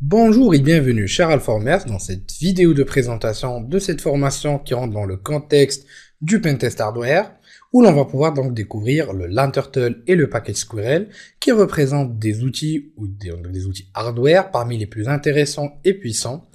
Bonjour et bienvenue chers Alformers dans cette vidéo de présentation de cette formation qui rentre dans le contexte du Pentest Hardware où l'on va pouvoir donc découvrir le LantTurtle et le Package Squirrel qui représentent des outils ou des outils hardware parmi les plus intéressants et puissants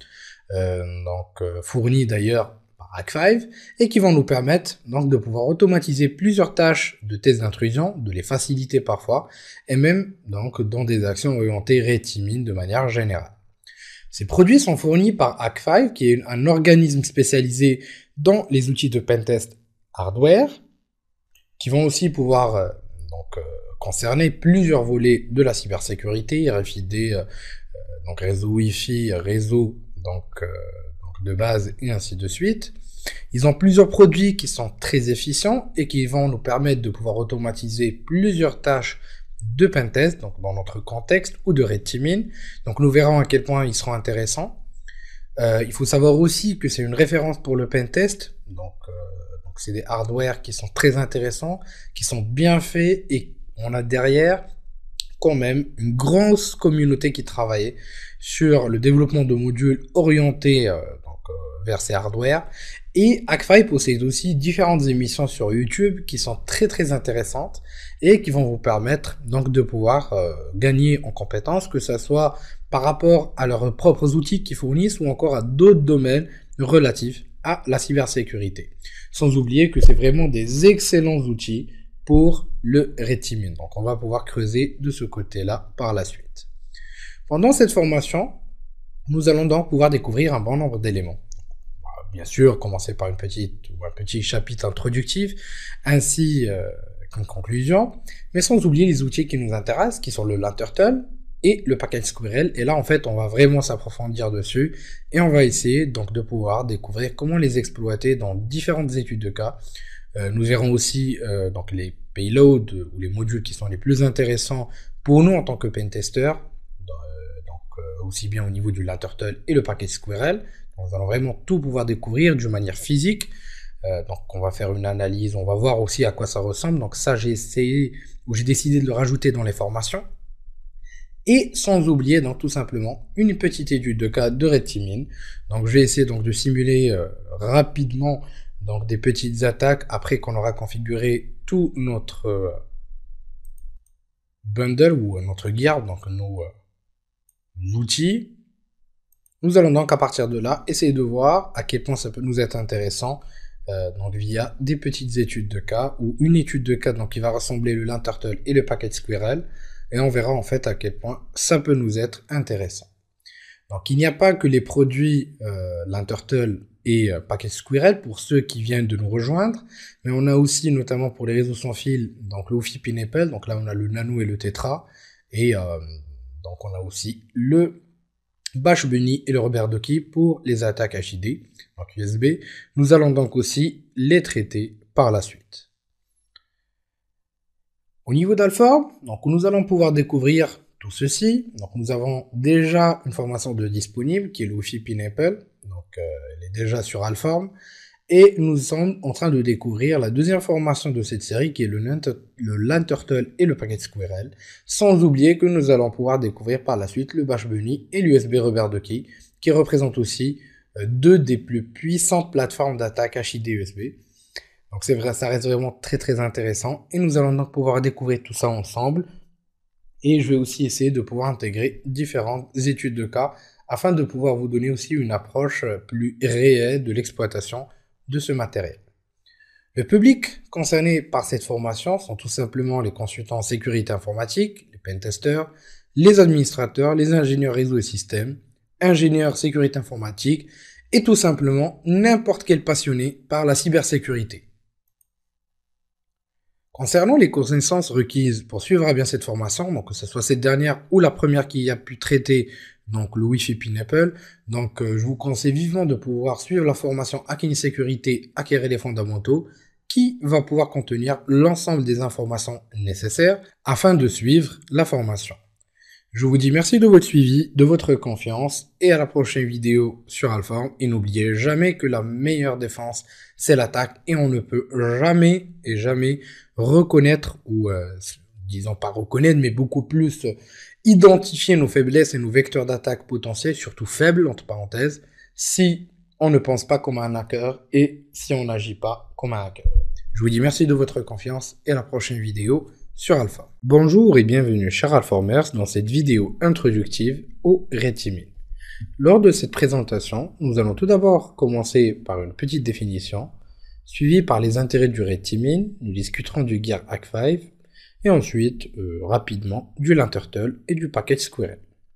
fournis d'ailleurs par Hack5 et qui vont nous permettre donc de pouvoir automatiser plusieurs tâches de tests d'intrusion, de les faciliter parfois et même donc dans des actions orientées Red Teaming de manière générale. Ces produits sont fournis par Hack5, qui est un organisme spécialisé dans les outils de pentest hardware, qui vont aussi pouvoir concerner plusieurs volets de la cybersécurité, RFID, donc réseau Wi-Fi, réseau de base et ainsi de suite. Ils ont plusieurs produits qui sont très efficients et qui vont nous permettre de pouvoir automatiser plusieurs tâches de pentest, donc dans notre contexte, ou de red teaming. Donc nous verrons à quel point ils seront intéressants. Il faut savoir aussi que c'est une référence pour le pentest, donc c'est des hardware qui sont très intéressants, qui sont bien faits, et on a derrière quand même une grosse communauté qui travaille sur le développement de modules orientés vers ces hardware. Et Hack5 possède aussi différentes émissions sur YouTube qui sont très intéressantes et qui vont vous permettre donc de pouvoir gagner en compétences, que ce soit par rapport à leurs propres outils qu'ils fournissent ou encore à d'autres domaines relatifs à la cybersécurité. Sans oublier que c'est vraiment des excellents outils pour le red teaming. Donc on va pouvoir creuser de ce côté-là par la suite. Pendant cette formation, nous allons donc pouvoir découvrir un bon nombre d'éléments. Bien sûr, commencer par un petit chapitre introductif, ainsi qu'une conclusion, mais sans oublier les outils qui nous intéressent, qui sont le LantTurtle et le Package Squirrel. Et là, en fait, on va vraiment s'approfondir dessus et on va essayer donc de pouvoir découvrir comment les exploiter dans différentes études de cas. Nous verrons aussi donc les payloads ou les modules qui sont les plus intéressants pour nous en tant que pentester, aussi bien au niveau du LantTurtle et le Package Squirrel. Nous allons vraiment tout pouvoir découvrir d'une manière physique. Donc on va faire une analyse, on va voir aussi à quoi ça ressemble. Donc ça j'ai décidé de le rajouter dans les formations. Et sans oublier donc tout simplement une petite étude de cas de red teaming. Donc je vais essayer donc de simuler rapidement donc des petites attaques après qu'on aura configuré tout notre bundle ou notre gear, donc nos outils. Nous allons donc à partir de là essayer de voir à quel point ça peut nous être intéressant donc via des petites études de cas ou une étude de cas donc qui va rassembler le LantTurtle et le Package Squirrel, et on verra en fait à quel point ça peut nous être intéressant. Donc il n'y a pas que les produits LantTurtle et Package Squirrel pour ceux qui viennent de nous rejoindre, mais on a aussi notamment pour les réseaux sans fil donc le Wi-Fi Pineapple, donc là on a le Nano et le Tetra, et donc on a aussi le Bash Bunny et le Rubber Ducky pour les attaques HID, donc USB. Nous allons donc aussi les traiter par la suite. Au niveau d'Alform, donc nous allons pouvoir découvrir tout ceci. Donc nous avons déjà une formation de disponible qui est le Wi-Fi Pineapple, donc elle est déjà sur Alform. Et nous sommes en train de découvrir la deuxième formation de cette série qui est le LantTurtle et le Package Squirrel, sans oublier que nous allons pouvoir découvrir par la suite le Bash Bunny et l'USB Rubber Ducky, qui représentent aussi deux des plus puissantes plateformes d'attaque HID USB. Donc c'est vrai, ça reste vraiment très intéressant, et nous allons donc pouvoir découvrir tout ça ensemble, et je vais aussi essayer de pouvoir intégrer différentes études de cas afin de pouvoir vous donner aussi une approche plus réelle de l'exploitation de ce matériel. Le public concerné par cette formation sont tout simplement les consultants en sécurité informatique, les pentesters, les administrateurs, les ingénieurs réseau et systèmes, ingénieurs sécurité informatique et tout simplement n'importe quel passionné par la cybersécurité. Concernant les connaissances requises pour suivre à bien cette formation, donc que ce soit cette dernière ou la première qui a pu traiter donc le Wi-Fi Pineapple, donc je vous conseille vivement de pouvoir suivre la formation Hacking Sécurité, Acquérir les fondamentaux, qui va pouvoir contenir l'ensemble des informations nécessaires afin de suivre la formation. Je vous dis merci de votre suivi, de votre confiance, et à la prochaine vidéo sur Alform. Et n'oubliez jamais que la meilleure défense, c'est l'attaque, et on ne peut jamais reconnaître ou disons pas reconnaître, mais beaucoup plus identifier nos faiblesses et nos vecteurs d'attaque potentiels, surtout faibles, entre parenthèses, si on ne pense pas comme un hacker et si on n'agit pas comme un hacker. Je vous dis merci de votre confiance et à la prochaine vidéo sur Alpha. Bonjour et bienvenue chers Alphaformers dans cette vidéo introductive au Red Teaming. Lors de cette présentation, nous allons tout d'abord commencer par une petite définition, suivie par les intérêts du Red Teaming, nous discuterons du Gear Hack5, et ensuite, rapidement, du Linterturtle et du Package Squirrel.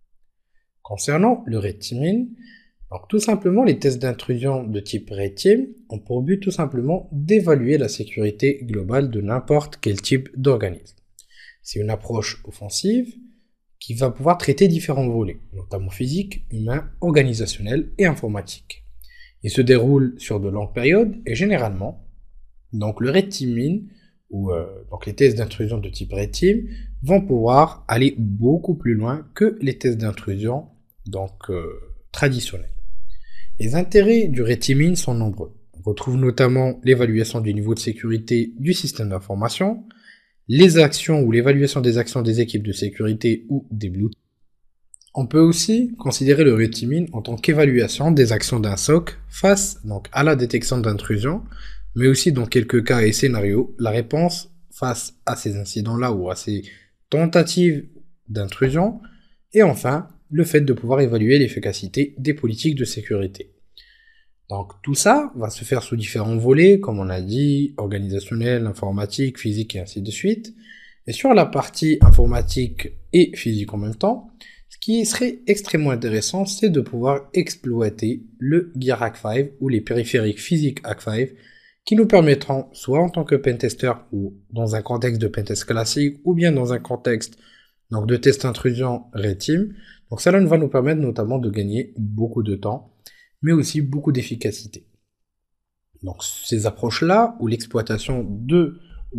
Concernant le Red Teaming, donc tout simplement les tests d'intrusion de type Red Team ont pour but tout simplement d'évaluer la sécurité globale de n'importe quel type d'organisme. C'est une approche offensive qui va pouvoir traiter différents volets, notamment physique, humain, organisationnel et informatique. Il se déroule sur de longues périodes et généralement, donc le Red Teaming ou donc les tests d'intrusion de type Red Team vont pouvoir aller beaucoup plus loin que les tests d'intrusion traditionnels. Les intérêts du Red Teaming sont nombreux. On retrouve notamment l'évaluation du niveau de sécurité du système d'information, les actions ou l'évaluation des actions des équipes de sécurité ou des Blue Team. On peut aussi considérer le Red Teaming en tant qu'évaluation des actions d'un SOC face donc à la détection d'intrusion, mais aussi dans quelques cas et scénarios, la réponse face à ces incidents-là ou à ces tentatives d'intrusion, et enfin, le fait de pouvoir évaluer l'efficacité des politiques de sécurité. Donc tout ça va se faire sous différents volets, comme on a dit, organisationnel, informatique, physique et ainsi de suite. Et sur la partie informatique et physique en même temps, ce qui serait extrêmement intéressant, c'est de pouvoir exploiter le Gear Hack5 ou les périphériques physiques Hack5 qui nous permettront, soit en tant que pentester ou dans un contexte de pentest classique, ou bien dans un contexte donc, de test intrusion Red Team. Donc cela va nous permettre notamment de gagner beaucoup de temps, mais aussi beaucoup d'efficacité. Donc ces approches-là, où l'exploitation de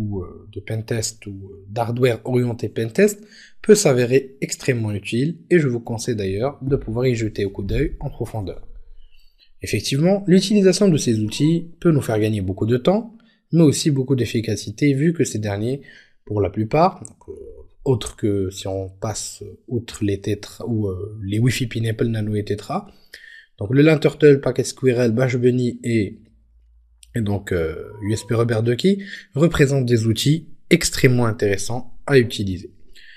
pentest ou d'hardware orienté pentest peut s'avérer extrêmement utile, et je vous conseille d'ailleurs de pouvoir y jeter un coup d'œil en profondeur. Effectivement, l'utilisation de ces outils peut nous faire gagner beaucoup de temps, mais aussi beaucoup d'efficacité, vu que ces derniers, pour la plupart, autre que si on passe outre les Tetra ou les Wi-Fi Pineapple Nano et Tetra, donc le Linterturtle, Package Squirrel, Bash Bunny et donc USB Rubber Ducky représentent des outils extrêmement intéressants à utiliser.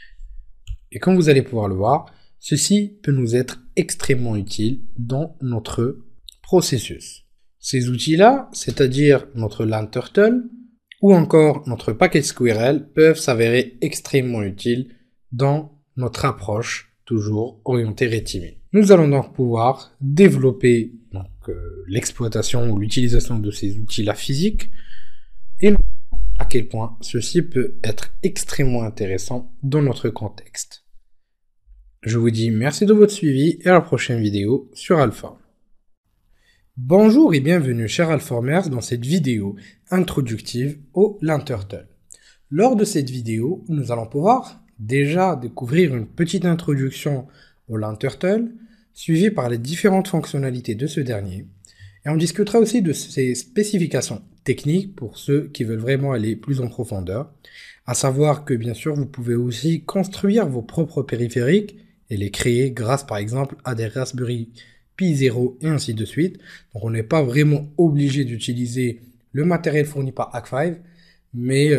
Et comme vous allez pouvoir le voir, ceci peut nous être extrêmement utile dans notre processus. Ces outils-là, c'est-à-dire notre Linterturtle ou encore notre Package Squirrel, peuvent s'avérer extrêmement utiles dans notre approche toujours orientée Red Teaming. Nous allons donc pouvoir développer l'exploitation ou l'utilisation de ces outils-là physiques et à quel point ceci peut être extrêmement intéressant dans notre contexte. Je vous dis merci de votre suivi et à la prochaine vidéo sur Alpha. Bonjour et bienvenue chers Alphaformers dans cette vidéo introductive au Linterturtle. Lors de cette vidéo, nous allons pouvoir déjà découvrir une petite introduction au Linterturtle, suivie par les différentes fonctionnalités de ce dernier, et on discutera aussi de ses spécifications techniques pour ceux qui veulent vraiment aller plus en profondeur, à savoir que bien sûr vous pouvez aussi construire vos propres périphériques et les créer grâce par exemple à des Raspberry Pi 0 et ainsi de suite. Donc on n'est pas vraiment obligé d'utiliser le matériel fourni par Hack5, mais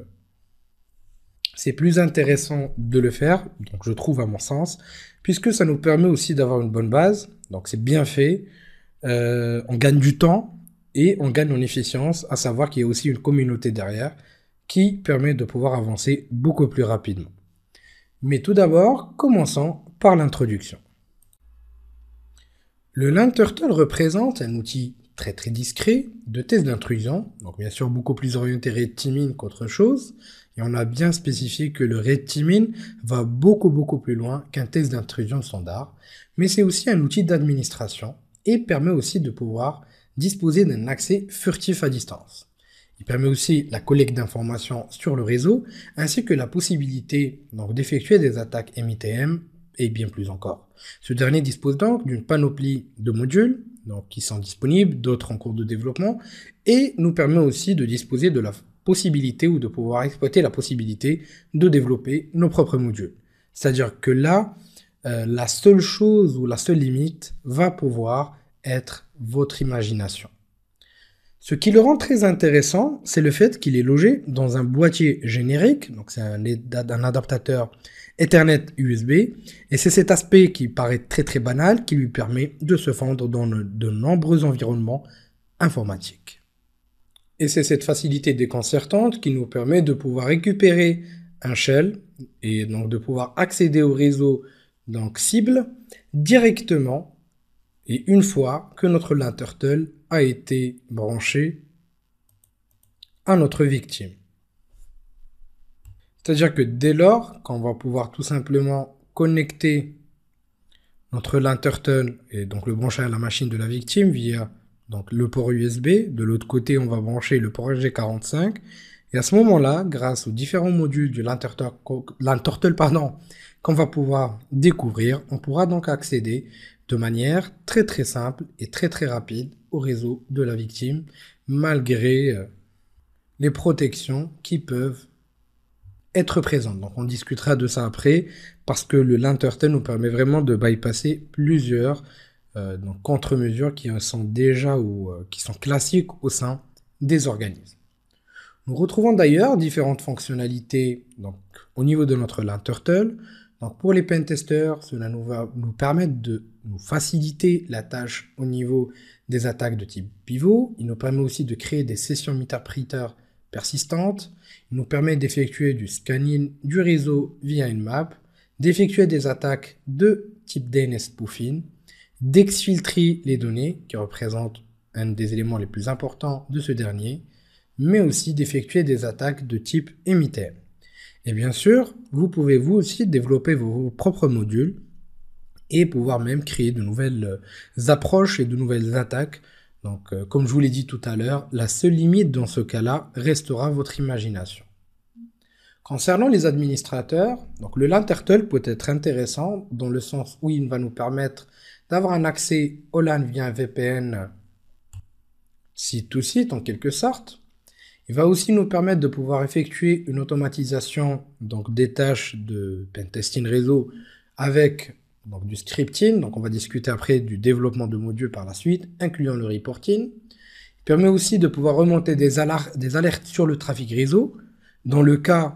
c'est plus intéressant de le faire, donc je trouve à mon sens, puisque ça nous permet aussi d'avoir une bonne base, donc c'est bien fait, on gagne du temps et on gagne en efficience, à savoir qu'il y a aussi une communauté derrière qui permet de pouvoir avancer beaucoup plus rapidement. Mais tout d'abord, commençons par l'introduction. Le Linterturtle représente un outil très discret de test d'intrusion, donc bien sûr beaucoup plus orienté Red Teaming qu'autre chose, et on a bien spécifié que le Red Teaming va beaucoup plus loin qu'un test d'intrusion standard, mais c'est aussi un outil d'administration et permet aussi de pouvoir disposer d'un accès furtif à distance. Il permet aussi la collecte d'informations sur le réseau, ainsi que la possibilité d'effectuer des attaques MITM et bien plus encore. Ce dernier dispose donc d'une panoplie de modules qui sont disponibles, d'autres en cours de développement, et nous permet aussi de disposer de la possibilité ou de pouvoir exploiter la possibilité de développer nos propres modules. C'est-à-dire que là, la seule chose ou la seule limite va pouvoir être votre imagination. Ce qui le rend très intéressant, c'est le fait qu'il est logé dans un boîtier générique, donc c'est un adaptateur Ethernet USB, et c'est cet aspect qui paraît très très banal qui lui permet de se fondre dans de nombreux environnements informatiques. Et c'est cette facilité déconcertante qui nous permet de pouvoir récupérer un shell et donc de pouvoir accéder au réseau donc cible directement et une fois que notre LAN-Turtle a été branché à notre victime. C'est-à-dire que dès lors qu'on va pouvoir tout simplement connecter notre LAN-Turtle et donc le brancher à la machine de la victime via donc le port USB, de l'autre côté on va brancher le port G45 et à ce moment-là, grâce aux différents modules du LAN-Turtle qu'on va pouvoir découvrir, on pourra donc accéder de manière très très simple et très très rapide au réseau de la victime malgré les protections qui peuvent être présentes. Donc on discutera de ça après parce que le LAN-Turtle nous permet vraiment de bypasser plusieurs contre-mesures qui sont déjà ou qui sont classiques au sein des organismes. Nous retrouvons d'ailleurs différentes fonctionnalités donc, au niveau de notre LAN-Turtle. Donc pour les pentesters, cela va nous permettre de nous faciliter la tâche au niveau des attaques de type pivot. Il nous permet aussi de créer des sessions interpréteurs persistantes. Il nous permet d'effectuer du scanning du réseau via une map, d'effectuer des attaques de type DNS spoofing, d'exfiltrer les données, qui représentent un des éléments les plus importants de ce dernier, mais aussi d'effectuer des attaques de type MITM. Et bien sûr, vous pouvez vous aussi développer vos propres modules et pouvoir même créer de nouvelles approches et de nouvelles attaques. Donc, comme je vous l'ai dit tout à l'heure, la seule limite dans ce cas-là restera votre imagination. Concernant les administrateurs, donc le LAN-Turtle peut être intéressant dans le sens où il va nous permettre d'avoir un accès au LAN via un VPN site-to-site en quelque sorte. Il va aussi nous permettre de pouvoir effectuer une automatisation donc des tâches de pentesting réseau avec donc, du scripting. Donc on va discuter après du développement de modules par la suite, incluant le reporting. Il permet aussi de pouvoir remonter des alertes sur le trafic réseau dans le cas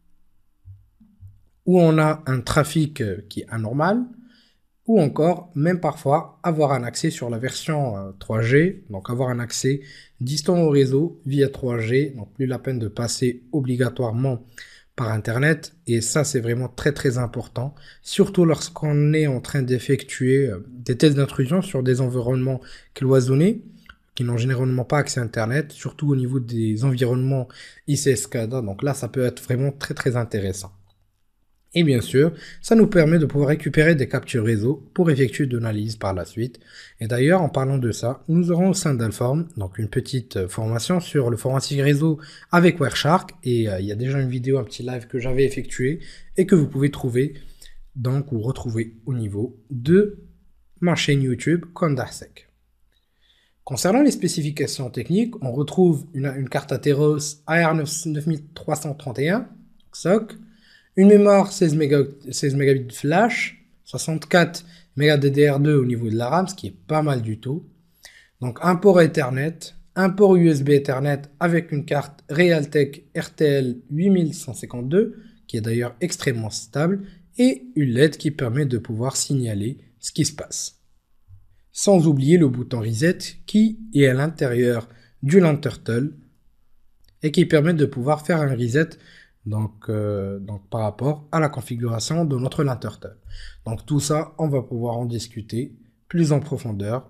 où on a un trafic qui est anormal, ou encore, même parfois, avoir un accès sur la version 3G, donc avoir un accès distant au réseau via 3G, donc plus la peine de passer obligatoirement par Internet, et ça c'est vraiment très très important, surtout lorsqu'on est en train d'effectuer des tests d'intrusion sur des environnements cloisonnés, qui n'ont généralement pas accès à Internet, surtout au niveau des environnements IC-SCADA, donc là ça peut être vraiment très très intéressant. Et bien sûr, ça nous permet de pouvoir récupérer des captures réseau pour effectuer de l'analyse par la suite. Et d'ailleurs, en parlant de ça, nous aurons au sein d'Alform donc une petite formation sur le forensique réseau avec Wireshark. Et il y a déjà une vidéo, un petit live que j'avais effectué et que vous pouvez trouver donc ou retrouver au niveau de ma chaîne YouTube Condarsec. Concernant les spécifications techniques, on retrouve une carte Atheros AR9331 SOC, une mémoire 16 Mbps flash, 64 MDDR2 au niveau de la RAM, ce qui est pas mal du tout. Donc un port Ethernet, un port USB Ethernet avec une carte Realtek RTL 8152, qui est d'ailleurs extrêmement stable, et une LED qui permet de pouvoir signaler ce qui se passe. Sans oublier le bouton Reset qui est à l'intérieur du LAN-Turtle et qui permet de pouvoir faire un reset donc par rapport à la configuration de notre LAN-Turtle. Donc tout ça, on va pouvoir en discuter plus en profondeur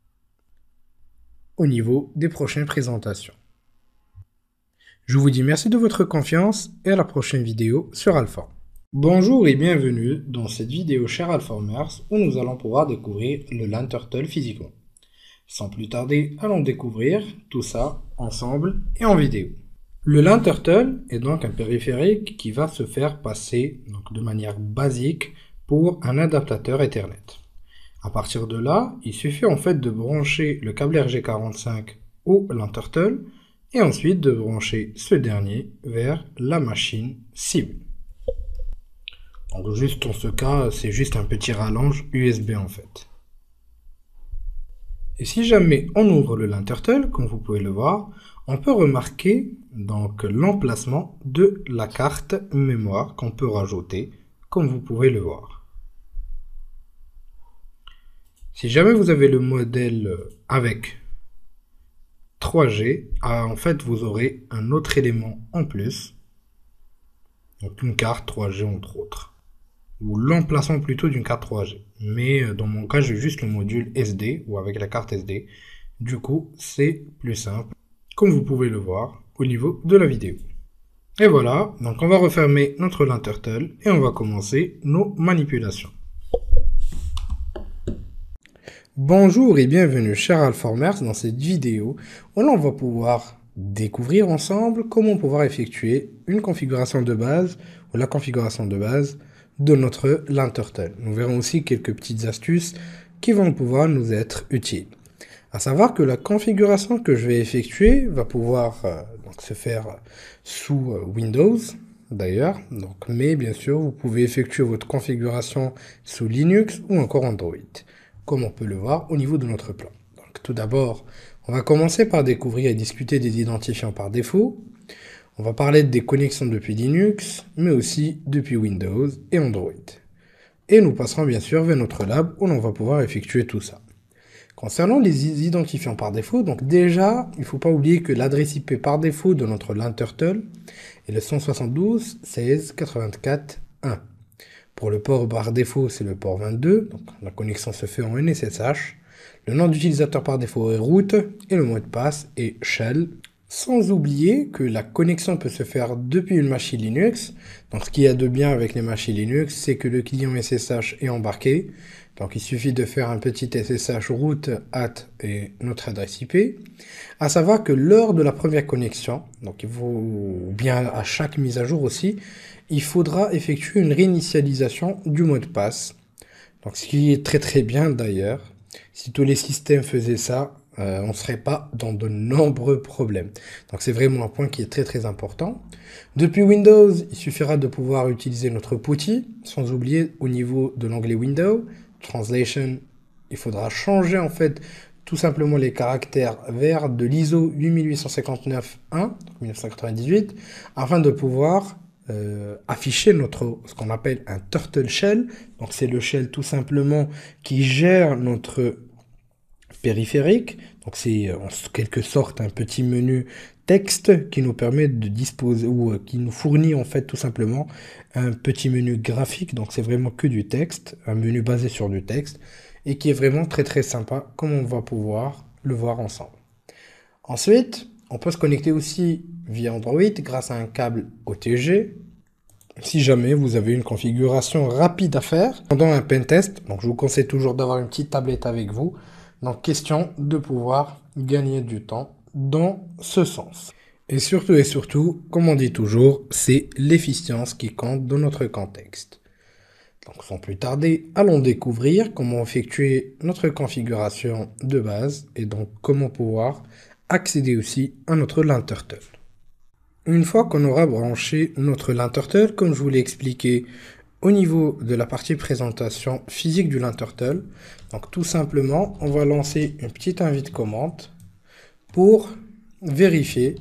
au niveau des prochaines présentations. Je vous dis merci de votre confiance et à la prochaine vidéo sur Alform. Bonjour et bienvenue dans cette vidéo chère Alformers où nous allons pouvoir découvrir le LAN-Turtle physiquement. Sans plus tarder, allons découvrir tout ça ensemble et en vidéo. Le LAN-Turtle est donc un périphérique qui va se faire passer donc, de manière basique pour un adaptateur Ethernet. À partir de là, il suffit en fait de brancher le câble RG45 au LAN-Turtle et ensuite de brancher ce dernier vers la machine cible. Donc juste dans ce cas, c'est juste un petit rallonge USB en fait. Et si jamais on ouvre le Lintertel, comme vous pouvez le voir, on peut remarquer donc l'emplacement de la carte mémoire qu'on peut rajouter, comme vous pouvez le voir. Si jamais vous avez le modèle avec 3G, en fait vous aurez un autre élément en plus, donc une carte 3G entre autres, ou l'emplacement plutôt d'une carte 3G. Mais dans mon cas, j'ai juste le module SD ou avec la carte SD. Du coup, c'est plus simple, comme vous pouvez le voir au niveau de la vidéo. Et voilà, donc on va refermer notre Lintertel et on va commencer nos manipulations. Bonjour et bienvenue chers Alformers dans cette vidéo où l'on va pouvoir découvrir ensemble comment pouvoir effectuer une configuration de base ou la configuration de base de notre Lintertel. Nous verrons aussi quelques petites astuces qui vont pouvoir nous être utiles. À savoir que la configuration que je vais effectuer va pouvoir donc se faire sous Windows d'ailleurs, mais bien sûr vous pouvez effectuer votre configuration sous Linux ou encore Android, comme on peut le voir au niveau de notre plan. Donc, tout d'abord, on va commencer par découvrir et discuter des identifiants par défaut. On va parler des connexions depuis Linux, mais aussi depuis Windows et Android. Et nous passerons bien sûr vers notre lab où l'on va pouvoir effectuer tout ça. Concernant les identifiants par défaut, donc déjà, il ne faut pas oublier que l'adresse IP par défaut de notre Lintertel est le 172.16.84.1. Pour le port par défaut, c'est le port 22, donc la connexion se fait en NSSH. Le nom d'utilisateur par défaut est root et le mot de passe est shell. Sans oublier que la connexion peut se faire depuis une machine Linux. Donc ce qu'il y a de bien avec les machines Linux, c'est que le client SSH est embarqué. Donc il suffit de faire un petit SSH root et notre adresse IP. À savoir que lors de la première connexion, donc il faut bien à chaque mise à jour aussi, il faudra effectuer une réinitialisation du mot de passe. Donc ce qui est très très bien d'ailleurs. Si tous les systèmes faisaient ça, on ne serait pas dans de nombreux problèmes. Donc c'est vraiment un point qui est très très important. Depuis Windows, il suffira de pouvoir utiliser notre PuTTY, sans oublier au niveau de l'onglet Windows, Translation, il faudra changer en fait tout simplement les caractères vers de l'ISO 8859.1, 1998, afin de pouvoir afficher ce qu'on appelle un turtle shell. Donc c'est le shell tout simplement qui gère notre périphérique. Donc c'est en quelque sorte un petit menu texte qui nous permet de disposer ou qui nous fournit en fait tout simplement un petit menu graphique. Donc c'est vraiment que du texte, un menu basé sur du texte et qui est vraiment très très sympa comme on va pouvoir le voir ensemble. Ensuite, on peut se connecter aussi via Android grâce à un câble OTG. Si jamais vous avez une configuration rapide à faire pendant un pentest, donc je vous conseille toujours d'avoir une petite tablette avec vous. Donc question de pouvoir gagner du temps dans ce sens. Et surtout, comme on dit toujours, c'est l'efficience qui compte dans notre contexte. Donc sans plus tarder, allons découvrir comment effectuer notre configuration de base et donc comment pouvoir accéder aussi à notre Lintertel. Une fois qu'on aura branché notre Lintertel, comme je vous l'ai expliqué au niveau de la partie présentation physique du Lintertel, donc tout simplement, on va lancer une petite invite commande pour vérifier,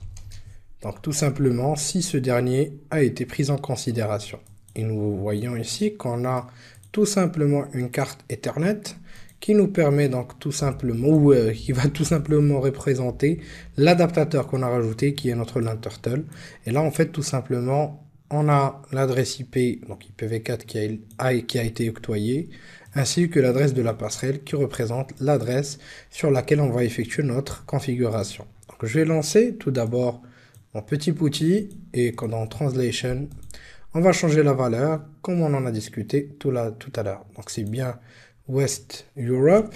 donc tout simplement, si ce dernier a été pris en considération. Et nous voyons ici qu'on a tout simplement une carte Ethernet qui nous permet donc tout simplement, ou qui va tout simplement représenter l'adaptateur qu'on a rajouté, qui est notre Lintertel. Et là, en fait, tout simplement, on a l'adresse IP, donc IPv4 qui a été octroyée, ainsi que l'adresse de la passerelle qui représente l'adresse sur laquelle on va effectuer notre configuration. Donc, je vais lancer tout d'abord mon petit PuTTY et dans Translation, on va changer la valeur comme on en a discuté tout à l'heure. Donc, c'est bien West Europe.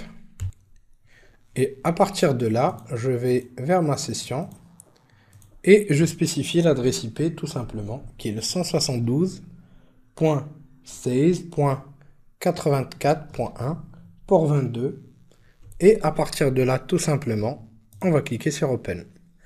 Et à partir de là, je vais vers ma session. Et je spécifie l'adresse IP tout simplement, qui est le 172.16.84.1 port 22. Et à partir de là, tout simplement, on va cliquer sur Open. Donc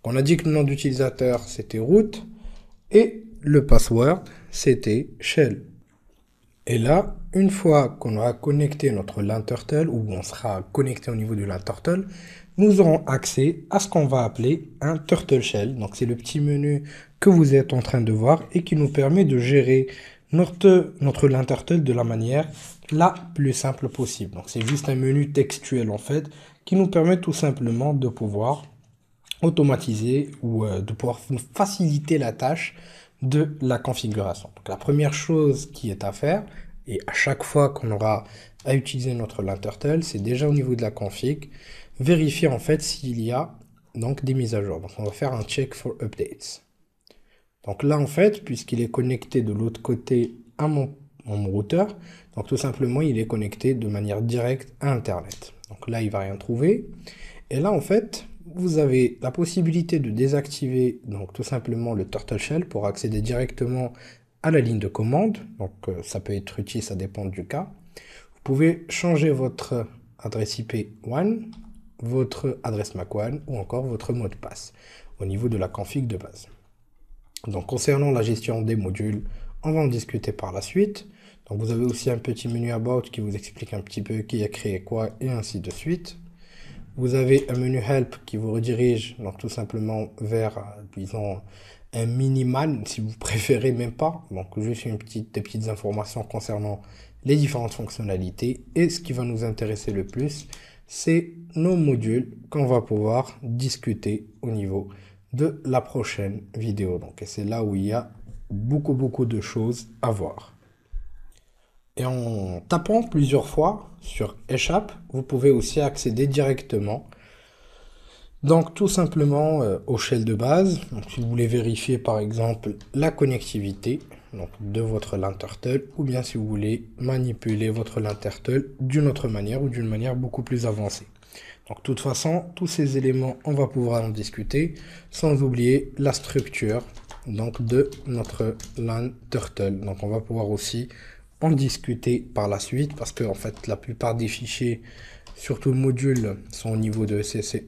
On a dit que le nom d'utilisateur c'était root et le password c'était shell. Et là, une fois qu'on aura connecté notre LearnTurtle, ou on sera connecté au niveau du LearnTurtle, nous aurons accès à ce qu'on va appeler un Turtle Shell. Donc c'est le petit menu que vous êtes en train de voir et qui nous permet de gérer notre LearnTurtle de la manière la plus simple possible. Donc c'est juste un menu textuel en fait qui nous permet tout simplement de pouvoir automatiser ou de pouvoir nous faciliter la tâche de la configuration. Donc la première chose qui est à faire, et à chaque fois qu'on aura à utiliser notre LearnTurtle, c'est déjà au niveau de la config, vérifier en fait s'il y a donc des mises à jour. Donc on va faire un check for updates. Donc là en fait, puisqu'il est connecté de l'autre côté à mon routeur, donc tout simplement il est connecté de manière directe à Internet. Donc là il va rien trouver. Et là en fait, vous avez la possibilité de désactiver donc tout simplement le Turtle Shell pour accéder directement à la ligne de commande. Donc ça peut être utile, ça dépend du cas. Vous pouvez changer votre adresse IP WAN, votre adresse MAC WAN ou encore votre mot de passe au niveau de la config de base. Donc concernant la gestion des modules, on va en discuter par la suite. Donc vous avez aussi un petit menu About qui vous explique un petit peu qui a créé quoi et ainsi de suite. Vous avez un menu Help qui vous redirige donc tout simplement vers, disons, un minimal, si vous préférez même pas. Donc juste des petites informations concernant les différentes fonctionnalités. Et ce qui va nous intéresser le plus, c'est nos modules qu'on va pouvoir discuter au niveau de la prochaine vidéo. Donc, et c'est là où il y a beaucoup de choses à voir. Et en tapant plusieurs fois sur échappe, vous pouvez aussi accéder directement. Donc tout simplement au shell de base. Donc, si vous voulez vérifier par exemple la connectivité donc, de votre LearnTurtle, ou bien si vous voulez manipuler votre LearnTurtle d'une autre manière ou d'une manière beaucoup plus avancée. Donc de toute façon, tous ces éléments, on va pouvoir en discuter, sans oublier la structure donc, de notre LearnTurtle. Donc on va pouvoir aussi en discuter par la suite, parce que en fait la plupart des fichiers, surtout le module, sont au niveau de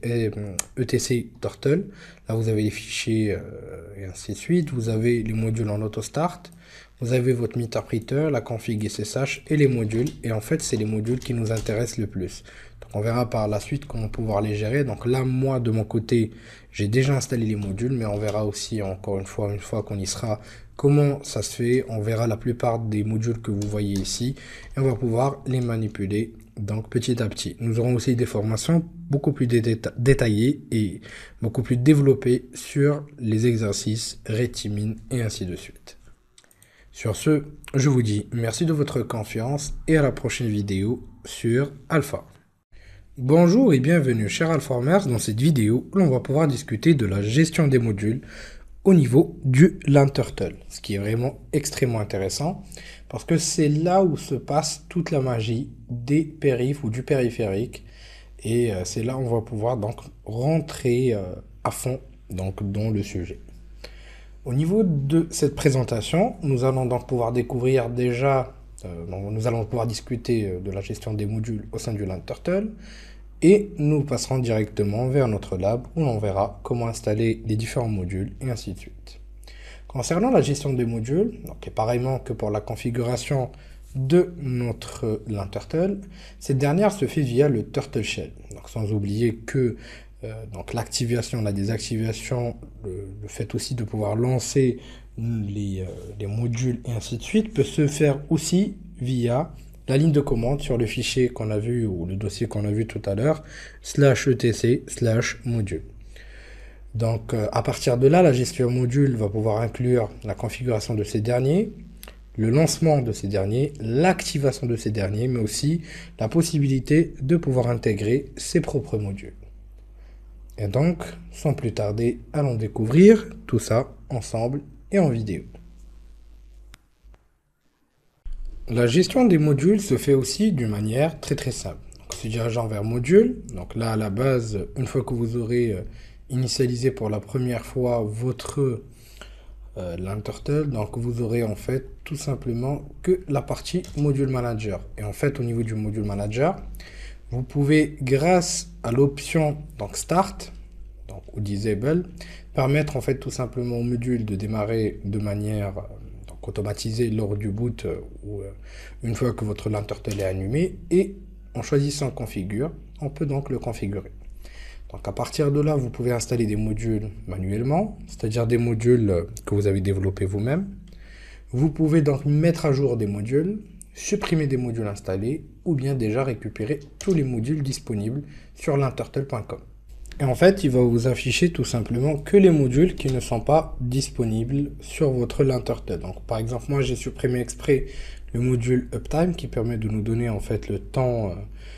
ETC Turtle. Là vous avez les fichiers et ainsi de suite. Vous avez les modules en auto-start. Vous avez votre meterpreter, la config SSH et les modules. Et en fait, c'est les modules qui nous intéressent le plus. Donc, on verra par la suite comment pouvoir les gérer. Donc là, moi, de mon côté, j'ai déjà installé les modules, mais on verra aussi, encore une fois qu'on y sera, comment ça se fait. On verra la plupart des modules que vous voyez ici. Et on va pouvoir les manipuler donc petit à petit. Nous aurons aussi des formations beaucoup plus détaillées et beaucoup plus développées sur les exercices, rétimine et ainsi de suite. Sur ce, je vous dis merci de votre confiance et à la prochaine vidéo sur Alpha. Bonjour et bienvenue chers Alphamers, dans cette vidéo où l'on va pouvoir discuter de la gestion des modules au niveau du LearnTurtle, ce qui est vraiment extrêmement intéressant parce que c'est là où se passe toute la magie des périphes ou du périphérique et c'est là où on va pouvoir donc rentrer à fond donc, dans le sujet. Au niveau de cette présentation, nous allons donc pouvoir découvrir déjà, nous allons pouvoir discuter de la gestion des modules au sein du LearnTurtle et nous passerons directement vers notre lab où l'on verra comment installer les différents modules et ainsi de suite. Concernant la gestion des modules, donc, et pareillement que pour la configuration de notre LearnTurtle, cette dernière se fait via le Turtle Shell. Donc, sans oublier que donc l'activation, la désactivation, le fait aussi de pouvoir lancer les modules et ainsi de suite peut se faire aussi via la ligne de commande sur le fichier qu'on a vu ou le dossier qu'on a vu tout à l'heure /etc/module. Donc à partir de là, la gestion module va pouvoir inclure la configuration de ces derniers, le lancement de ces derniers, l'activation de ces derniers, mais aussi la possibilité de pouvoir intégrer ses propres modules. Et donc, sans plus tarder, allons découvrir tout ça ensemble et en vidéo. La gestion des modules se fait aussi d'une manière très simple. Donc, se dirigeant vers module, donc là à la base, une fois que vous aurez initialisé pour la première fois votre LearnTurtle, donc vous aurez en fait tout simplement que la partie module manager. Et en fait, au niveau du module manager, vous pouvez, grâce à l'option donc Start, donc ou disable, permettre en fait tout simplement au module de démarrer de manière donc automatisée lors du boot ou une fois que votre LearnTurtle est allumé, et en choisissant configure, on peut donc le configurer. Donc à partir de là, vous pouvez installer des modules manuellement, c'est-à-dire des modules que vous avez développés vous-même. Vous pouvez donc mettre à jour des modules, supprimer des modules installés, ou bien déjà récupérer tous les modules disponibles sur learnturtle.com. Et en fait, il va vous afficher tout simplement que les modules qui ne sont pas disponibles sur votre LearnTurtle. Donc par exemple, moi j'ai supprimé exprès le module Uptime qui permet de nous donner en fait le temps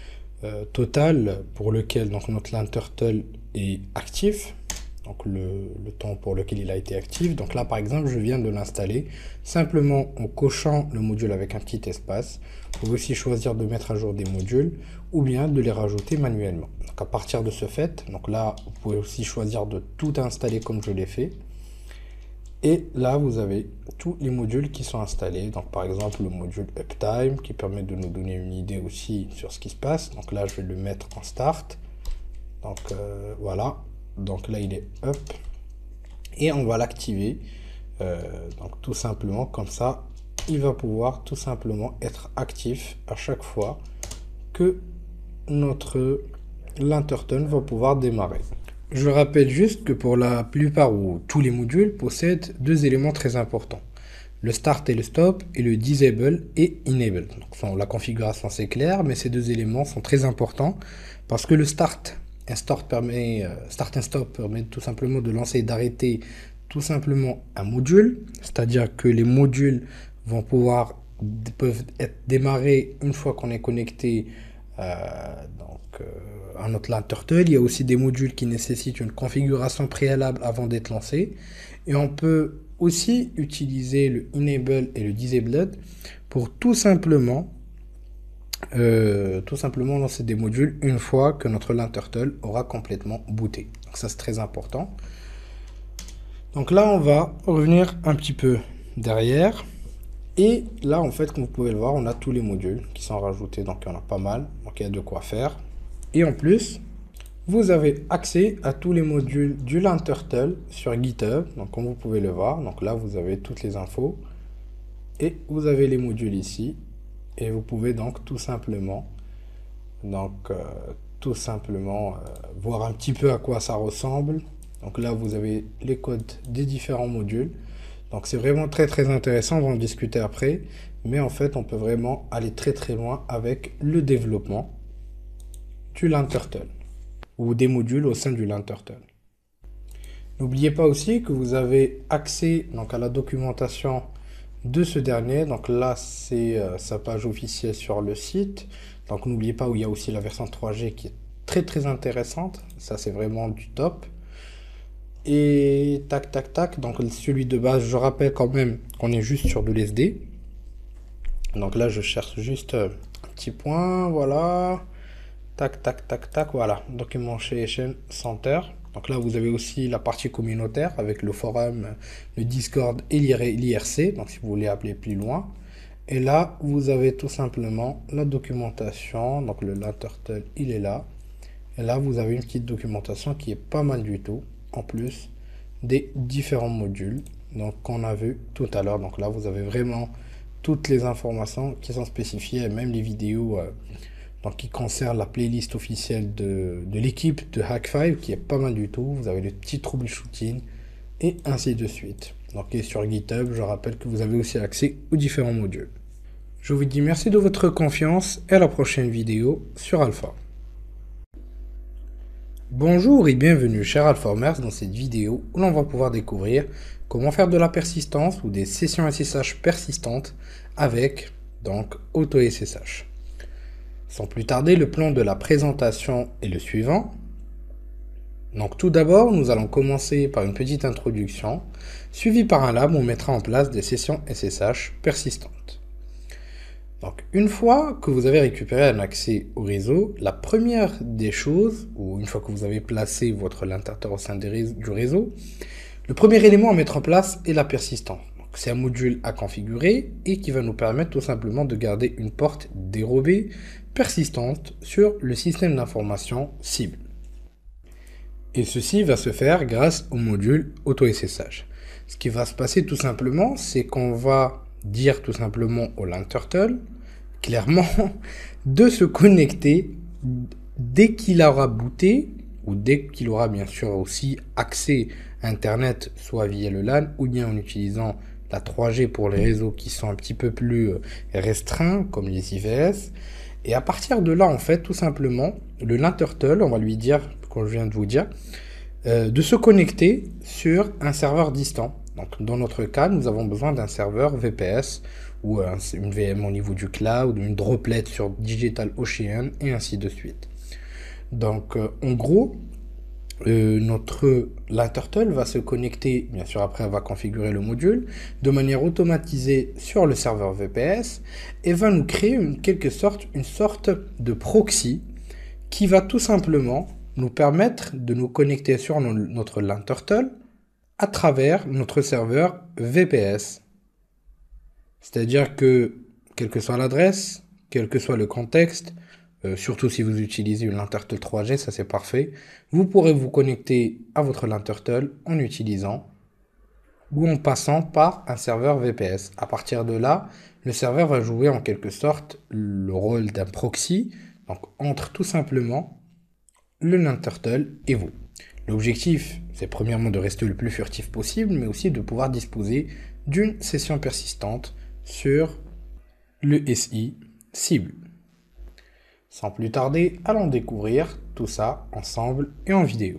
total pour lequel donc, notre LearnTurtle est actif. Donc le temps pour lequel il a été actif. Donc là par exemple je viens de l'installer simplement en cochant le module avec un petit espace. Vous pouvez aussi choisir de mettre à jour des modules ou bien de les rajouter manuellement. Donc à partir de ce fait, donc là vous pouvez aussi choisir de tout installer comme je l'ai fait. Et là vous avez tous les modules qui sont installés. Donc par exemple le module Uptime qui permet de nous donner une idée aussi sur ce qui se passe. Donc là je vais le mettre en start. Donc voilà. Donc là il est up et on va l'activer donc tout simplement comme ça il va pouvoir tout simplement être actif à chaque fois que notre LearnTurtle va pouvoir démarrer. Je rappelle juste que pour la plupart ou tous les modules possèdent deux éléments très importants, le start et le stop, et le disable et enable. Donc, la configuration c'est clair, mais ces deux éléments sont très importants parce que le start and stop permet tout simplement de lancer et d'arrêter tout simplement un module, c'est-à-dire que les modules peuvent être démarrés une fois qu'on est connecté à notre LearnTurtle. Il y a aussi des modules qui nécessitent une configuration préalable avant d'être lancés, et on peut aussi utiliser le enable et le disabled pour tout simplement lancer des modules une fois que notre LearnTurtle aura complètement booté. Donc ça c'est très important. Donc là on va revenir un petit peu derrière. Et là en fait comme vous pouvez le voir, on a tous les modules qui sont rajoutés. Donc il y en a pas mal. Donc il y a de quoi faire. Et en plus, vous avez accès à tous les modules du LearnTurtle sur GitHub. Donc comme vous pouvez le voir, donc là vous avez toutes les infos. Et vous avez les modules ici. Et vous pouvez donc tout simplement voir un petit peu à quoi ça ressemble. Donc là vous avez les codes des différents modules. Donc c'est vraiment très très intéressant, on va en discuter après. Mais en fait on peut vraiment aller très très loin avec le développement du LearnTurtle ou des modules au sein du LearnTurtle. N'oubliez pas aussi que vous avez accès donc à la documentation de ce dernier. Donc là c'est sa page officielle sur le site. Donc n'oubliez pas, où il y a aussi la version 3G qui est très très intéressante. Ça c'est vraiment du top. Et tac tac tac, donc celui de base, je rappelle quand même qu'on est juste sur de l'SD. Donc là je cherche juste un petit point, voilà. Tac tac tac tac, voilà. Documentation Center. Donc là vous avez aussi la partie communautaire avec le forum, le Discord et l'IRC, donc si vous voulez appeler plus loin. Et là vous avez tout simplement la documentation, donc le LearnTurtle il est là. Et là vous avez une petite documentation qui est pas mal du tout, en plus des différents modules donc qu'on a vu tout à l'heure. Donc là vous avez vraiment toutes les informations qui sont spécifiées, et même les vidéos donc qui concernent la playlist officielle de l'équipe de Hack5 qui est pas mal du tout. Vous avez le petit troubleshooting et ainsi de suite. Donc et sur GitHub, je rappelle que vous avez aussi accès aux différents modules. Je vous dis merci de votre confiance et à la prochaine vidéo sur Alpha. Bonjour et bienvenue chers Alphamers dans cette vidéo où l'on va pouvoir découvrir comment faire de la persistance ou des sessions SSH persistantes avec donc AutoSSH. Sans plus tarder, le plan de la présentation est le suivant. Donc tout d'abord, nous allons commencer par une petite introduction, suivie par un lab où on mettra en place des sessions SSH persistantes. Donc une fois que vous avez récupéré un accès au réseau, la première des choses, ou une fois que vous avez placé votre LearnTurtle au sein du réseau, le premier élément à mettre en place est la persistance. C'est un module à configurer et qui va nous permettre tout simplement de garder une porte dérobée persistante sur le système d'information cible. Et ceci va se faire grâce au module auto-SSH. Ce qui va se passer tout simplement, c'est qu'on va dire tout simplement au LangTurtle, clairement, de se connecter dès qu'il aura booté, ou dès qu'il aura bien sûr aussi accès à Internet, soit via le LAN, ou bien en utilisant la 3G pour les réseaux qui sont un petit peu plus restreints, comme les IVS. Et à partir de là, en fait, tout simplement, le LangTurtle, on va lui dire, comme je viens de vous dire, de se connecter sur un serveur distant. Donc, dans notre cas, nous avons besoin d'un serveur VPS ou une VM au niveau du cloud, une droplet sur DigitalOcean et ainsi de suite. Donc, en gros, notre LangTurtle va se connecter, bien sûr après elle va configurer le module, de manière automatisée sur le serveur VPS et va nous créer une sorte de proxy qui va tout simplement nous permettre de nous connecter sur notre LangTurtle à travers notre serveur VPS. C'est-à-dire que, quelle que soit l'adresse, quel que soit le contexte, surtout si vous utilisez une LangTurtle 3G, ça c'est parfait, vous pourrez vous connecter à votre LangTurtle en utilisant ou en passant par un serveur VPS. À partir de là, le serveur va jouer en quelque sorte le rôle d'un proxy, donc entre tout simplement le LangTurtle et vous. L'objectif, c'est premièrement de rester le plus furtif possible, mais aussi de pouvoir disposer d'une session persistante sur le SI cible. Sans plus tarder, allons découvrir tout ça ensemble et en vidéo.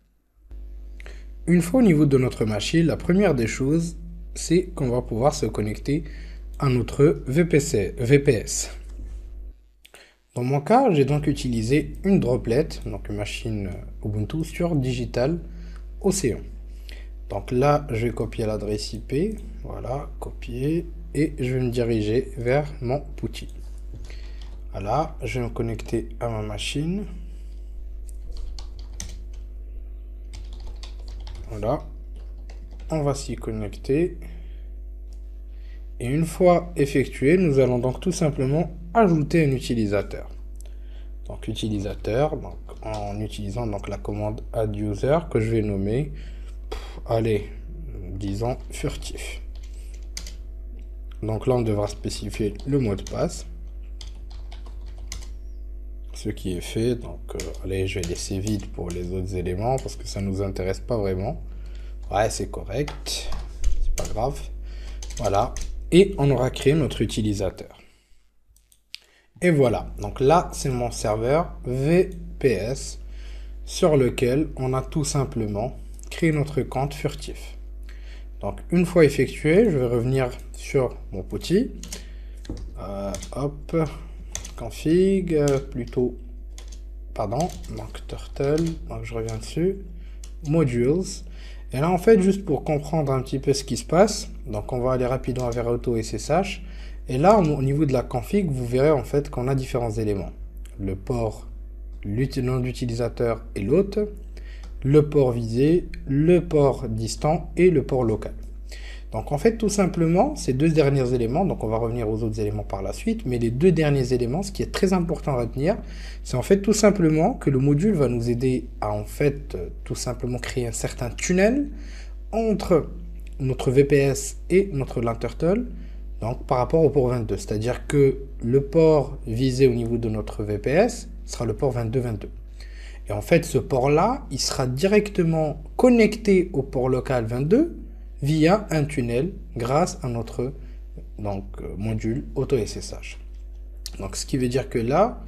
Une fois au niveau de notre machine, la première des choses, c'est qu'on va pouvoir se connecter à notre VPS. Dans mon cas, j'ai donc utilisé une droplet, donc une machine Ubuntu sur DigitalOcean. Donc là, je vais copier l'adresse IP, voilà, copier, et je vais me diriger vers mon PuTTY. Voilà, je vais me connecter à ma machine. Voilà, on va s'y connecter. Et une fois effectué, nous allons donc tout simplement ajouter un utilisateur. Donc utilisateur, donc, en utilisant donc la commande add-user que je vais nommer, allez, disons furtif. Donc là, on devra spécifier le mot de passe. Ce qui est fait, donc allez, je vais laisser vide pour les autres éléments parce que ça nous intéresse pas vraiment. Ouais, c'est correct, c'est pas grave. Voilà, et on aura créé notre utilisateur. Et voilà, donc là, c'est mon serveur VPS sur lequel on a tout simplement créé notre compte furtif. Donc, une fois effectué, je vais revenir sur mon PuTTY. Hop, config, plutôt, pardon, donc turtle, donc je reviens dessus, modules. Et là, en fait, juste pour comprendre un petit peu ce qui se passe, donc on va aller rapidement vers auto-SSH. Et là, au niveau de la config, vous verrez en fait qu'on a différents éléments. Le port, le nom d'utilisateur et l'hôte, le port visé, le port distant et le port local. Donc en fait, tout simplement, ces deux derniers éléments, donc on va revenir aux autres éléments par la suite, mais les deux derniers éléments, ce qui est très important à retenir, c'est en fait tout simplement que le module va nous aider à en fait tout simplement créer un certain tunnel entre notre VPS et notre LangTurtle, donc par rapport au port 22. C'est-à-dire que le port visé au niveau de notre VPS sera le port 2222. Et en fait, ce port-là, il sera directement connecté au port local 22 via un tunnel grâce à notre module auto-SSH. Donc, ce qui veut dire que là,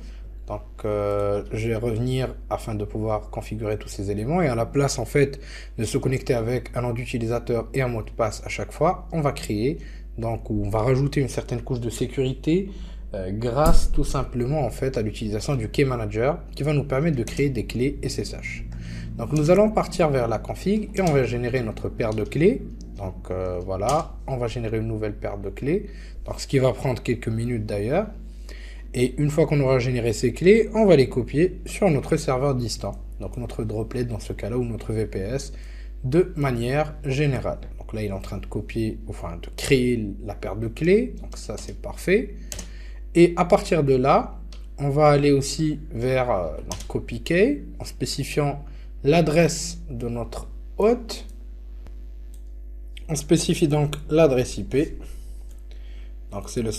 je vais revenir afin de pouvoir configurer tous ces éléments. Et à la place, en fait, de se connecter avec un nom d'utilisateur et un mot de passe à chaque fois, on va créer, ou on va rajouter une certaine couche de sécurité grâce tout simplement en fait à l'utilisation du Key Manager qui va nous permettre de créer des clés SSH. Donc nous allons partir vers la config et on va générer notre paire de clés. Donc voilà, on va générer une nouvelle paire de clés, donc ce qui va prendre quelques minutes d'ailleurs. Et une fois qu'on aura généré ces clés, on va les copier sur notre serveur distant, donc notre droplet dans ce cas-là ou notre VPS de manière générale. Donc là il est en train de copier, enfin de créer la paire de clés, donc ça c'est parfait. Et à partir de là, on va aller aussi vers copy key en spécifiant l'adresse de notre hôte. On spécifie donc l'adresse IP. Donc c'est le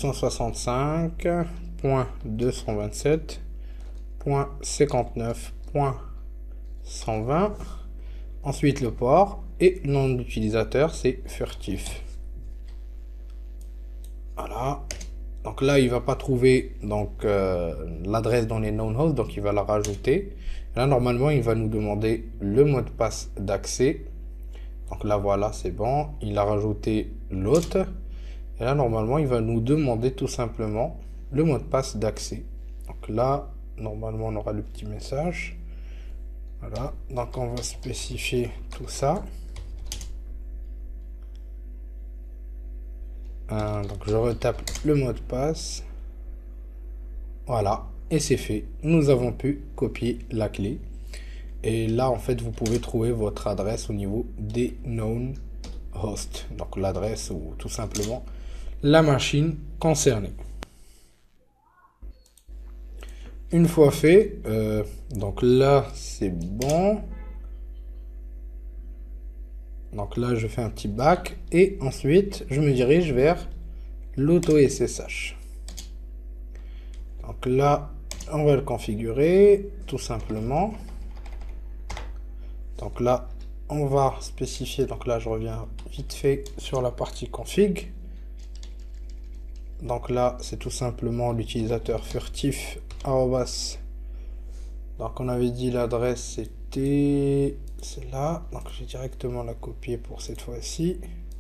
165.227.59.120. Ensuite le port et le nom d'utilisateur c'est furtif. Voilà. Donc là il va pas trouver donc l'adresse dans les known hosts, donc il va la rajouter. Là normalement il va nous demander le mot de passe d'accès. Donc là voilà, c'est bon, il a rajouté l'hôte. Et là normalement il va nous demander tout simplement le mot de passe d'accès. Donc là normalement on aura le petit message. Voilà, donc on va spécifier tout ça. Donc je retape le mot de passe. Voilà, et c'est fait. Nous avons pu copier la clé. Et là, en fait, vous pouvez trouver votre adresse au niveau des known hosts. Donc l'adresse ou tout simplement la machine concernée. Une fois fait, donc là, c'est bon. Donc là, je fais un petit back et ensuite, je me dirige vers l'auto SSH. Donc là, on va le configurer tout simplement. Donc là, on va spécifier. Donc là, je reviens vite fait sur la partie config. Donc là, c'est tout simplement l'utilisateur furtif arrobas. Donc on avait dit l'adresse c'était celle-là. Donc je vais directement la copier pour cette fois-ci.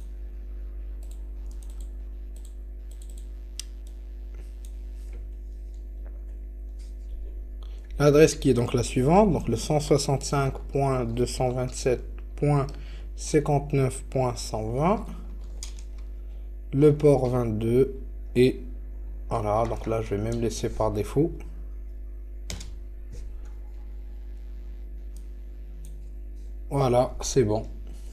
L'adresse qui est donc la suivante, donc le 165.227.59.120, le port 22 et voilà, donc là je vais même laisser par défaut. Voilà, c'est bon.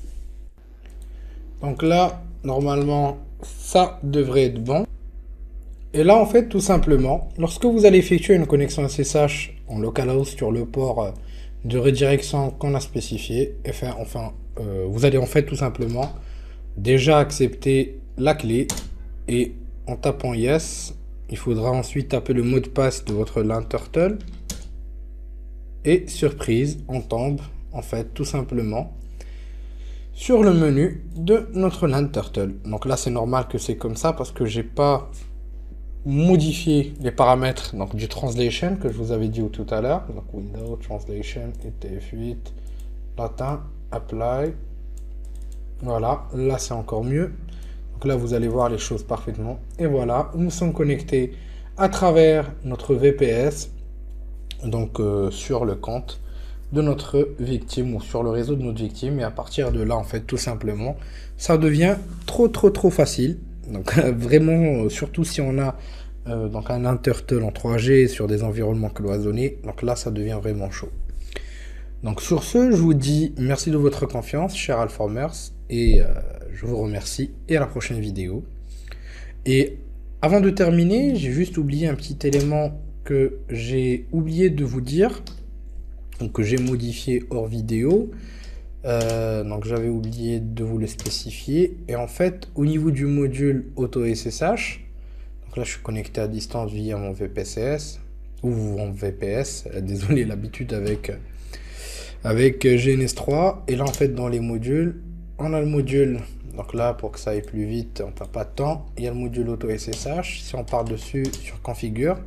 Donc là, normalement, ça devrait être bon. Et là, en fait, tout simplement, lorsque vous allez effectuer une connexion SSH en localhost sur le port de redirection qu'on a spécifié, vous allez en fait tout simplement déjà accepter la clé et en tapant yes, il faudra ensuite taper le mot de passe de votre LAN-Turtle et surprise, on tombe en fait tout simplement sur le menu de notre LAN-Turtle. Donc là, c'est normal que c'est comme ça parce que j'ai pas modifier les paramètres donc du translation que je vous avais dit tout à l'heure. Donc Windows Translation ETF8 latin apply. Voilà, là c'est encore mieux. Donc là vous allez voir les choses parfaitement. Et voilà, nous sommes connectés à travers notre VPS donc sur le compte de notre victime ou sur le réseau de notre victime. Et à partir de là en fait tout simplement ça devient trop facile. Donc vraiment, surtout si on a donc un LAN-Turtle en 3G sur des environnements cloisonnés, donc là ça devient vraiment chaud. Donc sur ce, je vous dis merci de votre confiance, chers Alformers, et je vous remercie et à la prochaine vidéo. Et avant de terminer, j'ai juste oublié un petit élément que j'ai oublié de vous dire, donc que j'ai modifié hors vidéo. Donc j'avais oublié de vous le spécifier. Et en fait, au niveau du module auto SSH, donc là je suis connecté à distance via mon VPCS ou en VPS. Désolé, l'habitude avec GNS3. Et là en fait dans les modules, on a le module. Donc là pour que ça aille plus vite, on perd pas de temps. Il y a le module auto SSH. Si on part dessus sur configure,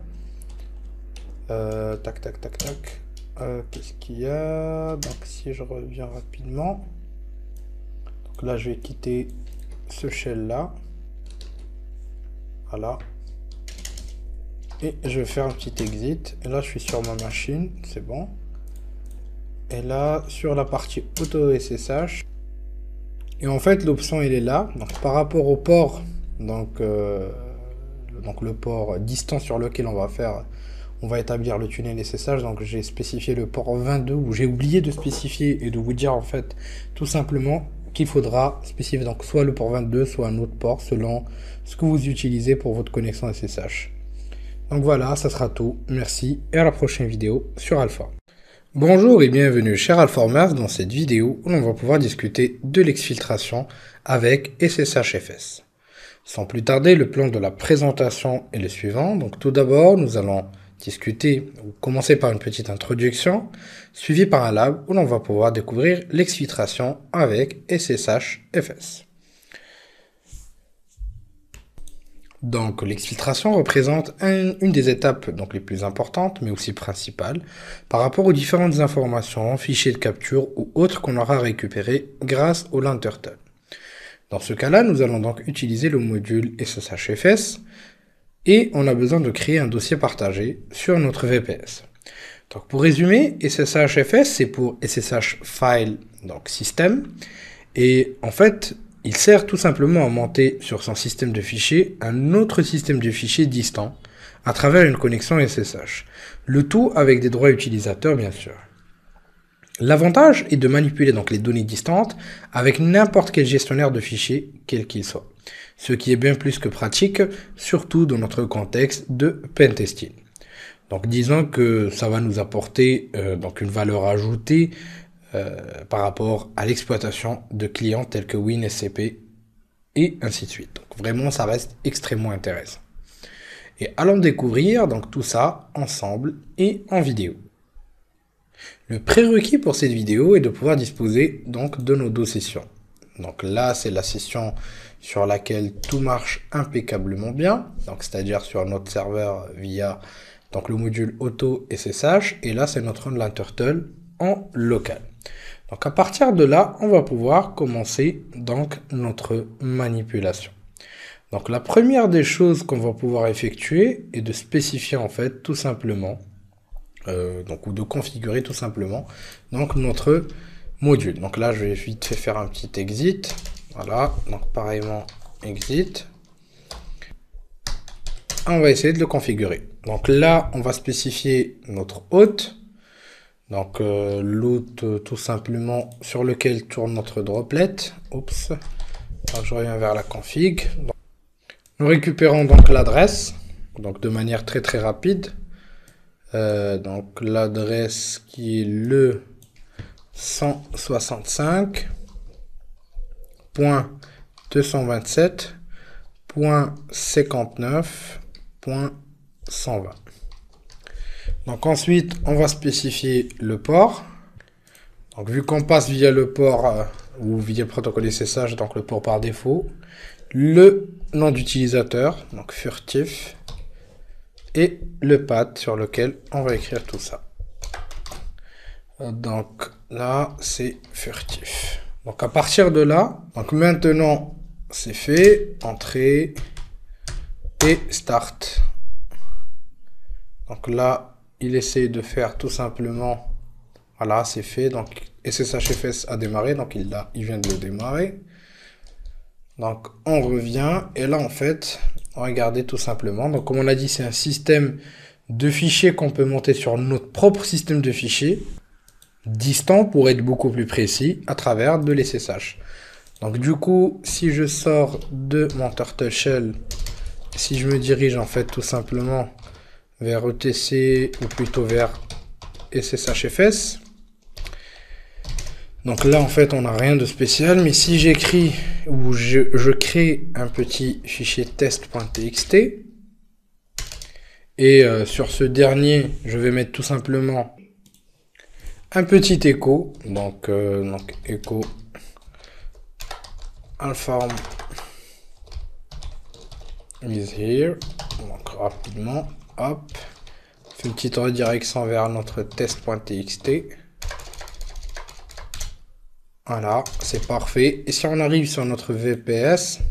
tac. Qu'est-ce qu'il y a? Donc si je reviens rapidement, donc là je vais quitter ce shell là, voilà, et je vais faire un petit exit. Et là je suis sur ma machine, c'est bon. Et là sur la partie auto SSH, et en fait l'option elle est là. Donc par rapport au port, donc le port distant sur lequel on va établir le tunnel SSH. Donc j'ai spécifié le port 22 où j'ai oublié de spécifier et de vous dire en fait tout simplement qu'il faudra spécifier donc soit le port 22 soit un autre port selon ce que vous utilisez pour votre connexion SSH. Donc voilà, ça sera tout. Merci et à la prochaine vidéo sur Alpha. Bonjour et bienvenue chez Alformers dans cette vidéo où l'on va pouvoir discuter de l'exfiltration avec SSHFS. Sans plus tarder, le plan de la présentation est le suivant. Donc tout d'abord, nous allons discuter ou commencer par une petite introduction, suivie par un lab où l'on va pouvoir découvrir l'exfiltration avec SSHFS. Donc l'exfiltration représente une des étapes les plus importantes, mais aussi principales, par rapport aux différentes informations, fichiers de capture ou autres qu'on aura récupérés grâce au LearnTurtle. Dans ce cas-là, nous allons donc utiliser le module SSHFS et on a besoin de créer un dossier partagé sur notre VPS. Donc pour résumer, SSHFS c'est pour SSH File, donc système, et en fait, il sert tout simplement à monter sur son système de fichiers un autre système de fichiers distant à travers une connexion SSH. Le tout avec des droits utilisateurs, bien sûr. L'avantage est de manipuler donc les données distantes avec n'importe quel gestionnaire de fichiers, quel qu'il soit. Ce qui est bien plus que pratique, surtout dans notre contexte de pentesting. Donc disons que ça va nous apporter une valeur ajoutée par rapport à l'exploitation de clients tels que WinSCP et ainsi de suite. Donc vraiment, ça reste extrêmement intéressant. Et allons découvrir donc tout ça ensemble et en vidéo. Le prérequis pour cette vidéo est de pouvoir disposer donc de nos deux sessions. Donc là, c'est la session sur laquelle tout marche impeccablement bien, donc c'est-à-dire sur notre serveur via donc le module auto SSH, et là c'est notre LearnTurtle en local. Donc à partir de là, on va pouvoir commencer donc notre manipulation. Donc la première des choses qu'on va pouvoir effectuer est de spécifier en fait tout simplement, ou de configurer tout simplement donc notre module. Donc là je vais vite fait faire un petit exit. Voilà, donc pareillement exit. On va essayer de le configurer. Donc là on va spécifier notre hôte. Donc l'hôte tout simplement sur lequel tourne notre droplet. Oups. Donc, je reviens vers la config. Donc, nous récupérons donc l'adresse, donc de manière très très rapide. Donc l'adresse qui est le 165.227.59.120. Donc ensuite, on va spécifier le port. Donc vu qu'on passe via le port ou via le protocole SSH, donc le port par défaut, le nom d'utilisateur, donc furtif, et le path sur lequel on va écrire tout ça. Donc là, c'est furtif. Donc à partir de là, donc maintenant c'est fait, entrée et start. Donc là, il essaie de faire tout simplement, voilà, c'est fait, donc SSHFS a démarré, donc il vient de le démarrer. Donc on revient, et là en fait, regardez tout simplement, donc comme on a dit, c'est un système de fichiers qu'on peut monter sur notre propre système de fichiers, distant pour être beaucoup plus précis, à travers de l'SSH. Donc du coup, si je sors de mon Turtle Shell, si je me dirige en fait tout simplement vers ETC ou plutôt vers SSHFS. Donc là en fait on n'a rien de spécial, mais si j'écris ou je crée un petit fichier test.txt et sur ce dernier je vais mettre tout simplement un petit écho, donc écho inform is here, donc rapidement. Hop, on fait une petite redirection vers notre test.txt. Voilà, c'est parfait. Et si on arrive sur notre VPS,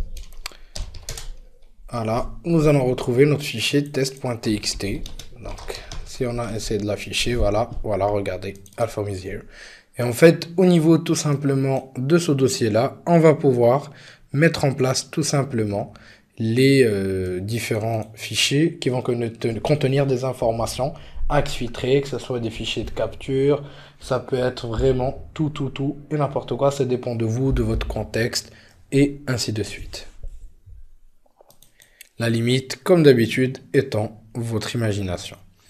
voilà, nous allons retrouver notre fichier test.txt. Donc, si on a essayé de l'afficher, voilà, regardez, Alpha is here. Et en fait, au niveau tout simplement de ce dossier-là, on va pouvoir mettre en place tout simplement les différents fichiers qui vont contenir des informations à exfiltrer, que ce soit des fichiers de capture, ça peut être vraiment tout et n'importe quoi, ça dépend de vous, de votre contexte et ainsi de suite. La limite, comme d'habitude, étant votre imagination.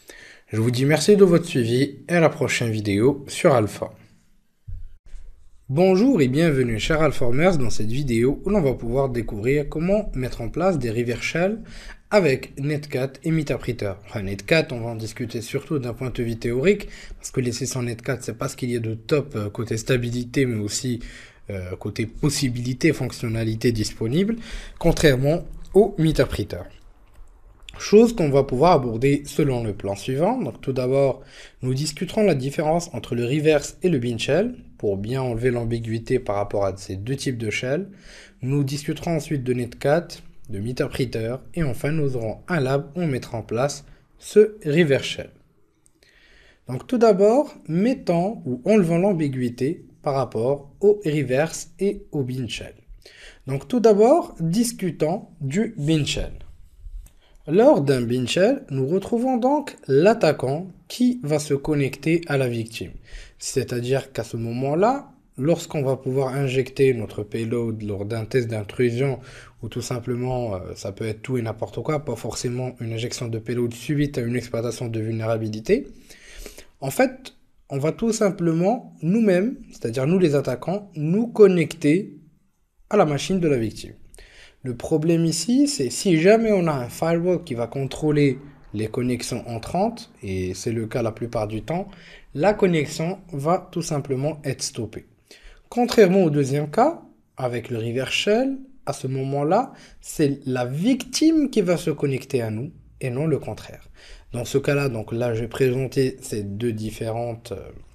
Je vous dis merci de votre suivi et à la prochaine vidéo sur Alpha. Bonjour et bienvenue chers Alphaformers dans cette vidéo où l'on va pouvoir découvrir comment mettre en place des reverse shell avec Netcat et Meterpreter. Enfin Netcat, on va en discuter surtout d'un point de vue théorique parce que les sessions Netcat c'est pas ce qu'il y a de top côté stabilité mais aussi côté possibilités, fonctionnalités disponibles, contrairement au Meterpreter. Chose qu'on va pouvoir aborder selon le plan suivant. Donc tout d'abord, nous discuterons la différence entre le reverse et le bin shell pour bien enlever l'ambiguïté par rapport à ces deux types de shell. Nous discuterons ensuite de Netcat, de Meterpreter et enfin nous aurons un lab où on mettra en place ce reverse shell. Donc tout d'abord, mettons ou enlevant l'ambiguïté par rapport au reverse et au bin shell. Donc tout d'abord, discutons du bin shell. Lors d'un bin shell, nous retrouvons donc l'attaquant qui va se connecter à la victime. C'est-à-dire qu'à ce moment-là, lorsqu'on va pouvoir injecter notre payload lors d'un test d'intrusion, ou tout simplement, ça peut être tout et n'importe quoi, pas forcément une injection de payload suite à une exploitation de vulnérabilité, en fait, on va tout simplement nous-mêmes, c'est-à-dire nous les attaquants, nous connecter à la machine de la victime. Le problème ici, c'est si jamais on a un firewall qui va contrôler les connexions entrantes, et c'est le cas la plupart du temps, la connexion va tout simplement être stoppée. Contrairement au deuxième cas, avec le reverse shell, à ce moment-là, c'est la victime qui va se connecter à nous, et non le contraire. Dans ce cas-là, donc là, j'ai présenté ces deux différentes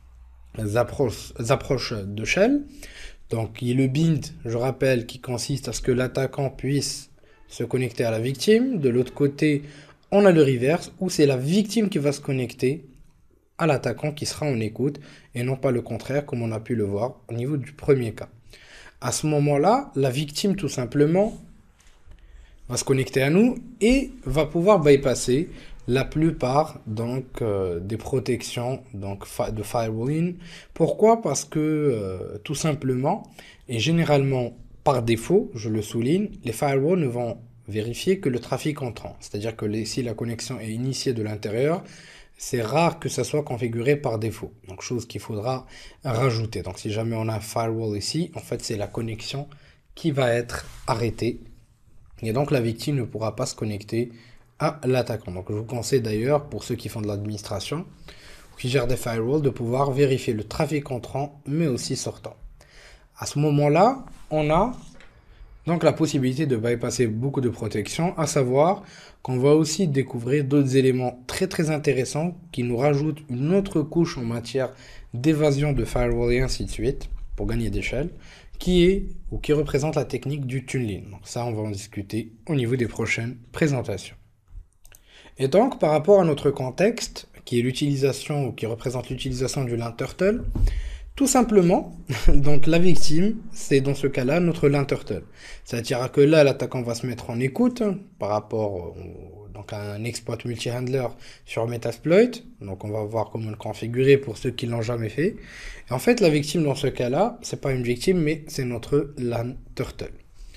approches de shell. Donc, il y a le bind, je rappelle, qui consiste à ce que l'attaquant puisse se connecter à la victime. De l'autre côté, on a le reverse, où c'est la victime qui va se connecter à l'attaquant qui sera en écoute, et non pas le contraire, comme on a pu le voir au niveau du premier cas. À ce moment-là, la victime, tout simplement, va se connecter à nous et va pouvoir bypasser la plupart donc des protections donc de firewalling. Pourquoi? Parce que tout simplement et généralement par défaut, je le souligne, les firewalls ne vont vérifier que le trafic entrant. C'est-à-dire que si la connexion est initiée de l'intérieur, c'est rare que ça soit configuré par défaut. Donc chose qu'il faudra rajouter. Donc si jamais on a un firewall ici, en fait c'est la connexion qui va être arrêtée. Et donc la victime ne pourra pas se connecter à l'attaquant. Donc je vous conseille d'ailleurs, pour ceux qui font de l'administration, ou qui gèrent des firewalls, de pouvoir vérifier le trafic entrant, mais aussi sortant. À ce moment-là, on a donc la possibilité de bypasser beaucoup de protections, à savoir qu'on va aussi découvrir d'autres éléments très très intéressants qui nous rajoutent une autre couche en matière d'évasion de firewall et ainsi de suite, pour gagner d'échelle, qui représente la technique du tunneling. Donc ça, on va en discuter au niveau des prochaines présentations. Et donc, par rapport à notre contexte, qui est l'utilisation, ou qui représente l'utilisation du LAN-turtle, tout simplement, donc la victime, c'est dans ce cas-là notre LAN-turtle. C'est-à-dire que là, l'attaquant va se mettre en écoute par rapport donc à un exploit multi-handler sur Metasploit. Donc on va voir comment le configurer pour ceux qui l'ont jamais fait. Et en fait, la victime dans ce cas-là, c'est pas une victime, mais c'est notre LAN-turtle.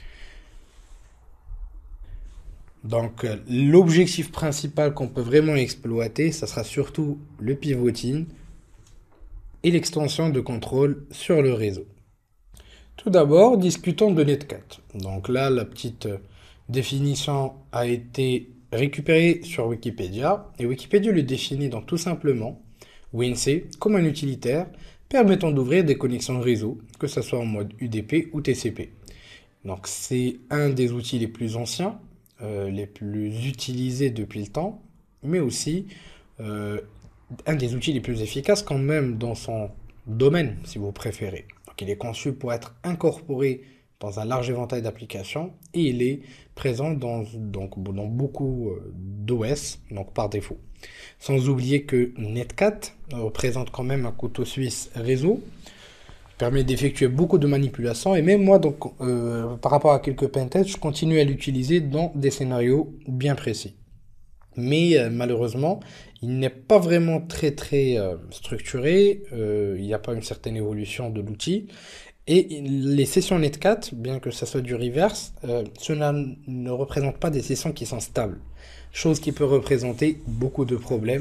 Donc l'objectif principal qu'on peut vraiment exploiter, ça sera surtout le pivoting et l'extension de contrôle sur le réseau. Tout d'abord, discutons de Netcat. Donc là, la petite définition a été récupérée sur Wikipédia, et Wikipédia le définit donc tout simplement WinC comme un utilitaire permettant d'ouvrir des connexions réseau, que ce soit en mode UDP ou TCP. Donc c'est un des outils les plus anciens, les plus utilisés depuis le temps, mais aussi un des outils les plus efficaces quand même dans son domaine, si vous préférez. Donc il est conçu pour être incorporé dans un large éventail d'applications et il est présent dans beaucoup d'OS, donc par défaut. Sans oublier que Netcat représente quand même un couteau suisse réseau, permet d'effectuer beaucoup de manipulations et même moi, donc, par rapport à quelques pentests, je continue à l'utiliser dans des scénarios bien précis. Mais malheureusement, il n'est pas vraiment très structuré, il n'y a pas une certaine évolution de l'outil. Et les sessions Netcat, bien que ça soit du reverse, cela ne représente pas des sessions qui sont stables. Chose qui peut représenter beaucoup de problèmes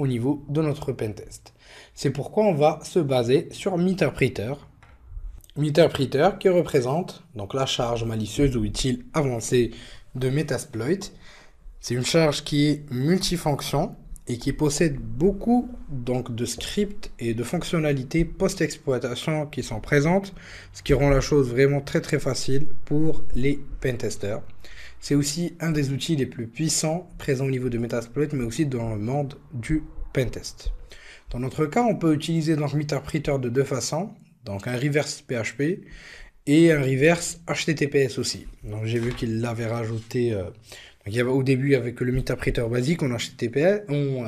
au niveau de notre pentest. C'est pourquoi on va se baser sur Meterpreter. Meterpreter qui représente donc la charge malicieuse ou utile avancée de Metasploit. C'est une charge qui est multifonction et qui possède beaucoup donc de scripts et de fonctionnalités post-exploitation qui sont présentes, ce qui rend la chose vraiment très très facile pour les pentesters. C'est aussi un des outils les plus puissants présents au niveau de Metasploit, mais aussi dans le monde du pentest. Dans notre cas, on peut utiliser donc Meterpreter de deux façons, donc un reverse PHP et un reverse HTTPS aussi. Donc j'ai vu qu'il l'avait rajouté. Il y avait, au début, avec le Meterpreter basique, en HTTPS,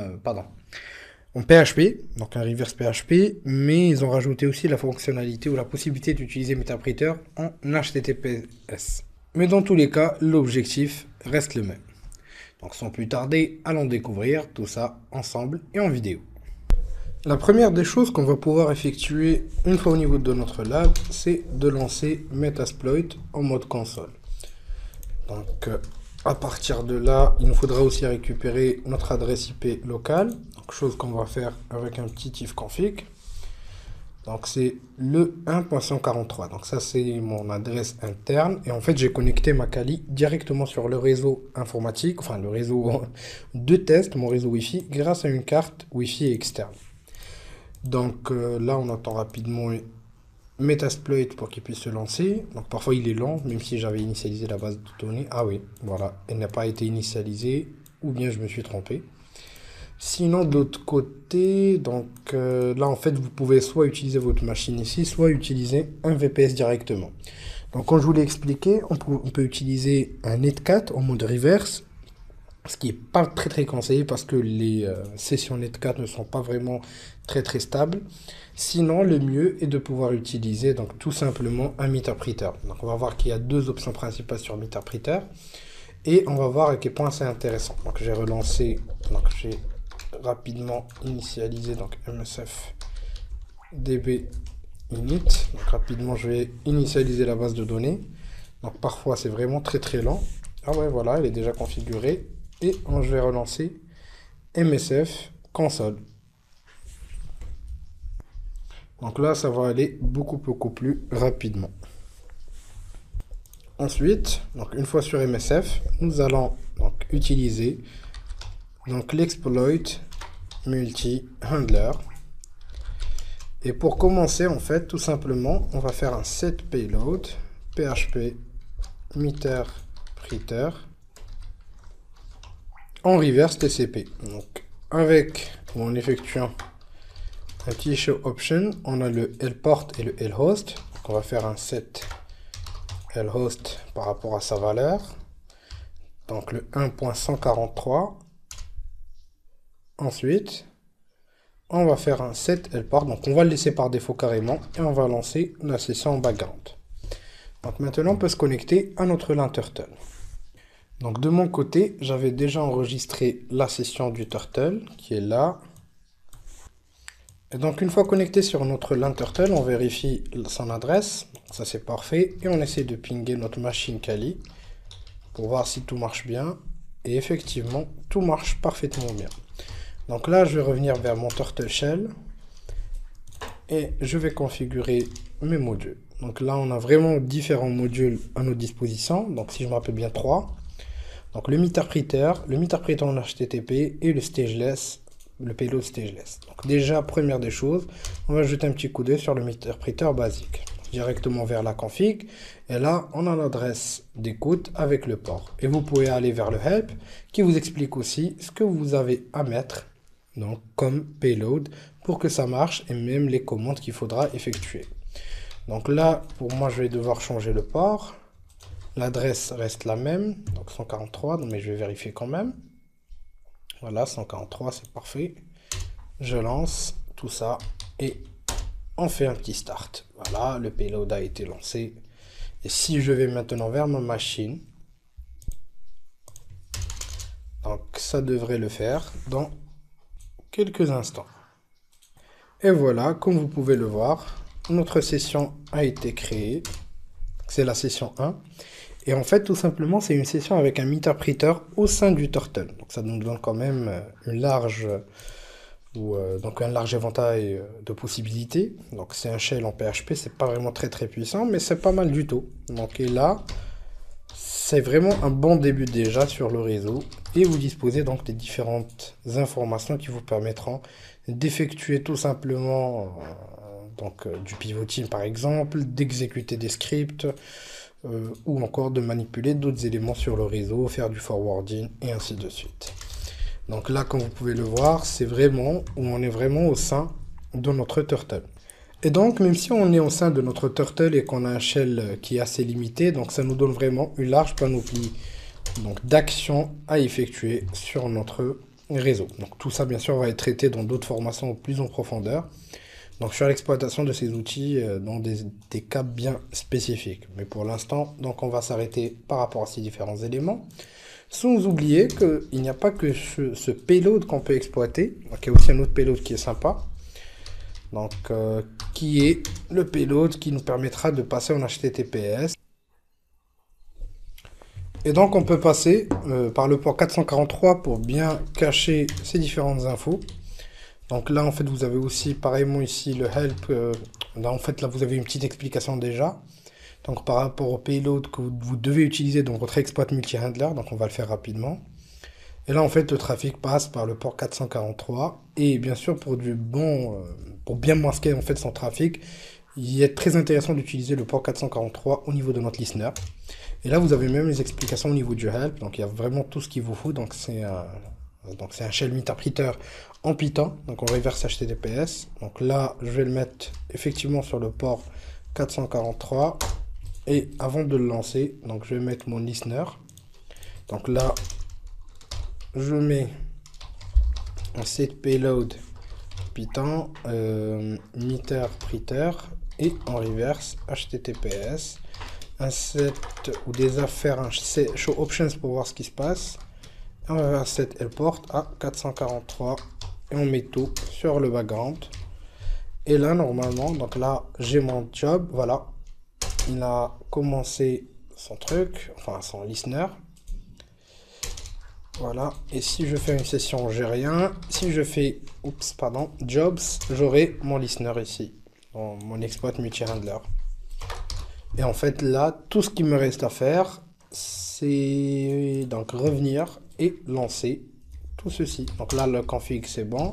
en PHP, donc un reverse PHP, mais ils ont rajouté aussi la fonctionnalité ou la possibilité d'utiliser Meterpreter en HTTPS. Mais dans tous les cas, l'objectif reste le même. Donc sans plus tarder, allons découvrir tout ça ensemble et en vidéo. La première des choses qu'on va pouvoir effectuer une fois au niveau de notre lab, c'est de lancer Metasploit en mode console. Donc à partir de là, il nous faudra aussi récupérer notre adresse IP locale, donc chose qu'on va faire avec un petit ifconfig. Donc c'est le 1.143. Donc ça c'est mon adresse interne. Et en fait j'ai connecté ma Kali directement sur le réseau informatique, enfin le réseau de test, mon réseau Wi-Fi, grâce à une carte Wi-Fi externe. Donc là on attend rapidement Metasploit pour qu'il puisse se lancer. Donc parfois il est lent, même si j'avais initialisé la base de données. Ah oui, voilà, elle n'a pas été initialisée, ou bien je me suis trompé. Sinon de l'autre côté, donc là en fait vous pouvez soit utiliser votre machine ici, soit utiliser un VPS directement. Donc comme je vous l'ai expliqué, on peut utiliser un Netcat en mode reverse, ce qui n'est pas très conseillé parce que les sessions Netcat ne sont pas vraiment très stables. Sinon le mieux est de pouvoir utiliser donc tout simplement un Meterpreter. Donc on va voir qu'il y a deux options principales sur Meterpreter et on va voir à quel point c'est intéressant. Donc j'ai relancé, donc j'ai rapidement initialiser donc msf db init. Donc rapidement je vais initialiser la base de données. Donc parfois c'est vraiment très lent. Ah ouais, voilà, elle est déjà configurée et je vais relancer msf console. Donc là ça va aller beaucoup plus rapidement. Ensuite, donc une fois sur msf, nous allons donc utiliser donc l'exploit multi-handler. Et pour commencer, en fait, tout simplement, on va faire un set payload php meterpreter en reverse TCP. Donc avec ou en effectuant un petit show option, on a le lport et le lhost. Donc on va faire un set lhost par rapport à sa valeur. Donc le 1.143. Ensuite, on va faire un set lport, donc on va le laisser par défaut carrément, et on va lancer la session en background. Donc maintenant, on peut se connecter à notre LAN Turtle. Donc de mon côté, j'avais déjà enregistré la session du Turtle, qui est là. Et donc une fois connecté sur notre LAN Turtle, on vérifie son adresse, ça c'est parfait, et on essaie de pinguer notre machine Kali, pour voir si tout marche bien, et effectivement, tout marche parfaitement bien. Donc là, je vais revenir vers mon Turtle Shell et je vais configurer mes modules. Donc là, on a vraiment différents modules à notre disposition. Donc si je me rappelle bien, 3. Donc le Meterpreter en HTTP et le stageless, le payload stageless. Donc déjà, première des choses, on va jeter un petit coup d'œil sur le Meterpreter basique. Directement vers la config. Et là, on a l'adresse d'écoute avec le port. Et vous pouvez aller vers le help qui vous explique aussi ce que vous avez à mettre donc comme payload pour que ça marche et même les commandes qu'il faudra effectuer. Donc là pour moi je vais devoir changer le port, l'adresse reste la même, donc 143, mais je vais vérifier quand même. Voilà, 143, c'est parfait. Je lance tout ça et on fait un petit start. Voilà, le payload a été lancé. Et si je vais maintenant vers ma machine, donc ça devrait le faire dans quelques instants. Et voilà, comme vous pouvez le voir, notre session a été créée. C'est la session 1. Et en fait, tout simplement, c'est une session avec un Meterpreter au sein du Turtle. Donc ça nous donne quand même une large ou donc un large éventail de possibilités. Donc c'est un shell en PHP, c'est pas vraiment très puissant, mais c'est pas mal du tout. Donc et là, c'est vraiment un bon début déjà sur le réseau et vous disposez donc des différentes informations qui vous permettront d'effectuer tout simplement du pivoting par exemple, d'exécuter des scripts ou encore de manipuler d'autres éléments sur le réseau, faire du forwarding et ainsi de suite. Donc là, comme vous pouvez le voir, c'est vraiment où on est vraiment au sein de notre turtle. Et donc, même si on est au sein de notre turtle et qu'on a un shell qui est assez limité, donc ça nous donne vraiment une large panoplie donc d'actions à effectuer sur notre réseau. Donc tout ça, bien sûr, va être traité dans d'autres formations plus en profondeur. Donc sur l'exploitation de ces outils dans des cas bien spécifiques. Mais pour l'instant, donc on va s'arrêter par rapport à ces différents éléments. Sans oublier qu'il n'y a pas que ce payload qu'on peut exploiter. Donc il y a aussi un autre payload qui est sympa. Donc qui est le payload qui nous permettra de passer en HTTPS. Et donc on peut passer par le port 443 pour bien cacher ces différentes infos. Donc là en fait vous avez aussi pareillement ici le help. Là en fait là vous avez une petite explication déjà. Donc par rapport au payload que vous devez utiliser dans votre exploit multi-handler. Donc on va le faire rapidement. Et là en fait le trafic passe par le port 443. Et bien sûr pour pour bien masquer en fait son trafic, il est très intéressant d'utiliser le port 443 au niveau de notre listener. Et là, vous avez même les explications au niveau du help. Donc, il y a vraiment tout ce qu'il vous faut. Donc, c'est un shell interpreter en Python. Donc, on reverse HTTPS. Donc là, je vais le mettre effectivement sur le port 443. Et avant de le lancer, donc je vais mettre mon listener. Donc là, je mets un set payload Python, interpreter et en reverse HTTPS. Un set ou des affaires, un show options pour voir ce qui se passe. Et on va faire un set airport à 443 et on met tout sur le background. Et là normalement, donc là j'ai mon job, voilà, il a commencé son truc, enfin son listener. Voilà, et si je fais une session, j'ai rien. Si je fais, jobs, j'aurai mon listener ici, mon exploit multi-handler. Et en fait, là, tout ce qui me reste à faire, c'est donc revenir et lancer tout ceci. Donc là, le config, c'est bon.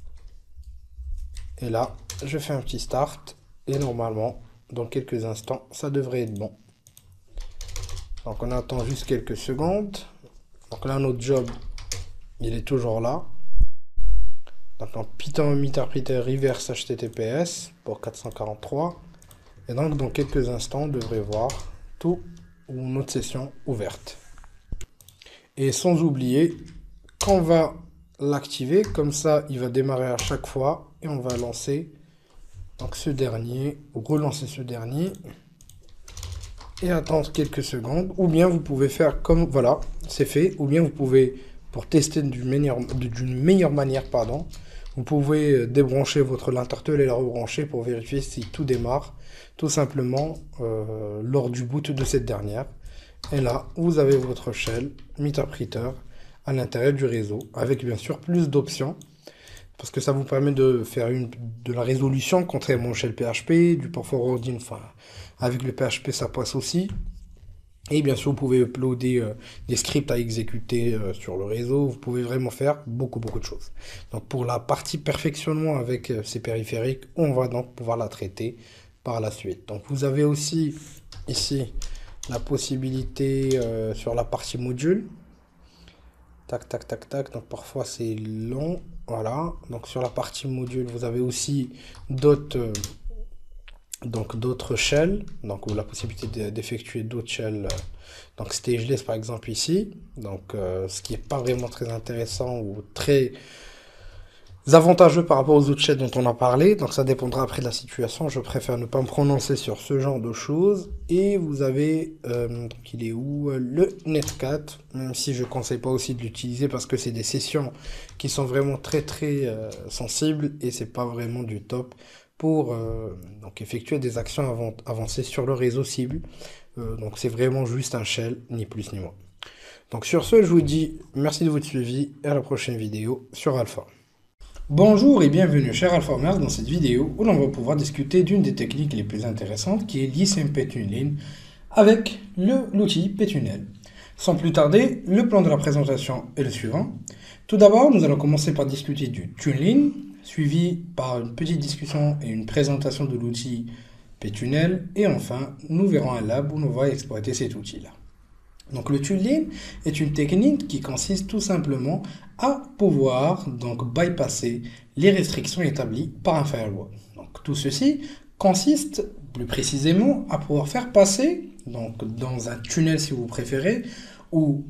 Et là, je fais un petit start. Et normalement, dans quelques instants, ça devrait être bon. Donc on attend juste quelques secondes. Donc là, notre job, il est toujours là. Donc en Python interpreter reverse HTTPS pour 443. Et donc dans quelques instants, on devrait voir tout ou notre session ouverte. Et sans oublier qu'on va l'activer, comme ça il va démarrer à chaque fois et on va lancer donc ce dernier ou relancer ce dernier et attendre quelques secondes. Ou bien vous pouvez faire comme voilà, c'est fait. Ou bien vous pouvez, pour tester d'une meilleure manière, pardon, vous pouvez débrancher votre linterturtle et la rebrancher pour vérifier si tout démarre, tout simplement lors du boot de cette dernière. Et là, vous avez votre shell interpreter à l'intérieur du réseau, avec bien sûr plus d'options, parce que ça vous permet de faire de la résolution, contrairement au shell PHP, du port forwarding, enfin, avec le PHP ça passe aussi. Et bien sûr, vous pouvez uploader des scripts à exécuter sur le réseau. Vous pouvez vraiment faire beaucoup de choses. Donc pour la partie perfectionnement avec ces périphériques, on va donc pouvoir la traiter par la suite. Donc vous avez aussi ici la possibilité sur la partie module. Tac, tac, tac, tac. Donc parfois c'est long. Voilà. Donc sur la partie module, vous avez aussi d'autres shells, donc ou la possibilité d'effectuer d'autres shells, donc stageless par exemple ici, donc ce qui est pas vraiment très intéressant ou très avantageux par rapport aux autres shells dont on a parlé, donc ça dépendra après de la situation, je préfère ne pas me prononcer sur ce genre de choses. Et vous avez, donc il est où, le netcat, même si je conseille pas aussi de l'utiliser parce que c'est des sessions qui sont vraiment très sensibles et c'est pas vraiment du top pour donc effectuer des actions avancées sur le réseau cible. Donc c'est vraiment juste un shell, ni plus ni moins. Donc sur ce, je vous dis merci de votre suivi et à la prochaine vidéo sur Alpha. Bonjour et bienvenue chers Alphamers dans cette vidéo où l'on va pouvoir discuter d'une des techniques les plus intéressantes qui est l'ICMP Tunnel avec l'outil PTunnel. Sans plus tarder, le plan de la présentation est le suivant. Tout d'abord, nous allons commencer par discuter du Tunnel, suivi par une petite discussion et une présentation de l'outil PTunnel et enfin, nous verrons un lab où on va exploiter cet outil-là. Donc le Tunnel est une technique qui consiste tout simplement à pouvoir bypasser les restrictions établies par un firewall. Donc tout ceci consiste plus précisément à pouvoir faire passer dans un tunnel si vous préférez ou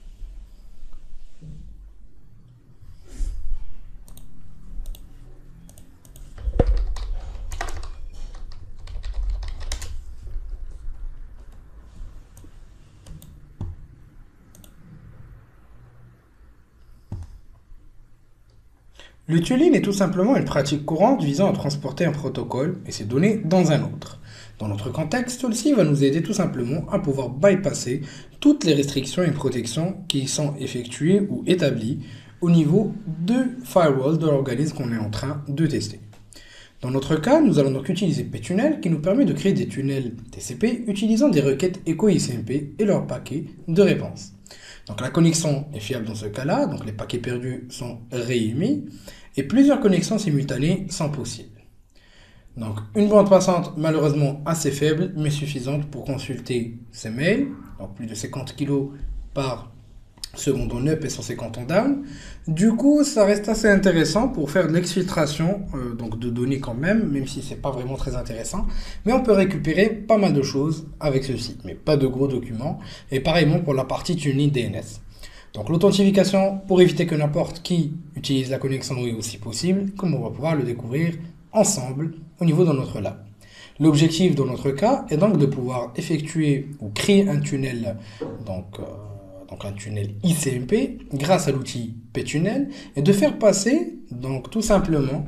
le tunnel est tout simplement une pratique courante visant à transporter un protocole et ses données dans un autre. Dans notre contexte, celui-ci va nous aider tout simplement à pouvoir bypasser toutes les restrictions et protections qui sont effectuées ou établies au niveau de firewall de l'organisme qu'on est en train de tester. Dans notre cas, nous allons donc utiliser PTunnel qui nous permet de créer des tunnels TCP utilisant des requêtes EchoICMP et leurs paquets de réponse. Donc la connexion est fiable dans ce cas-là, donc les paquets perdus sont réémis et plusieurs connexions simultanées sont possibles. Donc une bande passante malheureusement assez faible mais suffisante pour consulter ces mails, donc plus de 50 kg par seconde en up et 150 en down. Du coup, ça reste assez intéressant pour faire de l'exfiltration de données quand même si c'est pas vraiment très intéressant. Mais on peut récupérer pas mal de choses avec ceci, mais pas de gros documents. Et pareillement pour la partie tuning DNS. Donc l'authentification, pour éviter que n'importe qui utilise la connexion est aussi possible, comme on va pouvoir le découvrir ensemble au niveau de notre lab. L'objectif dans notre cas est donc de pouvoir effectuer ou créer un tunnel un tunnel ICMP grâce à l'outil PTunnel et de faire passer tout simplement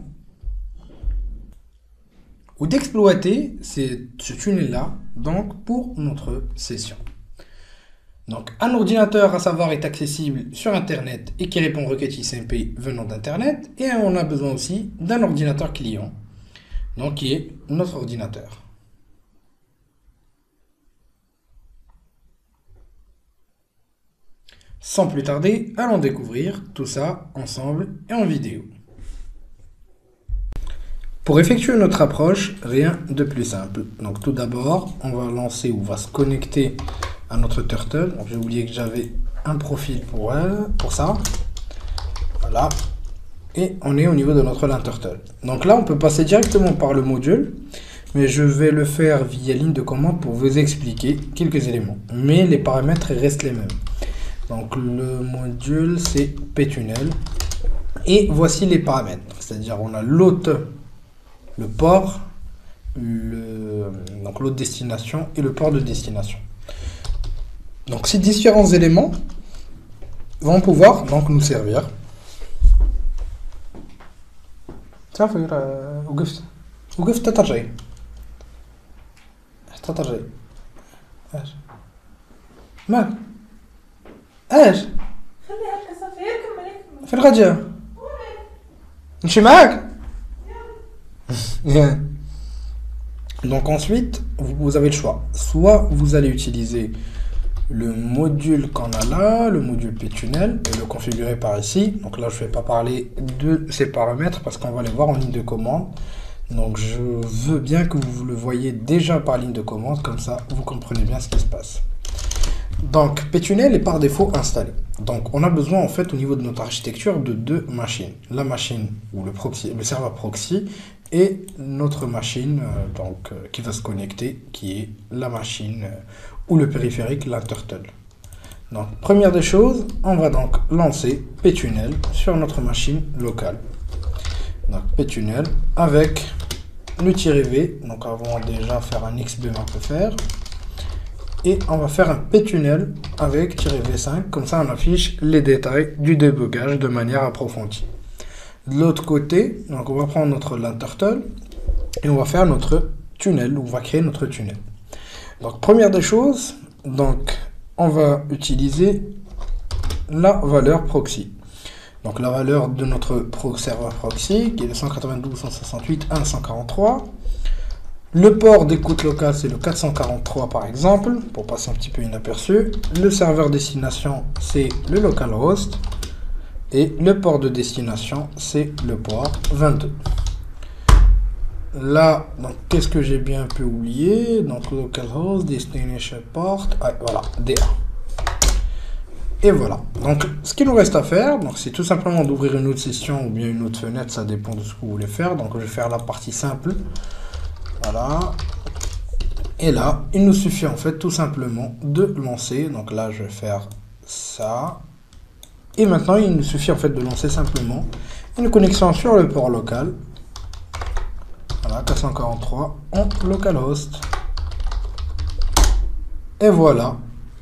ou d'exploiter ce tunnel là pour notre session. Donc un ordinateur à savoir est accessible sur internet et qui répond aux requêtes ICMP venant d'internet et on a besoin aussi d'un ordinateur client qui est notre ordinateur. Sans plus tarder, allons découvrir tout ça ensemble et en vidéo. Pour effectuer notre approche, rien de plus simple. Donc tout d'abord, on va lancer ou va se connecter à notre Turtle. J'ai oublié que j'avais un profil pour ça. Voilà. Et on est au niveau de notre LAN Turtle. Donc là, on peut passer directement par le module. Mais je vais le faire via ligne de commande pour vous expliquer quelques éléments. Mais les paramètres restent les mêmes. Donc le module c'est PTunnel et voici les paramètres, c'est-à-dire on a l'hôte, le port, l'hôte destination et le port de destination. Donc ces différents éléments vont pouvoir nous servir. ايش؟ خلي هالكسافير كملي في الغدا نمشي معاك. Donc ensuite, vous avez le choix. Soit vous allez utiliser le module qu'on a là, le module PTunnel, et le configurer par ici. Donc là, je ne vais pas parler de ces paramètres parce qu'on va les voir en ligne de commande. Donc je veux bien que vous le voyez déjà par ligne de commande, comme ça vous comprenez bien ce qui se passe. Donc PTunnel est par défaut installé. Donc on a besoin en fait au niveau de notre architecture de deux machines. La machine ou le serveur proxy et notre machine qui va se connecter, qui est la machine ou le périphérique, la Turtle. Donc première des choses, on va donc lancer PTunnel sur notre machine locale. Donc PTunnel avec le -v. Donc avant déjà faire un xbm on peut faire. Et on va faire un PTunnel avec -v5, comme ça on affiche les détails du débogage de manière approfondie. De l'autre côté, donc on va prendre notre LAN Turtle et on va faire notre tunnel, on va créer notre tunnel. Donc première des choses, on va utiliser la valeur proxy. Donc la valeur de notre serveur proxy qui est le 192.168.1.143. Le port d'écoute locale c'est le 443 par exemple, pour passer un petit peu inaperçu. Le serveur destination c'est le localhost. Et le port de destination c'est le port 22. Là, donc qu'est-ce que j'ai bien pu oublier? Donc localhost, destination port, voilà, DA. Et voilà. Donc ce qu'il nous reste à faire, donc c'est tout simplement d'ouvrir une autre session ou bien une autre fenêtre, ça dépend de ce que vous voulez faire. Donc je vais faire la partie simple. Voilà. Et là, il nous suffit en fait tout simplement de lancer. Donc là, je vais faire ça. Et maintenant, il nous suffit en fait de lancer simplement une connexion sur le port local. Voilà, 443 en localhost. Et voilà.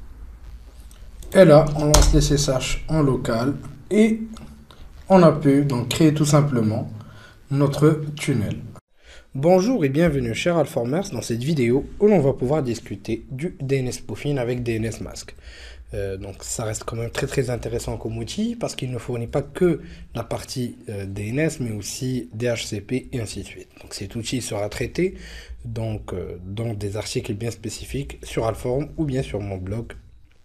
Et là, on lance les SSH en local. Et on a pu donc créer tout simplement notre tunnel. Bonjour et bienvenue chez Alformers dans cette vidéo où l'on va pouvoir discuter du DNS spoofing avec DNSMask. Donc ça reste quand même très intéressant comme outil parce qu'il ne fournit pas que la partie DNS mais aussi DHCP et ainsi de suite. Donc cet outil sera traité donc, dans des articles bien spécifiques sur Alform ou bien sur mon blog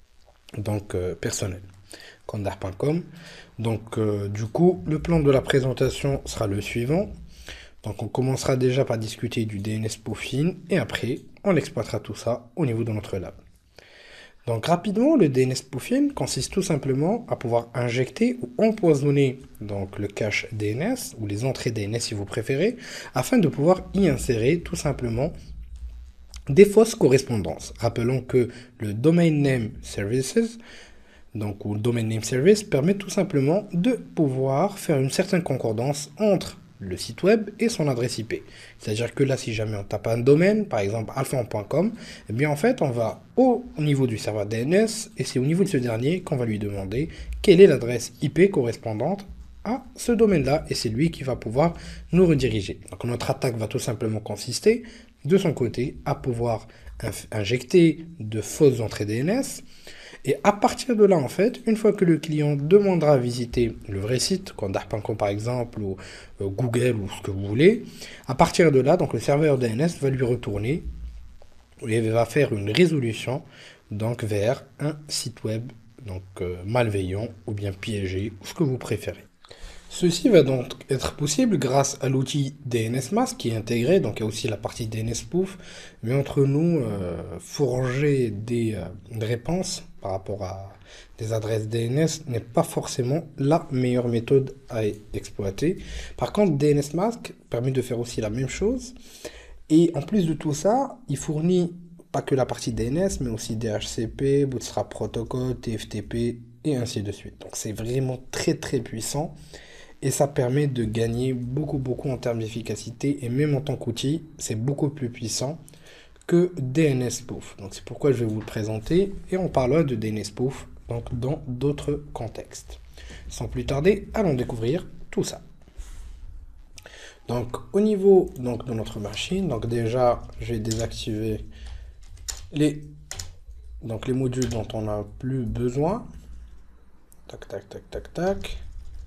donc, personnel, kandar.com. Donc du coup le plan de la présentation sera le suivant. Donc on commencera déjà par discuter du DNS spoofing et après on exploitera tout ça au niveau de notre lab. Donc rapidement, le DNS spoofing consiste tout simplement à pouvoir injecter ou empoisonner donc, le cache DNS ou les entrées DNS si vous préférez, afin de pouvoir y insérer tout simplement des fausses correspondances. Rappelons que le Domain Name Services, donc ou le Domain Name Service, permet tout simplement de pouvoir faire une certaine concordance entre le site web et son adresse IP. C'est-à-dire que là, si jamais on tape un domaine, par exemple alform.com, eh bien en fait, on va au niveau du serveur DNS et c'est au niveau de ce dernier qu'on va lui demander quelle est l'adresse IP correspondante à ce domaine-là et c'est lui qui va pouvoir nous rediriger. Donc notre attaque va tout simplement consister de son côté à pouvoir injecter de fausses entrées DNS. Et à partir de là, en fait, une fois que le client demandera à visiter le vrai site, kandar.com par exemple, ou Google, ou ce que vous voulez, à partir de là, donc le serveur DNS va lui retourner et va faire une résolution donc, vers un site web donc, malveillant ou bien piégé, ou ce que vous préférez. Ceci va donc être possible grâce à l'outil DNSMask qui est intégré, donc il y a aussi la partie DNSPoof, mais entre nous, forger des réponses par rapport à des adresses DNS n'est pas forcément la meilleure méthode à exploiter. Par contre, DNSMask permet de faire aussi la même chose, et en plus de tout ça, il fournit pas que la partie DNS, mais aussi DHCP, Bootstrap Protocol, TFTP, et ainsi de suite. Donc c'est vraiment très puissant. Et ça permet de gagner beaucoup en termes d'efficacité. Et même en tant qu'outil, c'est beaucoup plus puissant que DNSPoof. Donc c'est pourquoi je vais vous le présenter. Et on parlera de DNSPoof donc dans d'autres contextes. Sans plus tarder, allons découvrir tout ça. Donc au niveau donc, de notre machine, donc déjà je vais désactiver les modules dont on n'a plus besoin. Tac.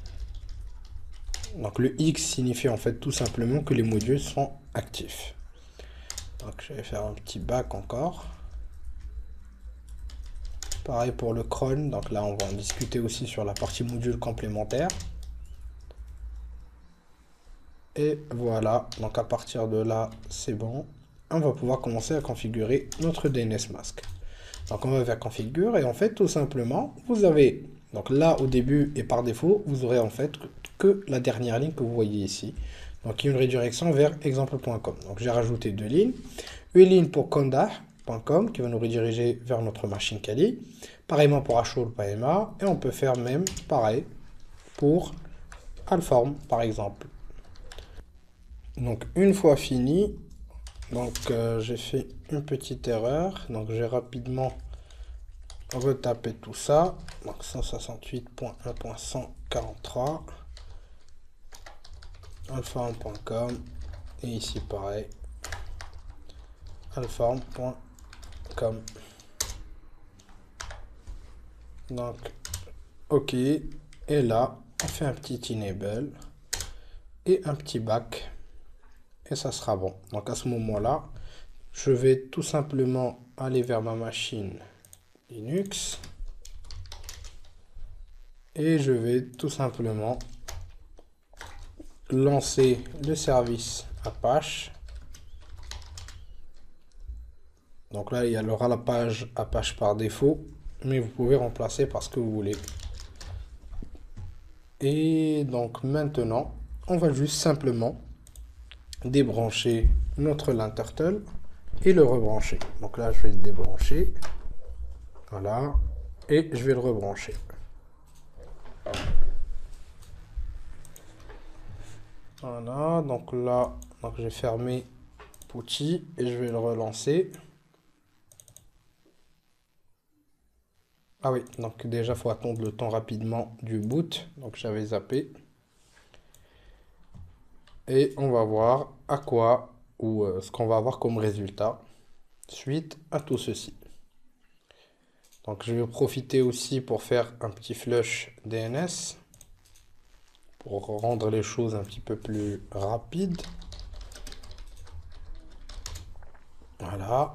Donc le X signifie en fait tout simplement que les modules sont actifs. Donc je vais faire un petit back encore. Pareil pour le cron, donc là on va en discuter aussi sur la partie module complémentaire. Et voilà, donc à partir de là c'est bon. On va pouvoir commencer à configurer notre DNSMask. Donc on va faire configure et en fait tout simplement vous avez, donc là au début et par défaut vous aurez en fait que la dernière ligne que vous voyez ici. Donc il y a une redirection vers exemple.com. Donc j'ai rajouté deux lignes. Une ligne pour kandar.com qui va nous rediriger vers notre machine Kali. Pareillement pour ashore.ma. Et on peut faire même pareil pour alform par exemple. Donc une fois fini, donc j'ai fait une petite erreur. Donc j'ai rapidement retapé tout ça. Donc 168.1.143. alform.com et ici pareil alform.com. donc ok, et là on fait un petit enable et un petit back et ça sera bon. Donc à ce moment-là, je vais tout simplement aller vers ma machine Linux et je vais tout simplement lancer le service Apache. Donc là, il y aura la page Apache par défaut, mais vous pouvez remplacer par ce que vous voulez. Et donc maintenant, on va juste simplement débrancher notre LinTurtle et le rebrancher. Donc là, je vais le débrancher. Voilà. Et je vais le rebrancher. Voilà. Donc là, j'ai fermé Putty et je vais le relancer. Ah oui, donc déjà, il faut attendre le temps rapidement du boot. Donc j'avais zappé. Et on va voir à quoi ou ce qu'on va avoir comme résultat suite à tout ceci. Donc je vais profiter aussi pour faire un petit flush DNS pour rendre les choses un petit peu plus rapides. Voilà.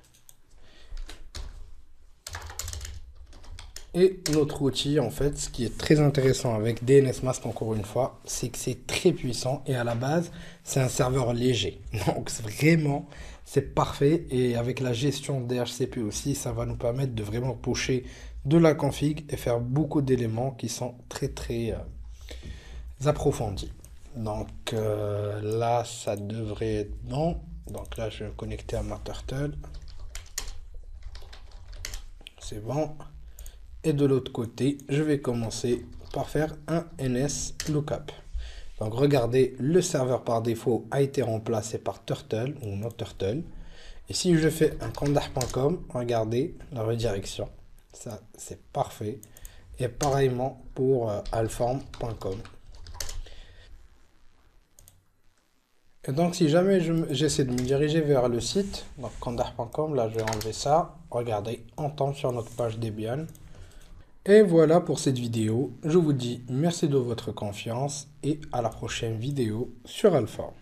Et notre outil, en fait, ce qui est très intéressant avec DNSMask, encore une fois, c'est que c'est très puissant et à la base, c'est un serveur léger. Donc vraiment, c'est parfait. Et avec la gestion DHCP aussi, ça va nous permettre de vraiment pusher de la config et faire beaucoup d'éléments qui sont très approfondis. Donc là, ça devrait être bon. Donc là, je vais me connecter à ma Turtle. C'est bon. Et de l'autre côté, je vais commencer par faire un NS lookup. Donc regardez, le serveur par défaut a été remplacé par Turtle ou NoTurtle. Et si je fais un condah.com, regardez la redirection. Ça, c'est parfait. Et pareillement pour alform.com. Et donc si jamais j'essaie de me diriger vers le site, donc condah.com, là je vais enlever ça. Regardez, on tombe sur notre page Debian. Et voilà pour cette vidéo. Je vous dis merci de votre confiance et à la prochaine vidéo sur Alform.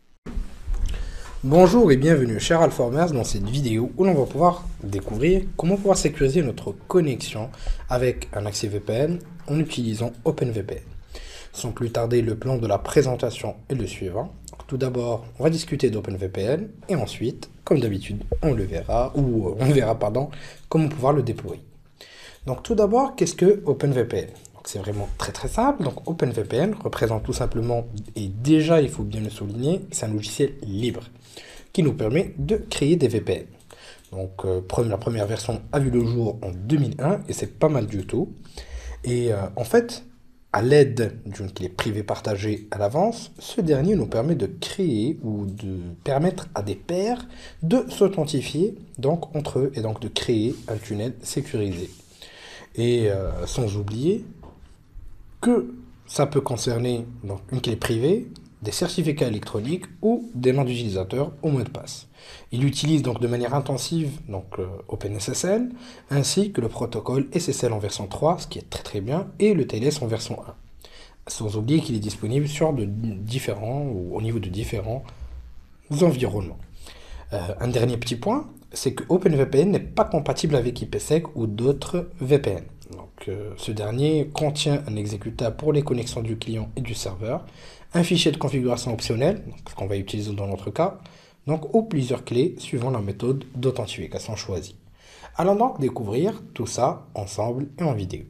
Bonjour et bienvenue chers Alformers dans cette vidéo où l'on va pouvoir découvrir comment pouvoir sécuriser notre connexion avec un accès VPN en utilisant OpenVPN. Sans plus tarder, le plan de la présentation est le suivant. Tout d'abord, on va discuter d'OpenVPN et ensuite, comme d'habitude, on verra comment pouvoir le déployer. Donc tout d'abord, qu'est-ce que OpenVPN? C'est vraiment très simple. Donc OpenVPN représente tout simplement, et déjà il faut bien le souligner, c'est un logiciel libre qui nous permet de créer des VPN. Donc la première version a vu le jour en 2001 et c'est pas mal du tout. Et en fait, à l'aide d'une clé privée partagée à l'avance, ce dernier nous permet de créer ou de permettre à des pairs de s'authentifier donc entre eux et donc de créer un tunnel sécurisé. Et sans oublier que ça peut concerner donc, une clé privée, des certificats électroniques ou des noms d'utilisateurs au mot de passe. Il utilise donc de manière intensive OpenSSL ainsi que le protocole SSL en version 3, ce qui est très bien, et le TLS en version 1. Sans oublier qu'il est disponible sur au niveau de différents environnements. Un dernier petit point, c'est que OpenVPN n'est pas compatible avec IPsec ou d'autres VPN. Donc, ce dernier contient un exécutable pour les connexions du client et du serveur, un fichier de configuration optionnel, ce qu'on va utiliser dans notre cas, donc, ou plusieurs clés suivant la méthode d'authentification choisie. Allons donc découvrir tout ça ensemble et en vidéo.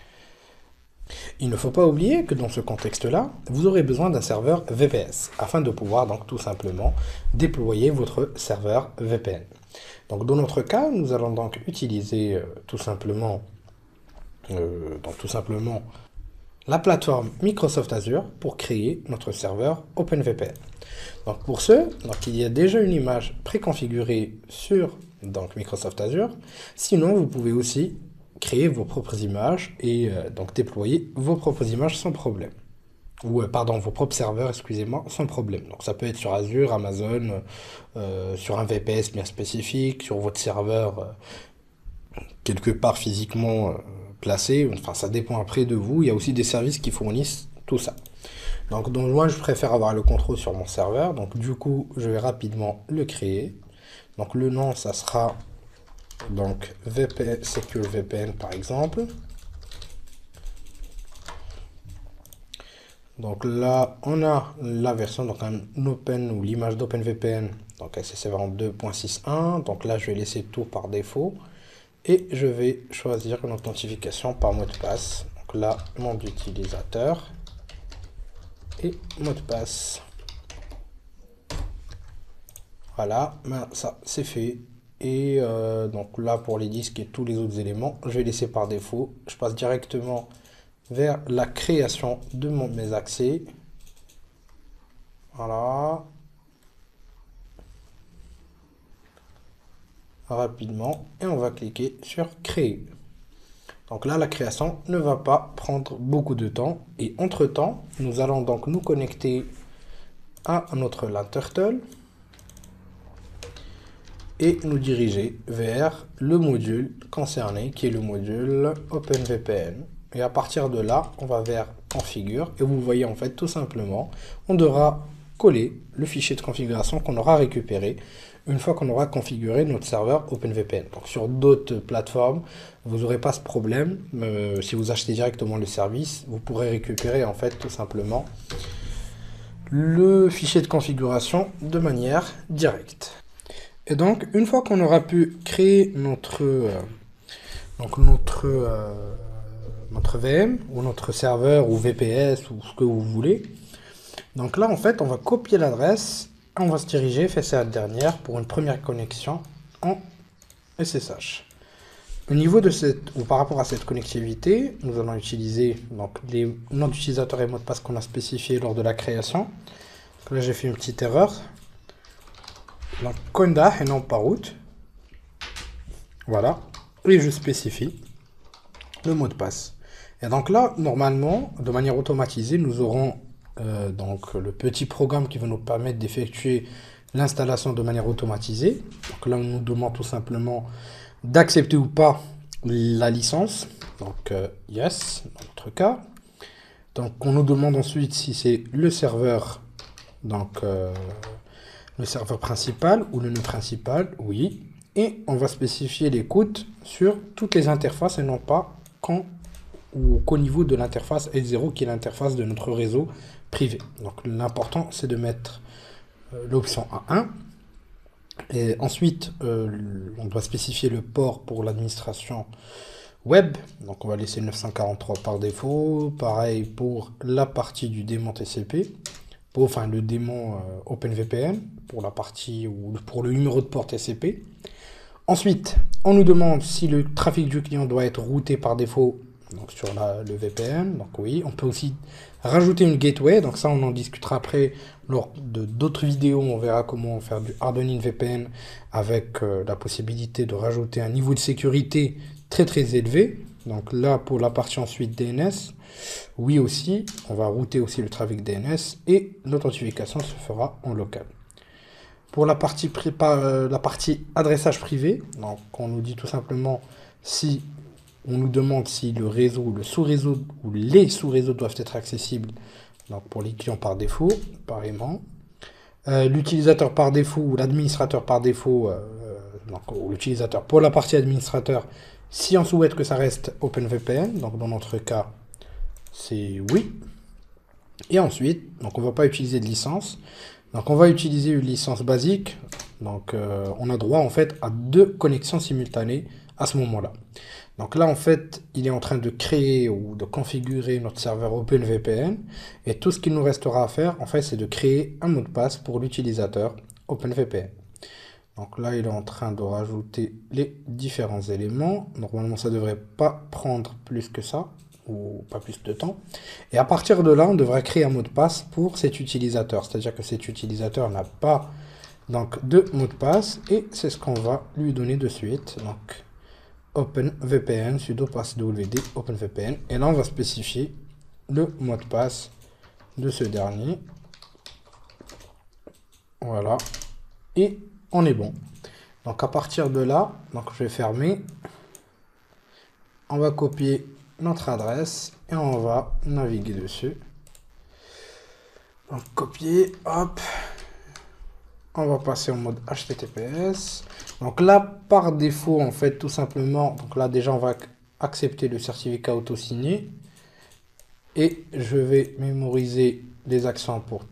Il ne faut pas oublier que dans ce contexte-là, vous aurez besoin d'un serveur VPS afin de pouvoir donc tout simplement déployer votre serveur VPN. Donc dans notre cas, nous allons donc utiliser tout simplement la plateforme Microsoft Azure pour créer notre serveur OpenVPN. Donc pour ce, il y a déjà une image préconfigurée sur Microsoft Azure. Sinon, vous pouvez aussi créer vos propres images et donc déployer vos propres images sans problème. Vos propres serveurs, excusez-moi, sans problème. Donc ça peut être sur Azure, Amazon, sur un VPS bien spécifique, sur votre serveur quelque part physiquement placer. Enfin, ça dépend après de vous. Il y a aussi des services qui fournissent tout ça. Donc moi, je préfère avoir le contrôle sur mon serveur. Donc du coup, je vais rapidement le créer. Donc le nom, ça sera donc VPN, Secure VPN par exemple. Donc là, on a la version, donc un Open ou l'image d'OpenVPN, donc SSL 2.6.1. Donc là, je vais laisser tout par défaut. Et je vais choisir une authentification par mot de passe. Donc là, nom d'utilisateur et mot de passe. Voilà, ben, ça c'est fait. Et donc là, pour les disques et tous les autres éléments, je vais laisser par défaut. Je passe directement vers la création de mes accès. Voilà. Rapidement. Et on va cliquer sur créer. Donc là, la création ne va pas prendre beaucoup de temps. Et entre-temps, nous allons donc nous connecter à notre LabTurtle et nous diriger vers le module concerné, qui est le module OpenVPN. Et à partir de là, on va vers configure. Et vous voyez en fait tout simplement, on devra coller le fichier de configuration qu'on aura récupéré une fois qu'on aura configuré notre serveur OpenVPN. Donc sur d'autres plateformes, vous n'aurez pas ce problème. Si vous achetez directement le service, vous pourrez récupérer en fait tout simplement le fichier de configuration de manière directe. Et donc, une fois qu'on aura pu créer notre VM, ou notre serveur, ou VPS, ou ce que vous voulez, donc là, en fait, on va copier l'adresse, et on va se diriger vers cette dernière pour une première connexion en SSH. Au niveau de par rapport à cette connectivité, nous allons utiliser donc, les noms d'utilisateurs et mots de passe qu'on a spécifiés lors de la création. Donc là, j'ai fait une petite erreur. Donc Conda et non Parroot. Voilà. Et je spécifie le mot de passe. Et donc là, normalement, de manière automatisée, nous aurons donc le petit programme qui va nous permettre d'effectuer l'installation de manière automatisée. Donc là, on nous demande tout simplement d'accepter ou pas la licence. Donc yes, dans notre cas. Donc on nous demande ensuite si c'est le serveur, donc le serveur principal ou le nœud principal, oui. Et on va spécifier l'écoute sur toutes les interfaces et non pas qu'au niveau de l'interface L0 qui est l'interface de notre réseau privé. Donc l'important c'est de mettre l'option A1. Et ensuite, on doit spécifier le port pour l'administration web. Donc on va laisser 943 par défaut. Pareil pour la partie du démon TCP. Enfin le démon OpenVPN pour la partie ou pour le numéro de port TCP. Ensuite, on nous demande si le trafic du client doit être routé par défaut donc sur le VPN. Donc oui, on peut aussi rajouter une gateway. Donc ça, on en discutera après lors de d'autres vidéos. On verra comment faire du hardening VPN avec la possibilité de rajouter un niveau de sécurité très très élevé. Donc là, pour la partie ensuite DNS, oui aussi, on va router aussi le trafic DNS et l'authentification se fera en local. Pour la partie adressage privé, donc on nous dit tout simplement si on nous demande si le réseau, le sous-réseau ou les sous-réseaux doivent être accessibles donc pour les clients par défaut, pareillement. L'utilisateur par défaut ou l'administrateur par défaut, ou l'utilisateur pour la partie administrateur, si on souhaite que ça reste OpenVPN, donc dans notre cas, c'est oui. Et ensuite, donc on ne va pas utiliser de licence. Donc on va utiliser une licence basique. Donc on a droit en fait à 2 connexions simultanées à ce moment-là. Donc là en fait, il est en train de créer ou de configurer notre serveur OpenVPN. Et tout ce qu'il nous restera à faire, en fait, c'est de créer un mot de passe pour l'utilisateur OpenVPN. Donc là, il est en train de rajouter les différents éléments. Normalement, ça ne devrait pas prendre plus que ça, ou pas plus de temps. Et à partir de là, on devrait créer un mot de passe pour cet utilisateur. C'est-à-dire que cet utilisateur n'a pas donc, de mot de passe, et c'est ce qu'on va lui donner de suite. Donc, OpenVPN, sudo passwd OpenVPN. Et là, on va spécifier le mot de passe de ce dernier. Voilà. Et on est bon. Donc à partir de là, donc je vais fermer. On va copier notre adresse et on va naviguer dessus. Donc copier, hop. On va passer au mode HTTPS. Donc là, par défaut, en fait, tout simplement, donc là déjà on va accepter le certificat auto-signé. Et je vais mémoriser les accents pour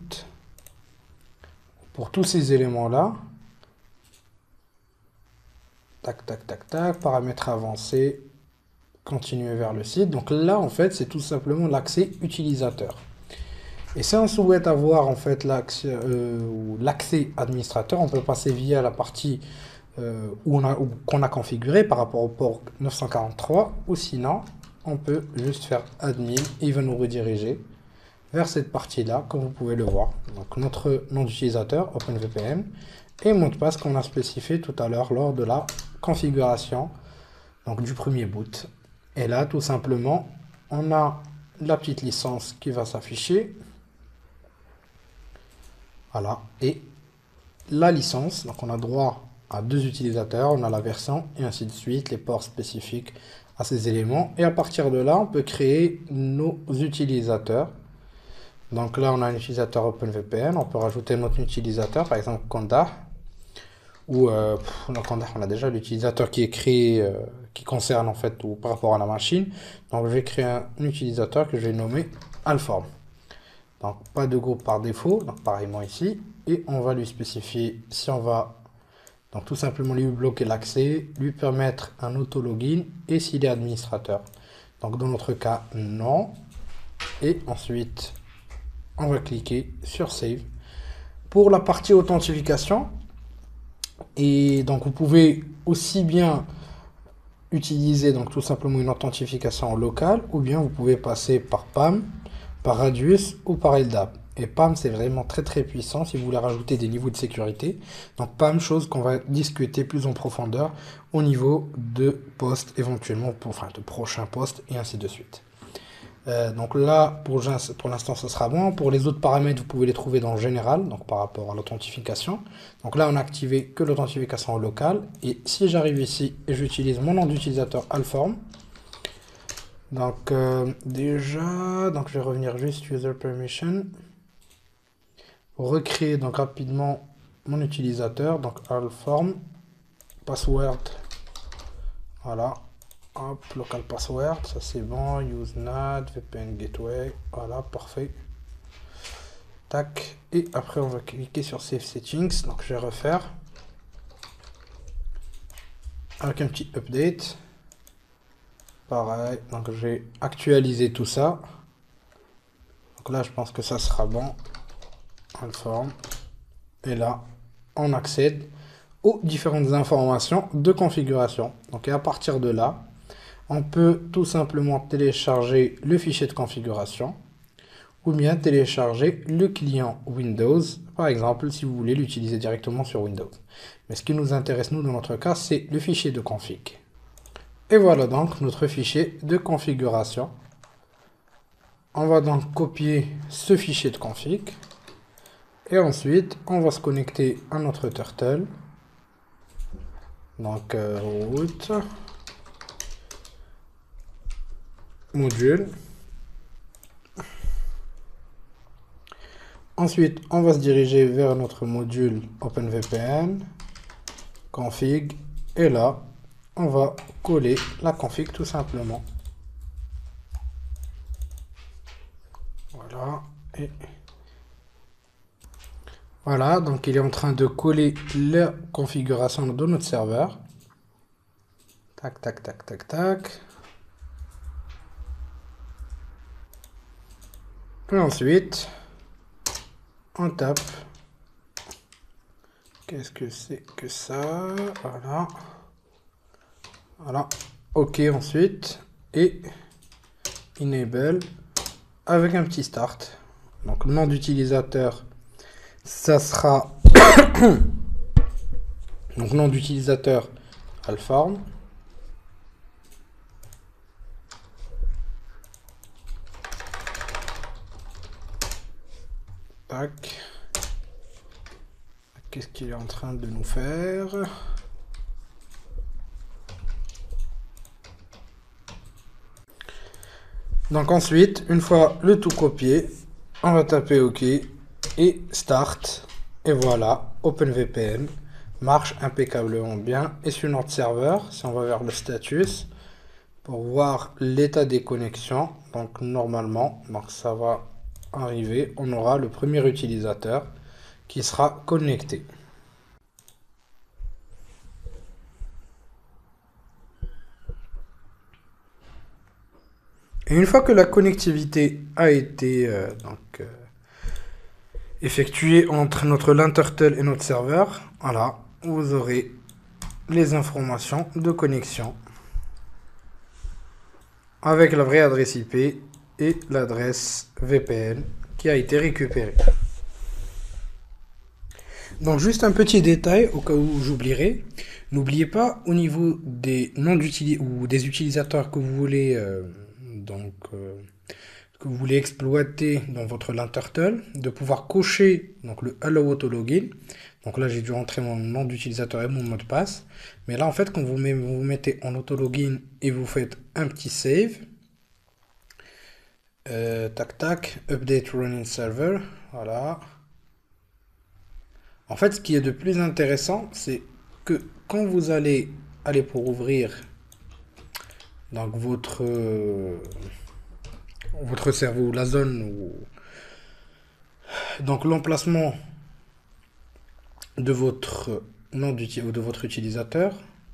tous ces éléments-là. Tac, tac, tac, tac. Paramètres avancés. Continuer vers le site. Donc là, en fait, c'est tout simplement l'accès utilisateur. Et si on souhaite avoir en fait l'accès administrateur, on peut passer via la partie qu'on a configuré par rapport au port 943. Ou sinon, on peut juste faire admin et il va nous rediriger vers cette partie-là, comme vous pouvez le voir. Donc notre nom d'utilisateur, OpenVPN, et mot de passe qu'on a spécifié tout à l'heure lors de la configuration donc du premier boot. Et là, tout simplement, on a la petite licence qui va s'afficher. Voilà. Et la licence, donc on a droit à 2 utilisateurs, on a la version et ainsi de suite, les ports spécifiques à ces éléments. Et à partir de là, on peut créer nos utilisateurs. Donc là, on a un utilisateur OpenVPN, on peut rajouter notre utilisateur, par exemple Conda. Ou Conda, on a déjà l'utilisateur qui est créé, qui concerne en fait ou par rapport à la machine. Donc je vais créer un utilisateur que je vais nommer Alform. Donc pas de groupe par défaut, donc pareillement ici. Et on va lui spécifier si on va donc tout simplement lui bloquer l'accès, lui permettre un auto-login et s'il est administrateur. Donc dans notre cas, non. Et ensuite, on va cliquer sur Save. Pour la partie authentification, et donc vous pouvez aussi bien utiliser donc tout simplement une authentification locale, ou bien vous pouvez passer par PAM, par Radius ou par LDAP. Et PAM, c'est vraiment très très puissant si vous voulez rajouter des niveaux de sécurité. Donc PAM, chose qu'on va discuter plus en profondeur au niveau de postes éventuellement, enfin de prochains postes et ainsi de suite. Donc là, pour l'instant, ce sera bon. Pour les autres paramètres, vous pouvez les trouver dans le général, donc par rapport à l'authentification. Donc là, on a activé que l'authentification locale. Et si j'arrive ici et j'utilise mon nom d'utilisateur Alform, donc déjà, donc je vais revenir juste User Permission, recréer donc rapidement mon utilisateur, donc Alform, password, voilà. Hop, local password, ça c'est bon, useNAT, VPN gateway, voilà, parfait. Tac, et après on va cliquer sur Save Settings, donc je vais refaire avec un petit update. Pareil, donc je vais actualiser tout ça. Donc là je pense que ça sera bon. Alform. Et là, on accède aux différentes informations de configuration. Donc et à partir de là, on peut tout simplement télécharger le fichier de configuration ou bien télécharger le client Windows, par exemple, si vous voulez l'utiliser directement sur Windows. Mais ce qui nous intéresse, nous, dans notre cas, c'est le fichier de config. Et voilà donc notre fichier de configuration. On va donc copier ce fichier de config. Et ensuite, on va se connecter à notre Turtle. Donc, route. Module. Ensuite, on va se diriger vers notre module OpenVPN, config, et là, on va coller la config tout simplement. Voilà, et voilà, donc il est en train de coller la configuration de notre serveur. Tac, tac, tac, tac, tac. Et ensuite, on tape. Qu'est-ce que c'est que ça? Voilà. Voilà. OK ensuite. Et enable avec un petit start. Donc nom d'utilisateur, ça sera donc nom d'utilisateur Alform. Tac. Qu'est-ce qu'il est en train de nous faire? Donc ensuite, une fois le tout copié, on va taper OK et Start. Et voilà, OpenVPN marche impeccablement bien. Et sur notre serveur, si on va vers le status, pour voir l'état des connexions, donc normalement, donc ça va arriver, on aura le premier utilisateur qui sera connecté. Et une fois que la connectivité a été effectuée entre notre LantTurtle et notre serveur, voilà, vous aurez les informations de connexion avec la vraie adresse IP et l'adresse VPN qui a été récupérée. Donc juste un petit détail au cas où j'oublierai. N'oubliez pas au niveau des noms ou des utilisateurs que vous voulez que vous voulez exploiter dans votre LantTurtle, de pouvoir cocher donc le Allow Auto Login. Donc là j'ai dû rentrer mon nom d'utilisateur et mon mot de passe. Mais là en fait quand vous mettez en auto login et vous faites un petit save, tac tac, update running server, voilà. En fait, ce qui est de plus intéressant, c'est que quand vous allez aller pour ouvrir donc votre cerveau, la zone ou donc l'emplacement de votre nom de votre utilisateur.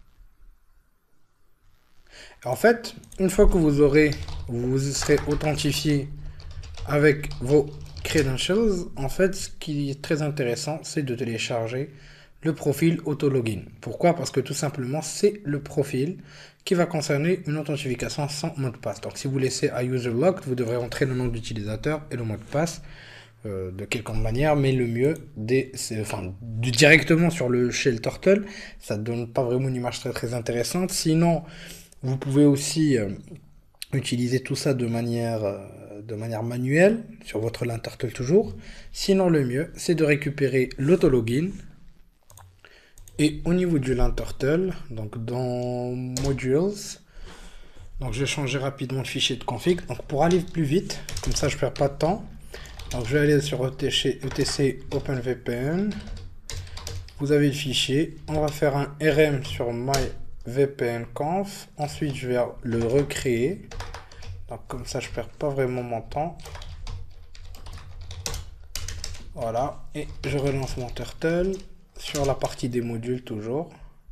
En fait, une fois que vous serez authentifié avec vos credentials, en fait, ce qui est très intéressant, c'est de télécharger le profil auto-login. Pourquoi? Parce que tout simplement, c'est le profil qui va concerner une authentification sans mot de passe. Donc, si vous laissez à user locked, vous devrez entrer le nom d'utilisateur et le mot de passe de quelque manière, mais le mieux, directement sur le shell Turtle, ça ne donne pas vraiment une image très très intéressante. Sinon, vous pouvez aussi utiliser tout ça de manière manuelle sur votre LantTurtle toujours. Sinon, le mieux, c'est de récupérer l'autologin. Et au niveau du LantTurtle, donc dans Modules, donc je vais changer rapidement le fichier de config. Donc pour aller plus vite, comme ça je ne perds pas de temps. Donc je vais aller sur etc OpenVPN. Vous avez le fichier. On va faire un RM sur myVPNconf. Ensuite je vais le recréer. Donc comme ça je perds pas vraiment mon temps. Voilà. Et je relance mon Turtle sur la partie des modules toujours.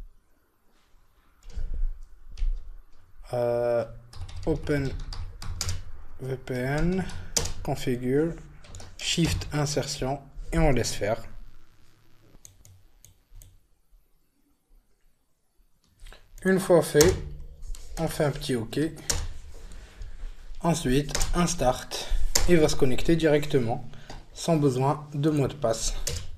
OpenVPN, configure, Shift insertion et on laisse faire. Une fois fait, on fait un petit OK. Ensuite, un start. Il va se connecter directement sans besoin de mot de passe.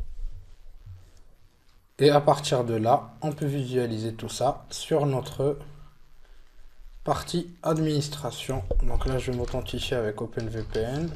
Et à partir de là, on peut visualiser tout ça sur notre partie administration. Donc là, je vais m'authentifier avec OpenVPN.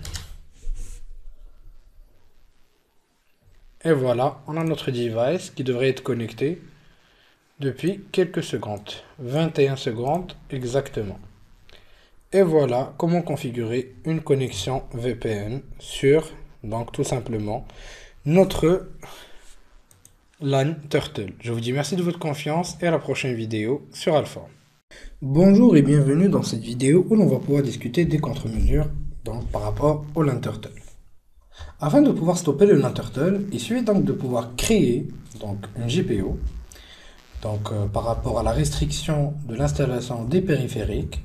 Et voilà, on a notre device qui devrait être connecté depuis quelques secondes. 21 secondes exactement. Et voilà comment configurer une connexion VPN sur, donc tout simplement, notre LantTurtle. Je vous dis merci de votre confiance et à la prochaine vidéo sur Alpha. Bonjour et bienvenue dans cette vidéo où l'on va pouvoir discuter des contre-mesures par rapport au LantTurtle. Afin de pouvoir stopper le LantTurtle, il suffit donc de pouvoir créer une GPO par rapport à la restriction de l'installation des périphériques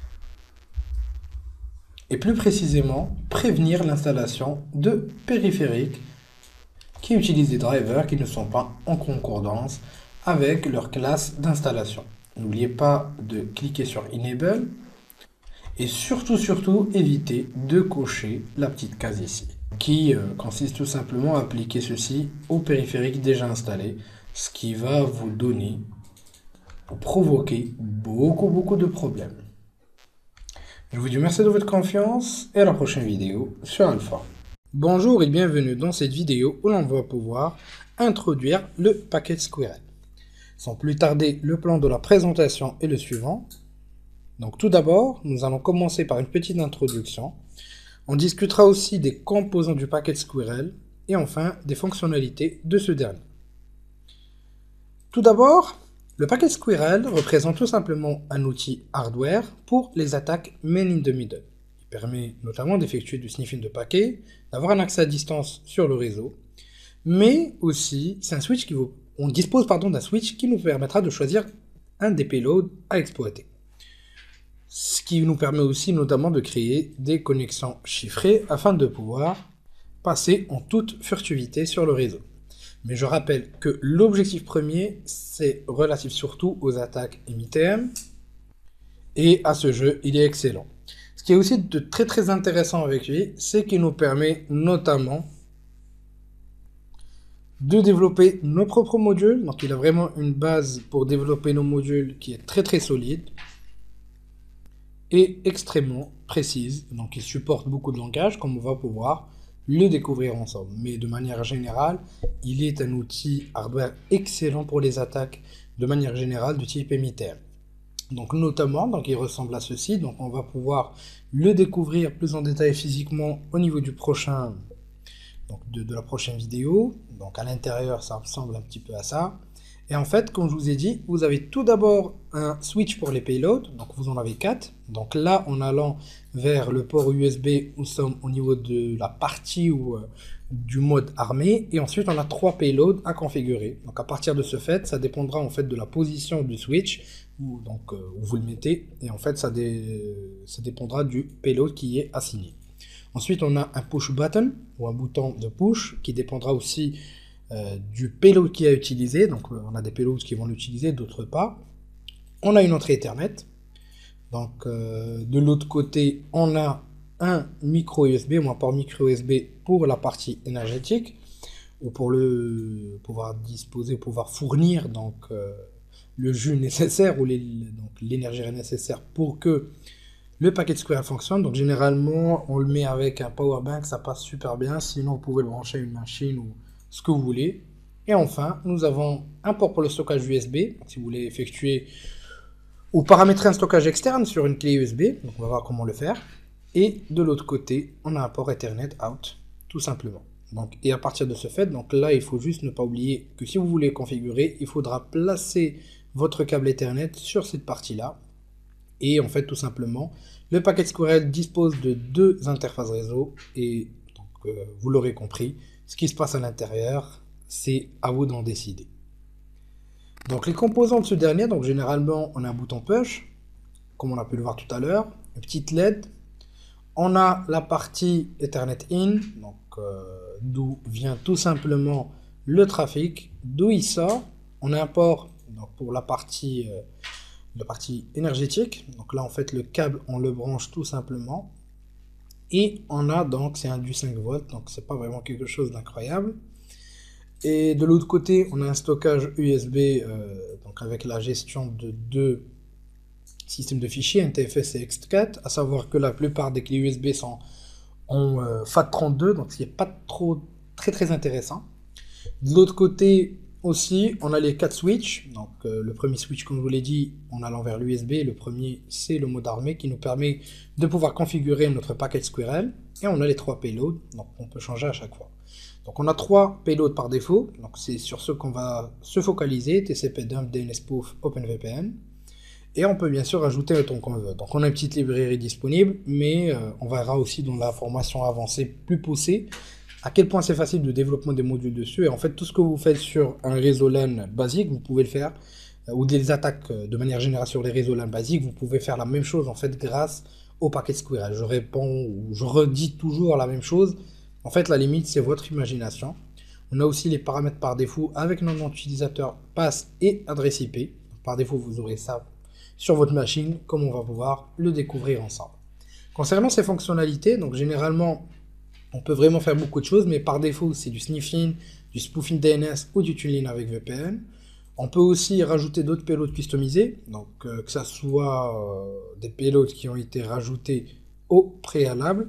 et plus précisément prévenir l'installation de périphériques qui utilisent des drivers qui ne sont pas en concordance avec leur classe d'installation. N'oubliez pas de cliquer sur Enable et surtout éviter de cocher la petite case ici qui consiste tout simplement à appliquer ceci aux périphériques déjà installés, ce qui va vous donner ou provoquer beaucoup de problèmes. Je vous dis merci de votre confiance et à la prochaine vidéo sur Alpha. Bonjour et bienvenue dans cette vidéo où l'on va pouvoir introduire le packet Squirrel. Sans plus tarder, le plan de la présentation est le suivant. Donc tout d'abord, nous allons commencer par une petite introduction. On discutera aussi des composants du paquet Squirrel et enfin des fonctionnalités de ce dernier. Tout d'abord, le paquet Squirrel représente tout simplement un outil hardware pour les attaques main in the middle. Il permet notamment d'effectuer du sniffing de paquets, d'avoir un accès à distance sur le réseau, mais aussi c'est un switch on dispose d'un switch qui nous permettra de choisir un des payloads à exploiter. Ce qui nous permet aussi notamment de créer des connexions chiffrées afin de pouvoir passer en toute furtivité sur le réseau. Mais je rappelle que l'objectif premier, c'est relatif surtout aux attaques MITM, et à ce jeu, il est excellent. Ce qui est aussi de très très intéressant avec lui, c'est qu'il nous permet notamment de développer nos propres modules. Donc il a vraiment une base pour développer nos modules qui est très très solide et extrêmement précise. Donc il supporte beaucoup de langages comme on va pouvoir le découvrir ensemble. Mais de manière générale, il est un outil hardware excellent pour les attaques de manière générale du type MITM. Donc notamment, il ressemble à ceci. Donc on va pouvoir le découvrir plus en détail physiquement au niveau du prochain, de la prochaine vidéo. Donc à l'intérieur, ça ressemble un petit peu à ça. Et en fait, comme je vous ai dit, vous avez tout d'abord un switch pour les payloads, donc vous en avez 4. Donc là, en allant vers le port USB, nous sommes au niveau de la partie du mode armé, et ensuite on a 3 payloads à configurer. Donc à partir de ce fait, ça dépendra en fait de la position du switch, où vous le mettez, et en fait ça dépendra du payload qui est assigné. Ensuite, on a un push button, ou un bouton de push, qui dépendra aussi du payload qui a utilisé. Donc on a des payloads qui vont l'utiliser, d'autres pas. On a une entrée Ethernet. Donc de l'autre côté, on a un micro USB ou un port micro USB pour la partie énergétique, ou pour pouvoir fournir le jus nécessaire ou l'énergie nécessaire pour que le paquet Squirrel fonctionne. Donc généralement on le met avec un power bank, ça passe super bien. Sinon vous pouvez le brancher à une machine ou ce que vous voulez. Et enfin, nous avons un port pour le stockage USB, si vous voulez effectuer ou paramétrer un stockage externe sur une clé USB. Donc on va voir comment le faire. Et de l'autre côté, on a un port Ethernet out, tout simplement. Et à partir de ce fait, là, il faut juste ne pas oublier que si vous voulez configurer, il faudra placer votre câble Ethernet sur cette partie-là. Et en fait, tout simplement, le paquet Squirrel dispose de 2 interfaces réseau. Et vous l'aurez compris, ce qui se passe à l'intérieur, c'est à vous d'en décider. Donc les composants de ce dernier, généralement on a un bouton push, comme on a pu le voir tout à l'heure, une petite LED. On a la partie Ethernet in, d'où vient tout simplement le trafic, d'où il sort. On a un port pour la partie énergétique. Donc là en fait le câble on le branche tout simplement. Et on a c'est un du 5 volts, donc c'est pas vraiment quelque chose d'incroyable. Et de l'autre côté, on a un stockage USB, avec la gestion de 2 systèmes de fichiers, NTFS et ext4, à savoir que la plupart des clés USB sont en FAT32, donc ce qui n'est pas très intéressant. De l'autre côté aussi, on a les 4 switches. Le premier switch, comme je vous l'ai dit, en allant vers l'USB, le premier c'est le mode armé qui nous permet de pouvoir configurer notre paquet Squirrel. Et on a les 3 payloads, donc on peut changer à chaque fois. Donc on a 3 payloads par défaut, donc c'est sur ceux qu'on va se focaliser, TCP dump, DNSPoof, OpenVPN. Et on peut bien sûr ajouter le ton qu'on veut. Donc on a une petite librairie disponible, mais on verra aussi dans la formation avancée plus poussée à quel point c'est facile de développement des modules dessus. Et en fait tout ce que vous faites sur un réseau LAN basique, vous pouvez le faire, ou des attaques de manière générale sur les réseaux LAN basiques, vous pouvez faire la même chose en fait grâce au paquet Squirrel. Je réponds ou je redis toujours la même chose. En fait, la limite, c'est votre imagination. On a aussi les paramètres par défaut avec notre nom d'utilisateur, passe et adresse IP. Par défaut, vous aurez ça sur votre machine, comme on va pouvoir le découvrir ensemble. Concernant ces fonctionnalités, généralement, on peut vraiment faire beaucoup de choses, mais par défaut, c'est du sniffing, du spoofing DNS ou du tuning avec VPN. On peut aussi rajouter d'autres payloads customisés, que ce soit des payloads qui ont été rajoutés au préalable,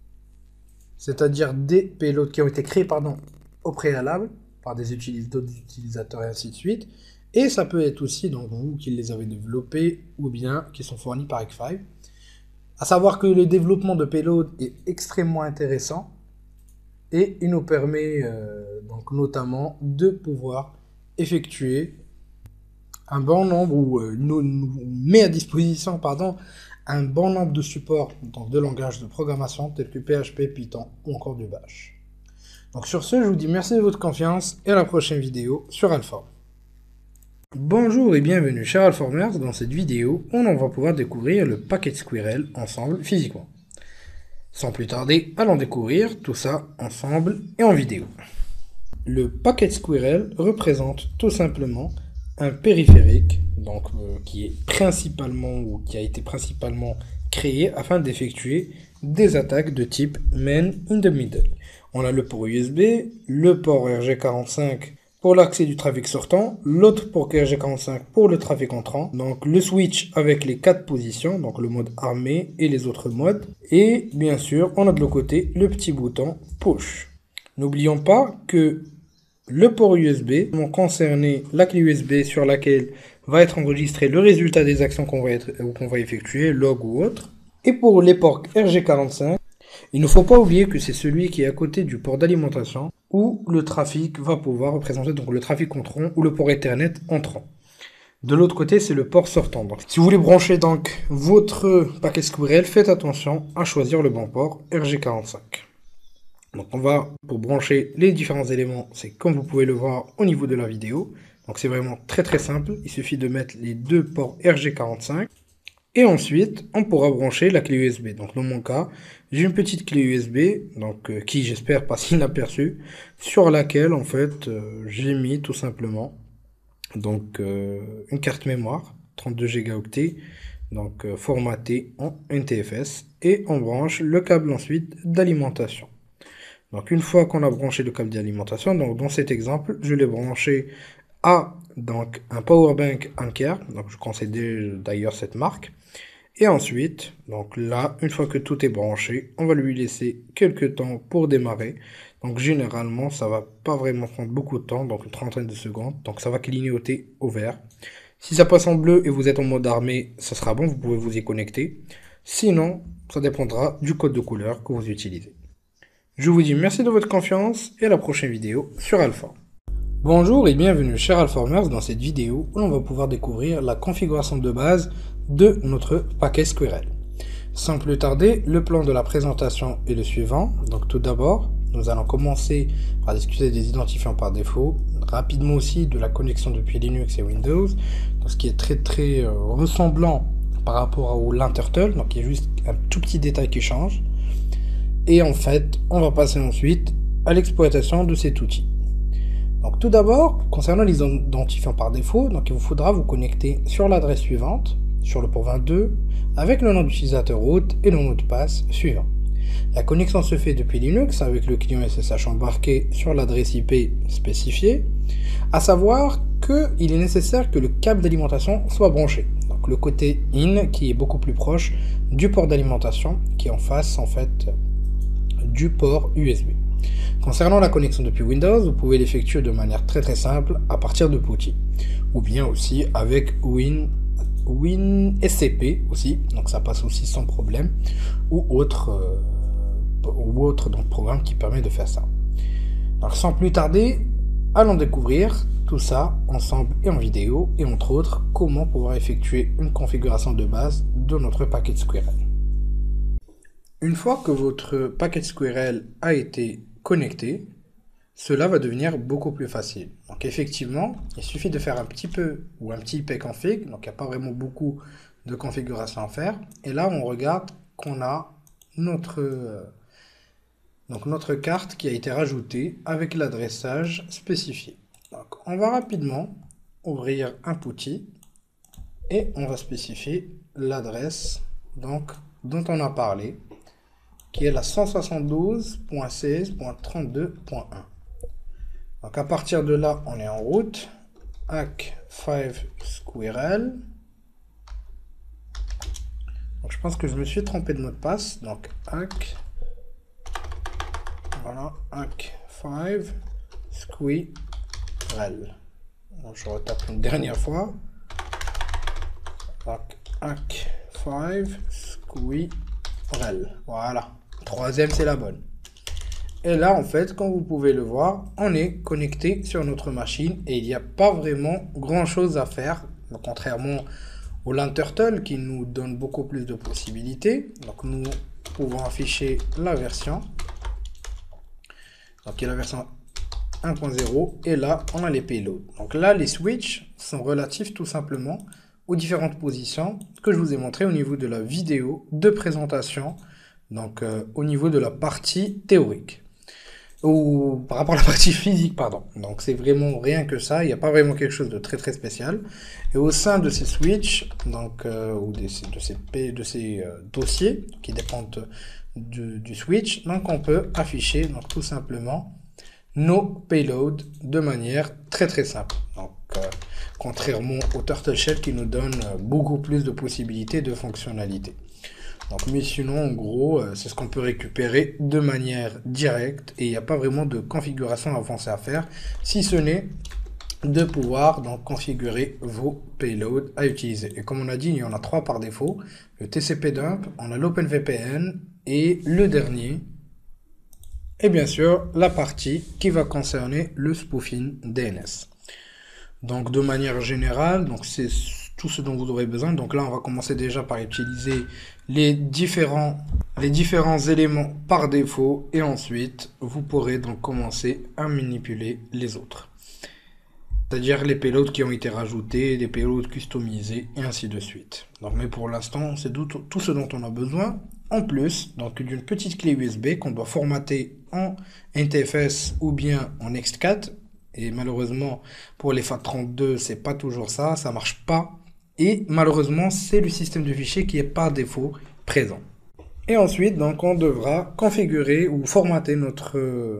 c'est-à-dire des payloads qui ont été créés au préalable par d'autres utilisateurs et ainsi de suite. Et ça peut être aussi donc vous qui les avez développés ou bien qui sont fournis par Hack5. À savoir que le développement de payload est extrêmement intéressant et il nous permet donc notamment de pouvoir effectuer un bon nombre ou nous met à disposition un bon nombre de supports donc de langages de programmation tels que PHP, Python ou encore du Bash. Donc sur ce, je vous dis merci de votre confiance et à la prochaine vidéo sur Alpha. Bonjour et bienvenue chez Alphaformers. Dans cette vidéo, on va pouvoir découvrir le Packet Squirrel ensemble physiquement. Sans plus tarder, allons découvrir tout ça ensemble et en vidéo. Le Packet Squirrel représente tout simplement un périphérique donc, qui a été principalement créé afin d'effectuer des attaques de type Man in the Middle. On a le port USB, le port RJ45 pour l'accès du trafic sortant, l'autre port RJ45 pour le trafic entrant, donc le switch avec les 4 positions, donc le mode armé et les autres modes, et bien sûr on a de l'autre côté le petit bouton push. N'oublions pas que le port USB va concerner la clé USB sur laquelle va être enregistré le résultat des actions qu'on va effectuer, log ou autre. Et pour les ports RJ45, il ne faut pas oublier que c'est celui qui est à côté du port d'alimentation où le trafic va pouvoir représenter donc le trafic entrant ou le port Ethernet entrant. De l'autre côté, c'est le port sortant. Donc, si vous voulez brancher donc votre Packet Squirrel, faites attention à choisir le bon port RJ45. Donc pour brancher les différents éléments, c'est comme vous pouvez le voir au niveau de la vidéo. Donc c'est vraiment très simple, il suffit de mettre les deux ports RJ45. Et ensuite, on pourra brancher la clé USB. Donc dans mon cas, j'ai une petite clé USB, donc qui j'espère passe inaperçue, sur laquelle en fait j'ai mis tout simplement donc une carte mémoire 32 Go, donc formatée en NTFS, et on branche le câble ensuite d'alimentation. Donc une fois qu'on a branché le câble d'alimentation, donc dans cet exemple, je l'ai branché à donc un powerbank Anker, donc je conseille d'ailleurs cette marque. Et ensuite, donc là, une fois que tout est branché, on va lui laisser quelques temps pour démarrer. Donc généralement, ça va pas vraiment prendre beaucoup de temps, donc une trentaine de secondes. Donc ça va clignoter au vert. Si ça passe en bleu et vous êtes en mode armé, ça sera bon, vous pouvez vous y connecter. Sinon, ça dépendra du code de couleur que vous utilisez. Je vous dis merci de votre confiance et à la prochaine vidéo sur Alpha. Bonjour et bienvenue chez Alphaformers dans cette vidéo où l'on va pouvoir découvrir la configuration de base de notre Packet Squirrel. Sans plus tarder, le plan de la présentation est le suivant. Donc tout d'abord, nous allons commencer par discuter des identifiants par défaut, rapidement aussi de la connexion depuis Linux et Windows, donc ce qui est très ressemblant par rapport au Linterturtle, donc il y a juste un tout petit détail qui change. Et en fait, on va passer ensuite à l'exploitation de cet outil. Donc tout d'abord, concernant les identifiants par défaut, donc il vous faudra vous connecter sur l'adresse suivante, sur le port 22, avec le nom d'utilisateur root et le mot de passe suivant. La connexion se fait depuis Linux avec le client SSH embarqué sur l'adresse IP spécifiée, à savoir qu'il est nécessaire que le câble d'alimentation soit branché. Donc le côté in qui est beaucoup plus proche du port d'alimentation qui est en face en fait du port USB. Concernant la connexion depuis Windows, vous pouvez l'effectuer de manière très simple à partir de PuTTY, ou bien aussi avec WinSCP aussi, donc ça passe aussi sans problème, ou autre donc, programme qui permet de faire ça. Alors sans plus tarder, allons découvrir tout ça ensemble et en vidéo, et entre autres, comment pouvoir effectuer une configuration de base de notre Packet Squirrel. Une fois que votre Packet Squirrel a été connecté, cela va devenir beaucoup plus facile. Donc effectivement, il suffit de faire un petit peu ou un petit ipconfig, donc il n'y a pas vraiment beaucoup de configuration à faire. Et là, on regarde qu'on a notre carte qui a été rajoutée avec l'adressage spécifié. Donc on va rapidement ouvrir un PuTTY et on va spécifier l'adresse donc dont on a parlé, qui est la 172.16.32.1. Donc à partir de là, on est en route. Hack5 Squirrel. Donc je pense que je me suis trompé de mot de passe. Donc Hack5 Squirrel. Je retape une dernière fois. Hack 5 Squirrel. Voilà. Troisième, c'est la bonne. Et là, en fait, comme vous pouvez le voir, on est connecté sur notre machine et il n'y a pas vraiment grand-chose à faire, contrairement au LearnTurtle qui nous donne beaucoup plus de possibilités. Donc, nous pouvons afficher la version. Donc, il y a la version 1.0 et là, on a les payloads. Donc là, les switches sont relatifs tout simplement aux différentes positions que je vous ai montrées au niveau de la vidéo de présentation, donc au niveau de la partie théorique. Ou par rapport à la partie physique, pardon. Donc c'est vraiment rien que ça, il n'y a pas vraiment quelque chose de très très spécial. Et au sein de ces switches, donc, ou de ces dossiers qui dépendent du switch, donc on peut afficher donc, tout simplement nos payloads de manière très très simple. Donc, contrairement au Turtle Shell qui nous donne beaucoup plus de possibilités de fonctionnalités. Donc, mais sinon, en gros, c'est ce qu'on peut récupérer de manière directe et il n'y a pas vraiment de configuration avancée à faire, si ce n'est de pouvoir donc configurer vos payloads à utiliser. Et comme on a dit, il y en a 3 par défaut. Le TCP dump, on a l'OpenVPN et le dernier, et bien sûr, la partie qui va concerner le spoofing DNS. Donc, de manière générale, donc c'est tout ce dont vous aurez besoin. Donc là, on va commencer déjà par utiliser les différents éléments par défaut et ensuite, vous pourrez donc commencer à manipuler les autres. C'est-à-dire les payloads qui ont été rajoutés, des payloads customisés et ainsi de suite. Donc, mais pour l'instant, c'est tout ce dont on a besoin. En plus, donc d'une petite clé USB qu'on doit formater en NTFS ou bien en Ext4. Et malheureusement, pour les FAT32, c'est pas toujours ça, ça marche pas. Et malheureusement, c'est le système de fichiers qui est par défaut présent. Et ensuite, donc, on devra configurer ou formater notre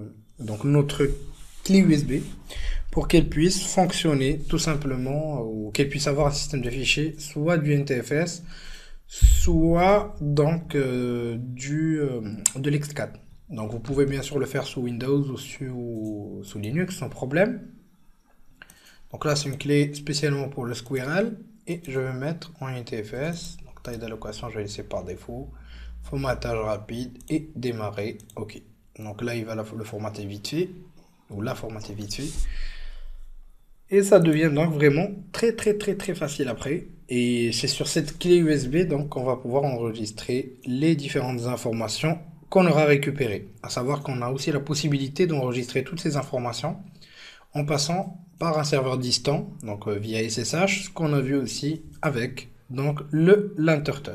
clé USB pour qu'elle puisse fonctionner tout simplement, ou qu'elle puisse avoir un système de fichiers, soit du NTFS, soit donc de l'Ext4. Donc vous pouvez bien sûr le faire sous Windows ou sous Linux sans problème. Donc là c'est une clé spécialement pour le Squirrel et je vais mettre en NTFS. Donc taille d'allocation je vais laisser par défaut. Formatage rapide et démarrer. Ok. Donc là il va le formater vite fait ou la formater vite fait. Et ça devient donc vraiment très facile après. Et c'est sur cette clé USB donc qu'on va pouvoir enregistrer les différentes informations qu'on aura récupérées. À savoir qu'on a aussi la possibilité d'enregistrer toutes ces informations en passant par un serveur distant, donc via SSH, ce qu'on a vu aussi avec donc le LearnTurtle.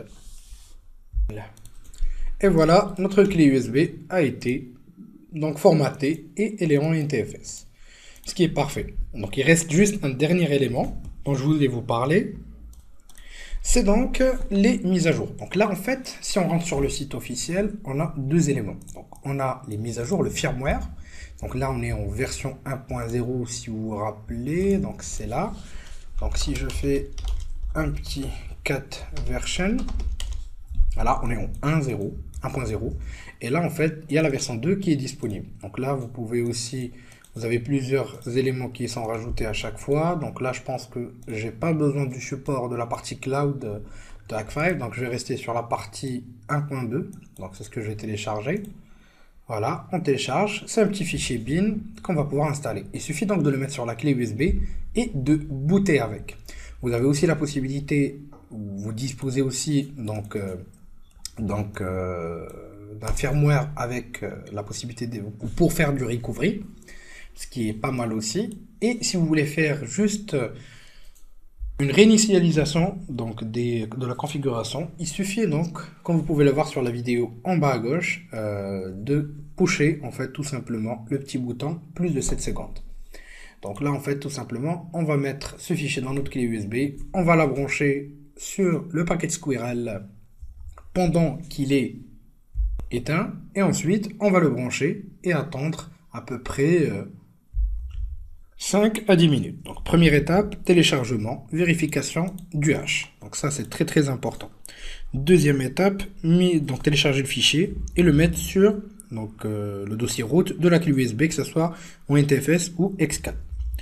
Et voilà, notre clé USB a été donc formatée et elle est en NTFS. Ce qui est parfait. Donc il reste juste un dernier élément dont je voulais vous parler. C'est donc les mises à jour. Donc là en fait, si on rentre sur le site officiel, on a 2 éléments. Donc on a les mises à jour, le firmware. Donc là on est en version 1.0 si vous vous rappelez. Donc c'est là. Donc si je fais un petit cat version, voilà, on est en 1.0. Et là en fait, il y a la version 2 qui est disponible. Donc là vous pouvez aussi... Vous avez plusieurs éléments qui sont rajoutés à chaque fois. Donc là, je pense que j'ai pas besoin du support de la partie cloud de Hack5. Donc je vais rester sur la partie 1.2. Donc c'est ce que je vais télécharger. Voilà, on télécharge. C'est un petit fichier bin qu'on va pouvoir installer. Il suffit donc de le mettre sur la clé USB et de booter avec. Vous avez aussi la possibilité, vous disposez aussi donc d'un firmware avec la possibilité pour faire du recovery. Ce qui est pas mal aussi. Et si vous voulez faire juste une réinitialisation donc de la configuration, il suffit donc, comme vous pouvez le voir sur la vidéo en bas à gauche, de pusher en fait tout simplement le petit bouton plus de 7 secondes. Donc là en fait tout simplement, on va mettre ce fichier dans notre clé USB, on va la brancher sur le paquet Squirrel pendant qu'il est éteint, et ensuite on va le brancher et attendre à peu près 5 à 10 minutes. Donc première étape, téléchargement, vérification du hash. Donc ça c'est très important. Deuxième étape, donc télécharger le fichier et le mettre sur donc, le dossier route de la clé USB, que ce soit en NTFS ou Ext4.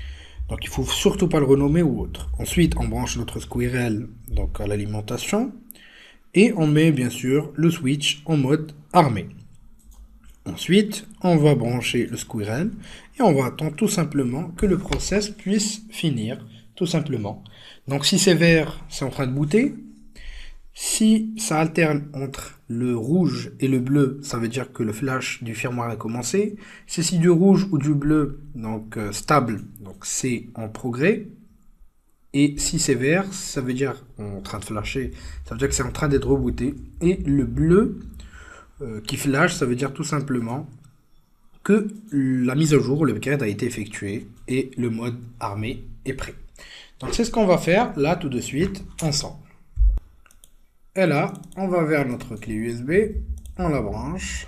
Donc il faut surtout pas le renommer ou autre. Ensuite, on branche notre squirrel donc à l'alimentation et on met bien sûr le switch en mode armé. Ensuite, on va brancher le squirrel et on va attendre tout simplement que le process puisse finir, tout simplement. Donc si c'est vert, c'est en train de booter. Si ça alterne entre le rouge et le bleu, ça veut dire que le flash du firmware a commencé. Si c'est du rouge ou du bleu, donc stable, donc c'est en progrès. Et si c'est vert, ça veut dire en train de flasher, ça veut dire que c'est en train d'être rebooté. Et le bleu qui flash, ça veut dire tout simplement que la mise à jour, le upgrade a été effectué et le mode armé est prêt. Donc c'est ce qu'on va faire là tout de suite ensemble. Et là, on va vers notre clé USB, on la branche.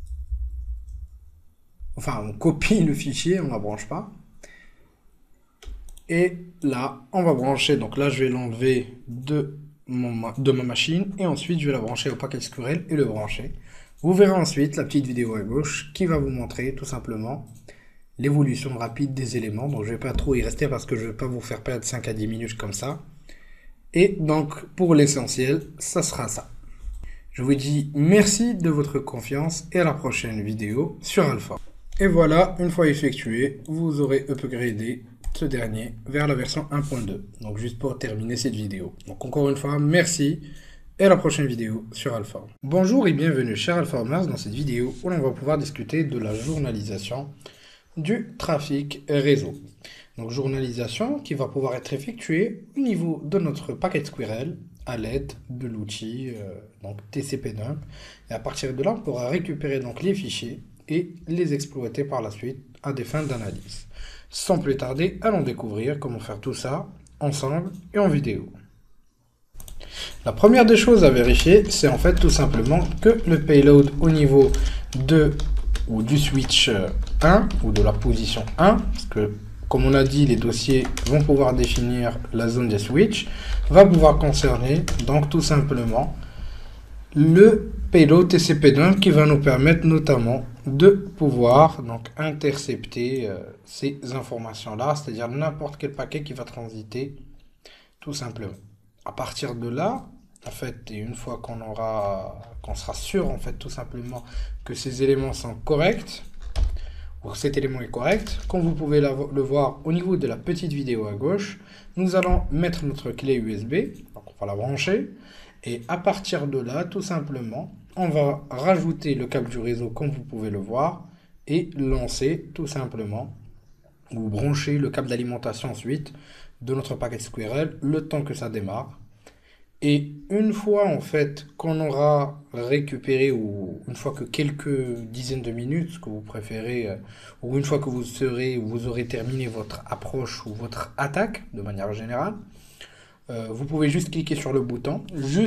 Enfin, on copie le fichier, on ne la branche pas. Et là, on va brancher, donc là je vais l'enlever de ma machine et ensuite je vais la brancher au package squirrel et le brancher. Vous verrez ensuite la petite vidéo à gauche qui va vous montrer tout simplement l'évolution rapide des éléments. Donc je ne vais pas trop y rester parce que je ne vais pas vous faire perdre 5 à 10 minutes comme ça. Et donc pour l'essentiel, ça sera ça. Je vous dis merci de votre confiance et à la prochaine vidéo sur Alpha. Et voilà, une fois effectué, vous aurez upgradé ce dernier vers la version 1.2. Donc juste pour terminer cette vidéo. Donc encore une fois, merci et à la prochaine vidéo sur Alpha. Bonjour et bienvenue chez Alpha dans cette vidéo où l'on va pouvoir discuter de la journalisation du trafic réseau. Donc journalisation qui va pouvoir être effectuée au niveau de notre packet squirrel à l'aide de l'outil donc TCP/dump. Et à partir de là, on pourra récupérer donc les fichiers et les exploiter par la suite à des fins d'analyse. Sans plus tarder, allons découvrir comment faire tout ça ensemble et en vidéo. La première des choses à vérifier, c'est en fait tout simplement que le payload au niveau du switch 1 ou de la position 1, parce que comme on a dit, les dossiers vont pouvoir définir la zone des switches, va pouvoir concerner donc tout simplement le payload TCP/dump qui va nous permettre notamment de pouvoir donc intercepter ces informations-là, c'est-à-dire n'importe quel paquet qui va transiter tout simplement. À partir de là, en fait, et une fois qu'on sera sûr en fait tout simplement que ces éléments sont corrects, ou cet élément est correct, comme vous pouvez le voir au niveau de la petite vidéo à gauche, nous allons mettre notre clé USB, donc on va la brancher, et à partir de là, tout simplement, on va rajouter le câble du réseau comme vous pouvez le voir, et lancer tout simplement, ou brancher le câble d'alimentation ensuite de notre packet squirrel, le temps que ça démarre. Et une fois en fait qu'on aura récupéré, ou une fois que quelques dizaines de minutes, ce que vous préférez, ou une fois que vous aurez terminé votre approche ou votre attaque de manière générale, vous pouvez juste cliquer sur le bouton,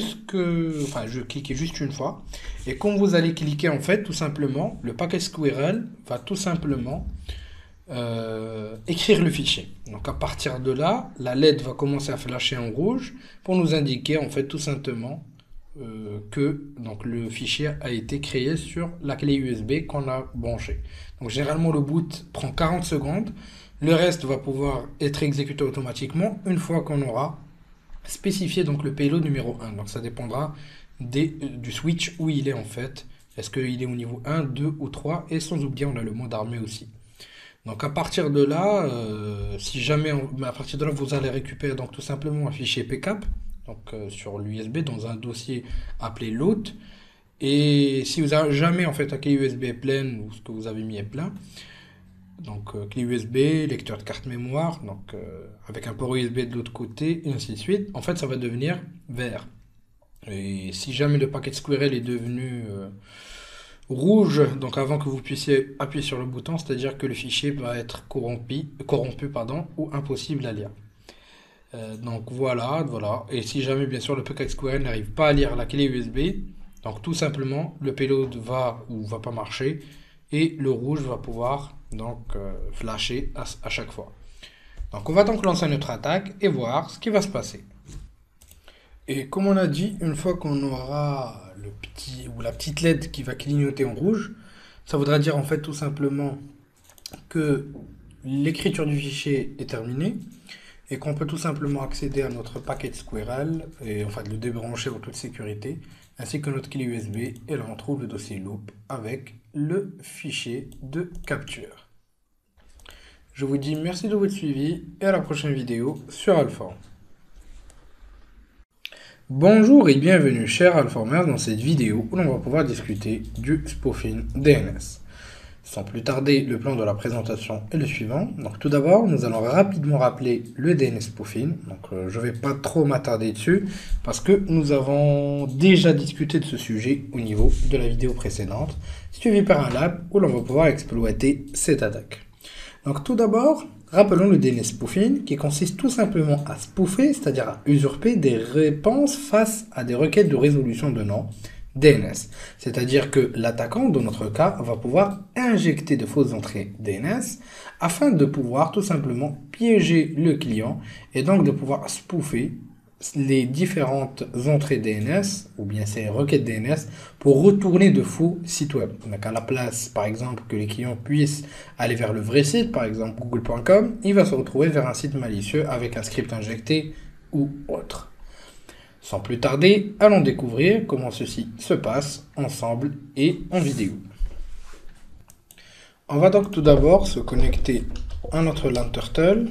je cliquais juste une fois, et quand vous allez cliquer en fait tout simplement, le packet squirrel va tout simplement écrire le fichier. Donc à partir de là, la LED va commencer à flasher en rouge pour nous indiquer en fait tout simplement que donc, le fichier a été créé sur la clé USB qu'on a branchée. Donc généralement le boot prend 40 secondes, le reste va pouvoir être exécuté automatiquement une fois qu'on aura spécifié donc le payload numéro 1. Donc ça dépendra du switch où il est en fait. Est-ce qu'il est au niveau 1, 2 ou 3, et sans oublier on a le mode armé aussi. Donc à partir de là, à partir de là, vous allez récupérer donc tout simplement un fichier PCAP donc sur l'USB dans un dossier appelé load. Et si vous avez jamais en fait la clé USB est pleine ou ce que vous avez mis est plein, donc clé USB, lecteur de carte mémoire, donc avec un port USB de l'autre côté et ainsi de suite, en fait ça va devenir vert. Et si jamais le packet squirrel est devenu rouge, donc avant que vous puissiez appuyer sur le bouton, c'est-à-dire que le fichier va être corrompu ou impossible à lire. Donc voilà. Et si jamais bien sûr le packet squirrel n'arrive pas à lire la clé USB, donc tout simplement le payload va pas marcher et le rouge va pouvoir donc flasher à chaque fois. Donc on va donc lancer notre attaque et voir ce qui va se passer. Et comme on a dit, une fois qu'on aura la petite LED qui va clignoter en rouge, ça voudra dire en fait tout simplement que l'écriture du fichier est terminée et qu'on peut tout simplement accéder à notre paquet Squirrel et enfin le débrancher en toute sécurité, ainsi que notre clé USB, et là on trouve le dossier loop avec le fichier de capture. Je vous dis merci de votre suivi et à la prochaine vidéo sur Alform. Bonjour et bienvenue chers Alformers dans cette vidéo où l'on va pouvoir discuter du spoofing DNS. Sans plus tarder, le plan de la présentation est le suivant. Donc tout d'abord, nous allons rapidement rappeler le DNS spoofing. Donc je ne vais pas trop m'attarder dessus parce que nous avons déjà discuté de ce sujet au niveau de la vidéo précédente, suivi par un lab où l'on va pouvoir exploiter cette attaque. Donc tout d'abord, rappelons le DNS spoofing qui consiste tout simplement à spoofer, c'est-à-dire à usurper des réponses face à des requêtes de résolution de nom DNS. C'est-à-dire que l'attaquant, dans notre cas, va pouvoir injecter de fausses entrées DNS afin de pouvoir tout simplement piéger le client et donc de pouvoir spoofer les différentes entrées DNS ou bien ces requêtes DNS pour retourner de faux sites web. Donc à la place, par exemple, que les clients puissent aller vers le vrai site, par exemple google.com, il va se retrouver vers un site malicieux avec un script injecté ou autre. Sans plus tarder, allons découvrir comment ceci se passe ensemble et en vidéo. On va donc tout d'abord se connecter à notre LAN-Turtle.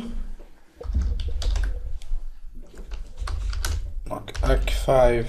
Donc Hack5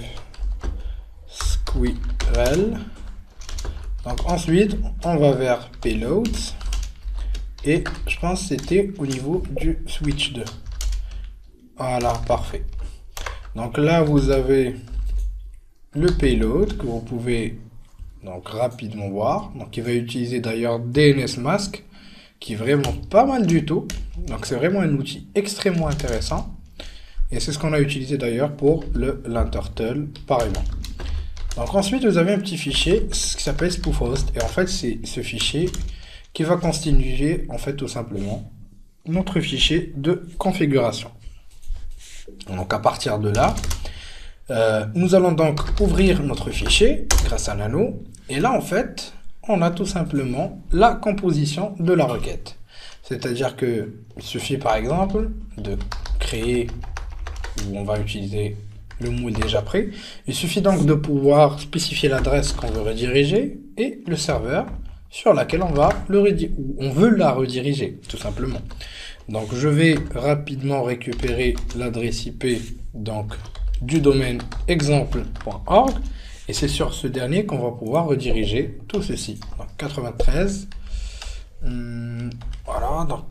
Squirrel. Donc ensuite, on va vers Payloads. Et je pense que c'était au niveau du switch 2. Voilà, parfait. Donc là, vous avez le payload que vous pouvez donc rapidement voir. Donc il va utiliser d'ailleurs DNS Mask, qui est vraiment pas mal du tout. Donc c'est vraiment un outil extrêmement intéressant. Et c'est ce qu'on a utilisé d'ailleurs pour le LAN-Turtle, pareillement. Donc ensuite, vous avez un petit fichier qui s'appelle spoofhost. Et en fait, c'est ce fichier qui va constituer en fait tout simplement notre fichier de configuration. Donc à partir de là, nous allons donc ouvrir notre fichier grâce à Nano. Et là en fait, on a tout simplement la composition de la requête. C'est-à-dire que il suffit par exemple de créer, où on va utiliser le moule déjà prêt. Il suffit donc de pouvoir spécifier l'adresse qu'on veut rediriger et le serveur sur laquelle on veut la rediriger, tout simplement. Donc je vais rapidement récupérer l'adresse IP donc, du domaine exemple.org et c'est sur ce dernier qu'on va pouvoir rediriger tout ceci. Donc 93, voilà, donc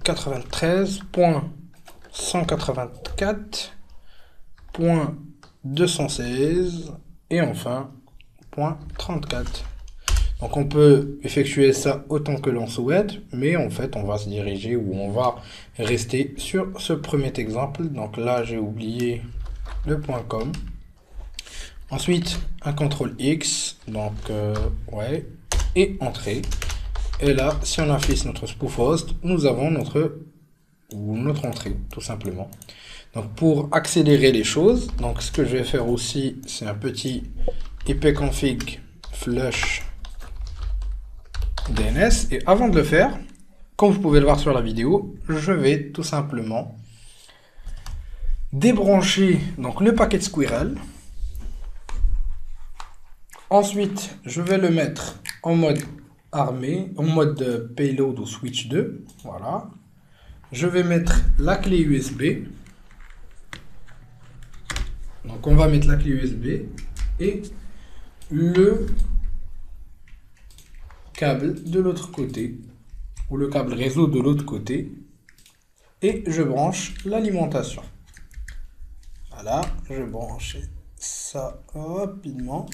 93.184.216 et enfin .34. Donc on peut effectuer ça autant que l'on souhaite, mais en fait on va se diriger ou on va rester sur ce premier exemple. Donc là j'ai oublié le .com. Ensuite un CTRL X, donc ouais, et entrée. Et là si on affiche notre spoof host, nous avons notre entrée tout simplement. Donc pour accélérer les choses, donc ce que je vais faire aussi c'est un petit ipconfig flush DNS. Et avant de le faire, comme vous pouvez le voir sur la vidéo, je vais tout simplement débrancher donc le paquet Squirrel. Ensuite, je vais le mettre en mode armé, en mode payload ou switch 2. Voilà. Je vais mettre la clé USB. Donc on va mettre la clé USB et le câble de l'autre côté ou le câble réseau de l'autre côté et je branche l'alimentation. Voilà, je branche ça rapidement.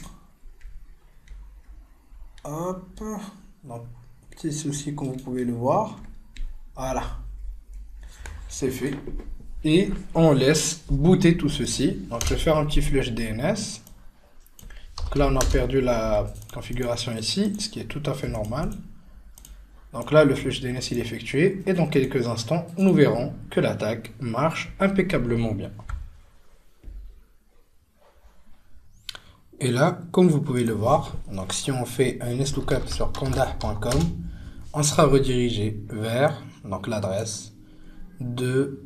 Hop, donc petit souci comme vous pouvez le voir. Voilà, c'est fait et on laisse booter tout ceci. Donc je vais faire un petit flush DNS. Donc là, on a perdu la configuration ici, ce qui est tout à fait normal. Donc là, le flush DNS il est effectué. Et dans quelques instants, nous verrons que l'attaque marche impeccablement bien. Et là, comme vous pouvez le voir, donc si on fait un slookup sur condah.com, on sera redirigé vers donc l'adresse de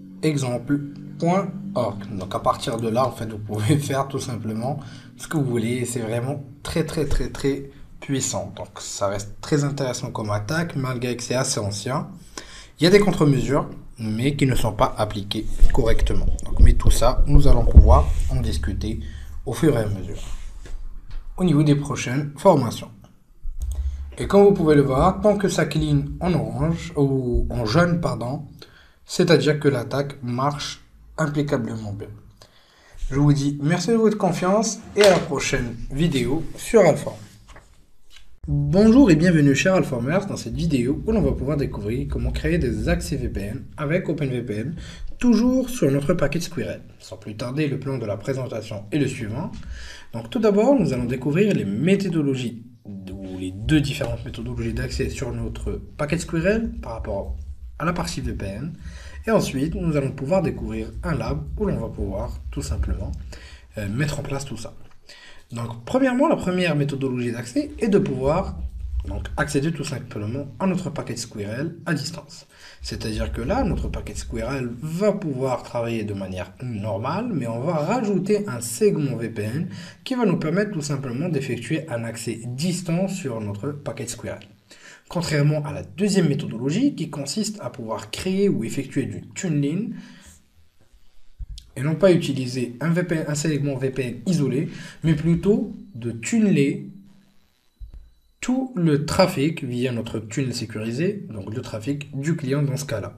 exemple.org. Donc à partir de là, en fait, vous pouvez faire tout simplement ce que vous voulez. C'est vraiment très puissant. Donc ça reste très intéressant comme attaque, malgré que c'est assez ancien. Il y a des contre-mesures, mais qui ne sont pas appliquées correctement. Donc, mais tout ça, nous allons pouvoir en discuter au fur et à mesure. Au niveau des prochaines formations. Et comme vous pouvez le voir, tant que ça cligne en orange, ou en jaune, pardon, c'est-à-dire que l'attaque marche impeccablement bien. Je vous dis merci de votre confiance et à la prochaine vidéo sur Alform. Bonjour et bienvenue chez Alformers dans cette vidéo où l'on va pouvoir découvrir comment créer des accès VPN avec OpenVPN, toujours sur notre paquet Squirrel. Sans plus tarder, le plan de la présentation est le suivant. Donc tout d'abord, nous allons découvrir les méthodologies ou les deux différentes méthodologies d'accès sur notre paquet Squirrel par rapport à la partie VPN. Et ensuite, nous allons pouvoir découvrir un lab où l'on va pouvoir tout simplement mettre en place tout ça. Donc, premièrement, la première méthodologie d'accès est de pouvoir accéder tout simplement à notre paquet Squirrel à distance. C'est-à-dire que là, notre paquet Squirrel va pouvoir travailler de manière normale, mais on va rajouter un segment VPN qui va nous permettre tout simplement d'effectuer un accès distant sur notre paquet Squirrel. Contrairement à la deuxième méthodologie qui consiste à pouvoir créer ou effectuer du tunneling et non pas utiliser un segment VPN isolé, mais plutôt de tunneler tout le trafic via notre tunnel sécurisé, donc le trafic du client dans ce cas-là.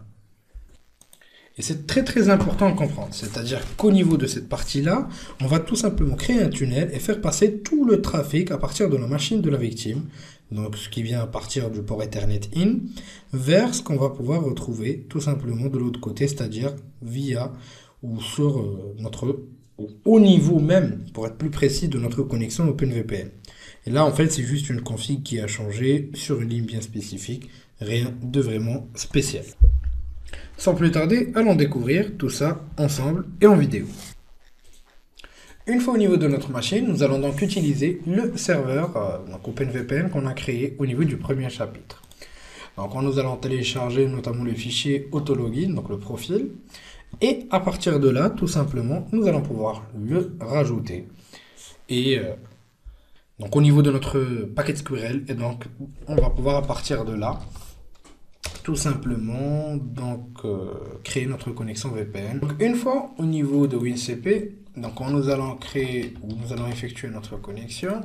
Et c'est très important à comprendre, c'est-à-dire qu'au niveau de cette partie-là, on va tout simplement créer un tunnel et faire passer tout le trafic à partir de la machine de la victime, donc ce qui vient à partir du port Ethernet in, vers ce qu'on va pouvoir retrouver tout simplement de l'autre côté, c'est-à-dire via ou sur au niveau même, pour être plus précis, de notre connexion OpenVPN. Et là, en fait, c'est juste une config qui a changé sur une ligne bien spécifique, rien de vraiment spécial. Sans plus tarder, allons découvrir tout ça ensemble et en vidéo. Une fois au niveau de notre machine, nous allons donc utiliser le serveur OpenVPN qu'on a créé au niveau du premier chapitre. Donc nous allons télécharger notamment le fichier autologin, donc le profil. Et à partir de là, tout simplement, nous allons pouvoir le rajouter. Et donc au niveau de notre paquet Squirrel, et donc on va pouvoir à partir de là, tout simplement créer notre connexion VPN. Donc une fois au niveau de WinCP, donc nous allons effectuer notre connexion.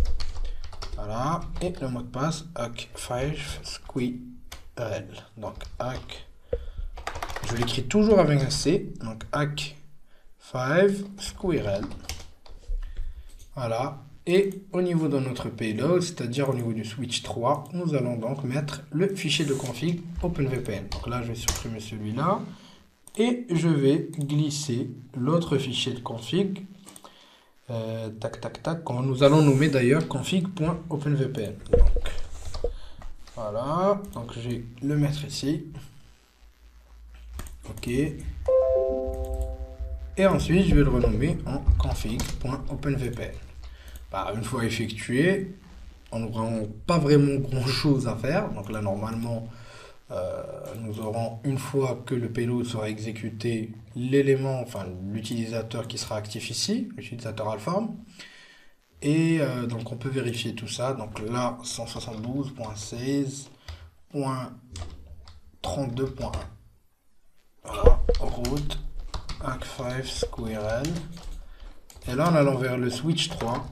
Voilà, et le mot de passe hack5 squirrel. Donc hack, je l'écris toujours avec un C, donc hack5 squirrel. Voilà. Et au niveau de notre payload, c'est-à-dire au niveau du switch 3, nous allons donc mettre le fichier de config OpenVPN. Donc là, je vais supprimer celui-là et je vais glisser l'autre fichier de config. Nous allons nommer d'ailleurs config.openvpn. Donc voilà, donc je vais le mettre ici. Ok. Et ensuite, je vais le renommer en config.openvpn. Une fois effectué, on n'aura pas vraiment grand chose à faire. Donc là, normalement, nous aurons, une fois que le payload sera exécuté, l'élément, enfin l'utilisateur qui sera actif ici, l'utilisateur Alform. Et donc on peut vérifier tout ça. Donc là, 172.16.32.1. Voilà, route, hack5 squirrel. Et là, en allant vers le switch 3.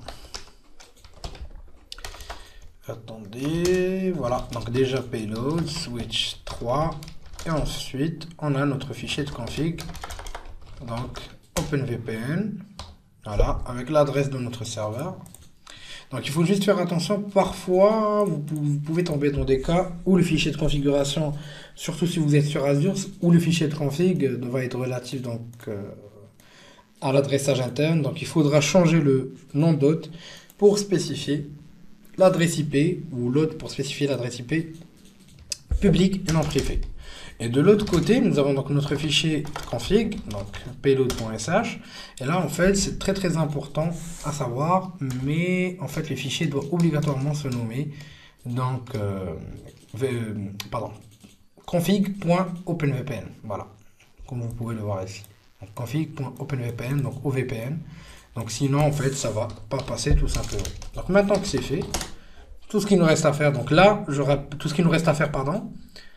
Attendez, voilà, donc déjà payload, switch 3, et ensuite on a notre fichier de config, donc OpenVPN, voilà, avec l'adresse de notre serveur. Donc il faut juste faire attention, parfois vous pouvez tomber dans des cas où le fichier de configuration, surtout si vous êtes sur Azure, où le fichier de config va être relatif donc à l'adressage interne, donc il faudra changer le nom d'hôte pour spécifier l'adresse IP, ou l'autre pour spécifier l'adresse IP publique et non privée. Et de l'autre côté, nous avons donc notre fichier config, donc payload.sh, et là en fait c'est très important à savoir, mais en fait les fichiers doivent obligatoirement se nommer donc pardon, config.openvpn, voilà, comme vous pouvez le voir ici. Donc, config.openvpn, donc OVPN. Donc sinon, en fait, ça va pas passer tout simplement. Donc maintenant que c'est fait, tout ce qu'il nous reste à faire, donc là, tout ce qu'il nous reste à faire, pardon.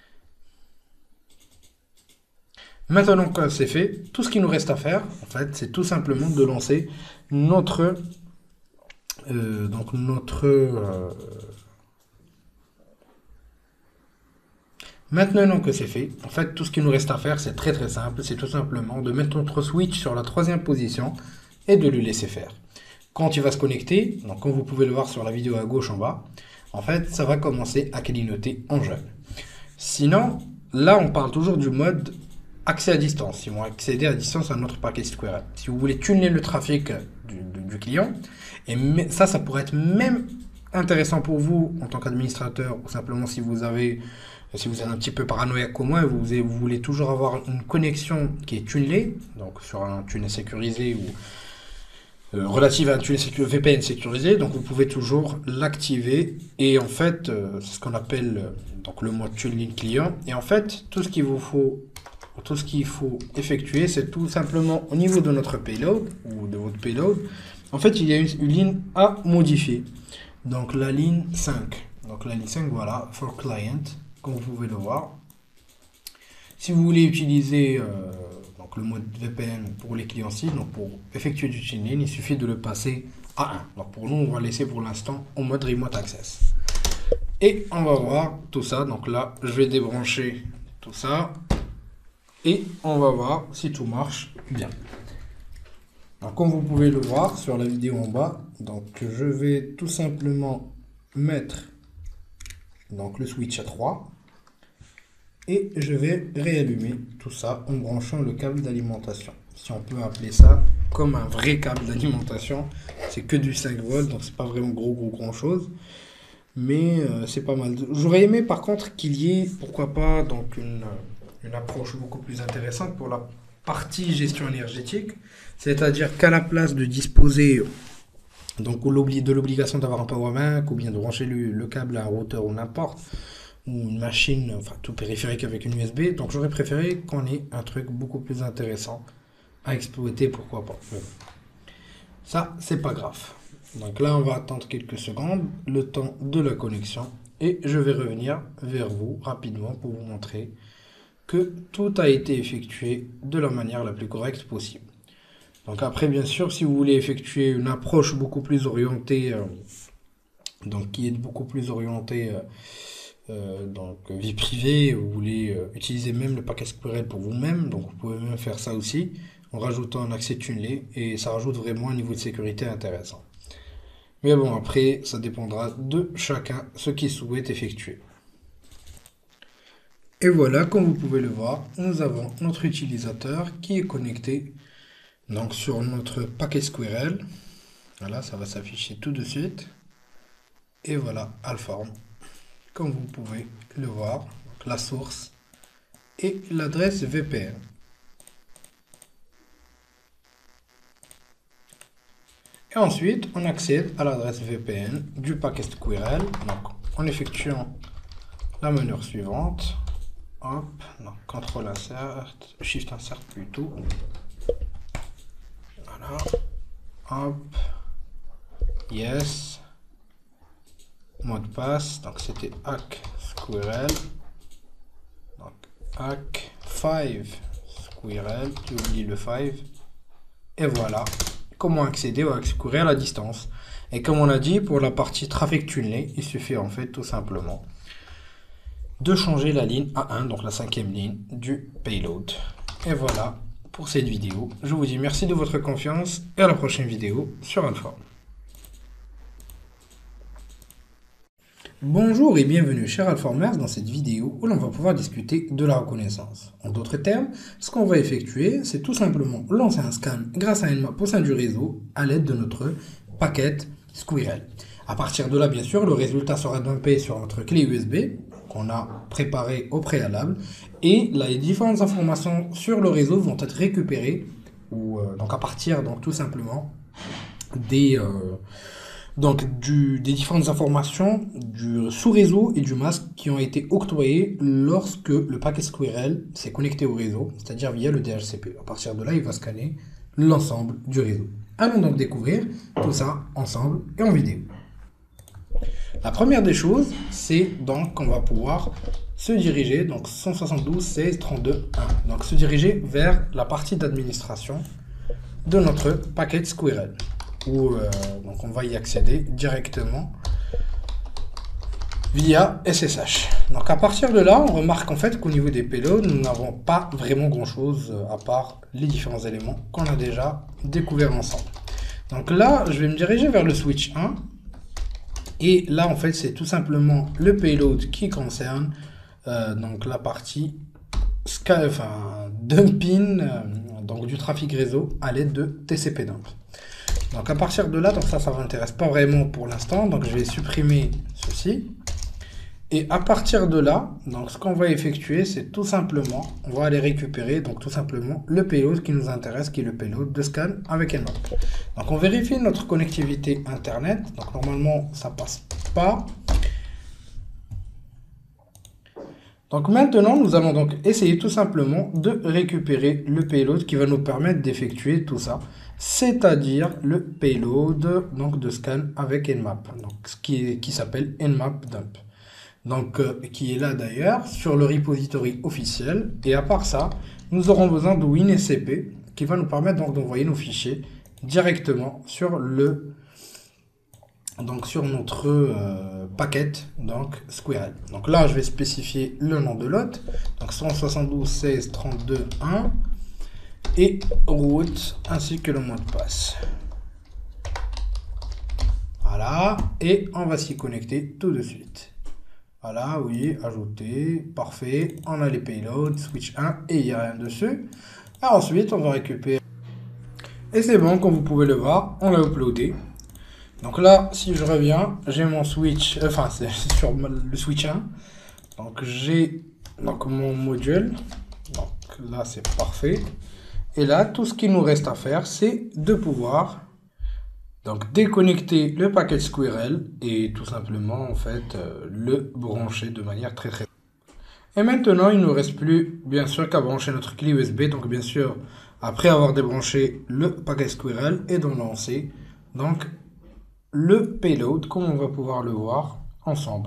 Maintenant que c'est fait, tout ce qu'il nous reste à faire, en fait, c'est tout simplement de lancer notre, Maintenant que c'est fait, en fait, tout ce qu'il nous reste à faire, c'est très très simple. C'est tout simplement de mettre notre switch sur la 3e position et de le laisser faire. Quand il va se connecter, donc comme vous pouvez le voir sur la vidéo à gauche en bas, en fait, ça va commencer à clignoter en jaune. Sinon, là, on parle toujours du mode accès à distance. Ils vont accéder à distance à notre paquet SQL. Si vous voulez tuner le trafic du client, et ça pourrait être même intéressant pour vous en tant qu'administrateur, ou simplement si vous êtes un petit peu paranoïaque comme moi et vous voulez toujours avoir une connexion qui est tunnelée, donc sur un tunnel sécurisé ou relative à un tunnel VPN sécurisé, donc vous pouvez toujours l'activer et en fait c'est ce qu'on appelle donc le mode tunneling client. Et en fait tout ce qu'il faut effectuer, c'est tout simplement au niveau de notre payload ou de votre payload. En fait, il y a une ligne à modifier. Donc la ligne 5. Donc la ligne 5, voilà, for client, comme vous pouvez le voir. Si vous voulez utiliser donc le mode VPN pour les clients cibles, donc pour effectuer du tunneling, il suffit de le passer à 1. Donc pour nous, on va laisser pour l'instant en mode remote access. Et on va voir tout ça. Donc là, je vais débrancher tout ça. Et on va voir si tout marche bien. Donc, comme vous pouvez le voir sur la vidéo en bas, donc je vais tout simplement mettre donc, le switch à 3 et je vais réallumer tout ça en branchant le câble d'alimentation. Si on peut appeler ça comme un vrai câble d'alimentation, c'est que du 5 volts, donc c'est pas vraiment grand chose. Mais c'est pas mal. J'aurais aimé par contre qu'il y ait, pourquoi pas, donc une approche beaucoup plus intéressante pour la partie gestion énergétique, c'est-à-dire qu'à la place de disposer donc de l'obligation d'avoir un power bank ou bien de brancher le câble à un routeur ou n'importe, ou une machine, enfin tout périphérique avec une USB, donc j'aurais préféré qu'on ait un truc beaucoup plus intéressant à exploiter, pourquoi pas. Ça, c'est pas grave. Donc là, on va attendre quelques secondes, le temps de la connexion, et je vais revenir vers vous rapidement pour vous montrer que tout a été effectué de la manière la plus correcte possible. Donc après, bien sûr, si vous voulez effectuer une approche beaucoup plus orientée, donc qui est beaucoup plus orientée donc vie privée, vous voulez utiliser même le paquet SQL pour vous-même, donc vous pouvez même faire ça aussi en rajoutant un accès tunnelé et ça rajoute vraiment un niveau de sécurité intéressant. Mais bon, après, ça dépendra de chacun ce qu'il souhaite effectuer. Et voilà, comme vous pouvez le voir, nous avons notre utilisateur qui est connecté donc sur notre paquet SQL. Voilà, ça va s'afficher tout de suite. Et voilà, Alform. Comme vous pouvez le voir, donc la source et l'adresse VPN. Et ensuite, on accède à l'adresse VPN du paquet SQL, donc en effectuant la manœuvre suivante. Hop, donc CTRL insert, Shift insert plutôt. Voilà. Hop. Yes. Mot de passe, donc c'était hack SQL. Donc hack 5 SQL, tu oublies le 5. Et voilà comment accéder au hack SQL à distance. Et comme on a dit, pour la partie trafic tunnelé, il suffit en fait tout simplement de changer la ligne à 1, donc la 5e ligne du payload. Et voilà pour cette vidéo. Je vous dis merci de votre confiance et à la prochaine vidéo sur Alform. Bonjour et bienvenue chers Alformers dans cette vidéo où l'on va pouvoir discuter de la reconnaissance. En d'autres termes, ce qu'on va effectuer, c'est tout simplement lancer un scan grâce à une map au sein du réseau à l'aide de notre paquet SQL. À partir de là, bien sûr, le résultat sera dumpé sur notre clé USB qu'on a préparée au préalable et les différentes informations sur le réseau vont être récupérées donc à partir donc tout simplement des donc des différentes informations du sous-réseau et du masque qui ont été octroyées lorsque le paquet SQRL s'est connecté au réseau, c'est-à-dire via le DHCP. À partir de là, il va scanner l'ensemble du réseau. Allons donc découvrir tout ça ensemble et en vidéo. La première des choses, c'est donc qu'on va pouvoir se diriger, donc 172.16.32.1, donc se diriger vers la partie d'administration de notre paquet SQRL, où donc on va y accéder directement via SSH. Donc à partir de là, on remarque en fait qu'au niveau des payloads, nous n'avons pas vraiment grand chose à part les différents éléments qu'on a déjà découverts ensemble. Donc là, je vais me diriger vers le switch 1. Et là, en fait, c'est tout simplement le payload qui concerne donc la partie dumping donc du trafic réseau à l'aide de TCP dump. Donc à partir de là, donc ça m'intéresse pas vraiment pour l'instant. Donc je vais supprimer ceci. Et à partir de là, donc ce qu'on va effectuer, c'est tout simplement, on va aller récupérer donc tout simplement le payload qui nous intéresse, qui est le payload de scan avec Nmap. Donc on vérifie notre connectivité internet. Donc normalement ça passe pas. Donc maintenant nous allons donc essayer tout simplement de récupérer le payload qui va nous permettre d'effectuer tout ça, c'est-à-dire le payload donc de scan avec Nmap, donc ce qui s'appelle Nmap dump. Donc qui est là d'ailleurs sur le repository officiel. Et à part ça, nous aurons besoin de WinSCP qui va nous permettre donc d'envoyer nos fichiers directement sur notre paquet donc SQRL. Donc là, je vais spécifier le nom de l'hôte, donc 172.16.32.1 et route ainsi que le mot de passe. Voilà, et on va s'y connecter tout de suite. Voilà, oui, ajouter, parfait. On a les payloads, switch 1 et il n'y a rien dessus. Et ensuite, on va récupérer. Et c'est bon, comme vous pouvez le voir, on l'a uploadé. Donc là, si je reviens, j'ai mon switch, enfin c'est sur le switch 1. Donc j'ai mon module. Donc là, c'est parfait. Et là, tout ce qu'il nous reste à faire, c'est de pouvoir donc déconnecter le paquet SQRL et tout simplement en fait le brancher de manière très. Et maintenant il ne nous reste plus bien sûr qu'à brancher notre clé USB. Donc bien sûr après avoir débranché le paquet SQRL et d'en lancer donc le payload comme on va pouvoir le voir ensemble.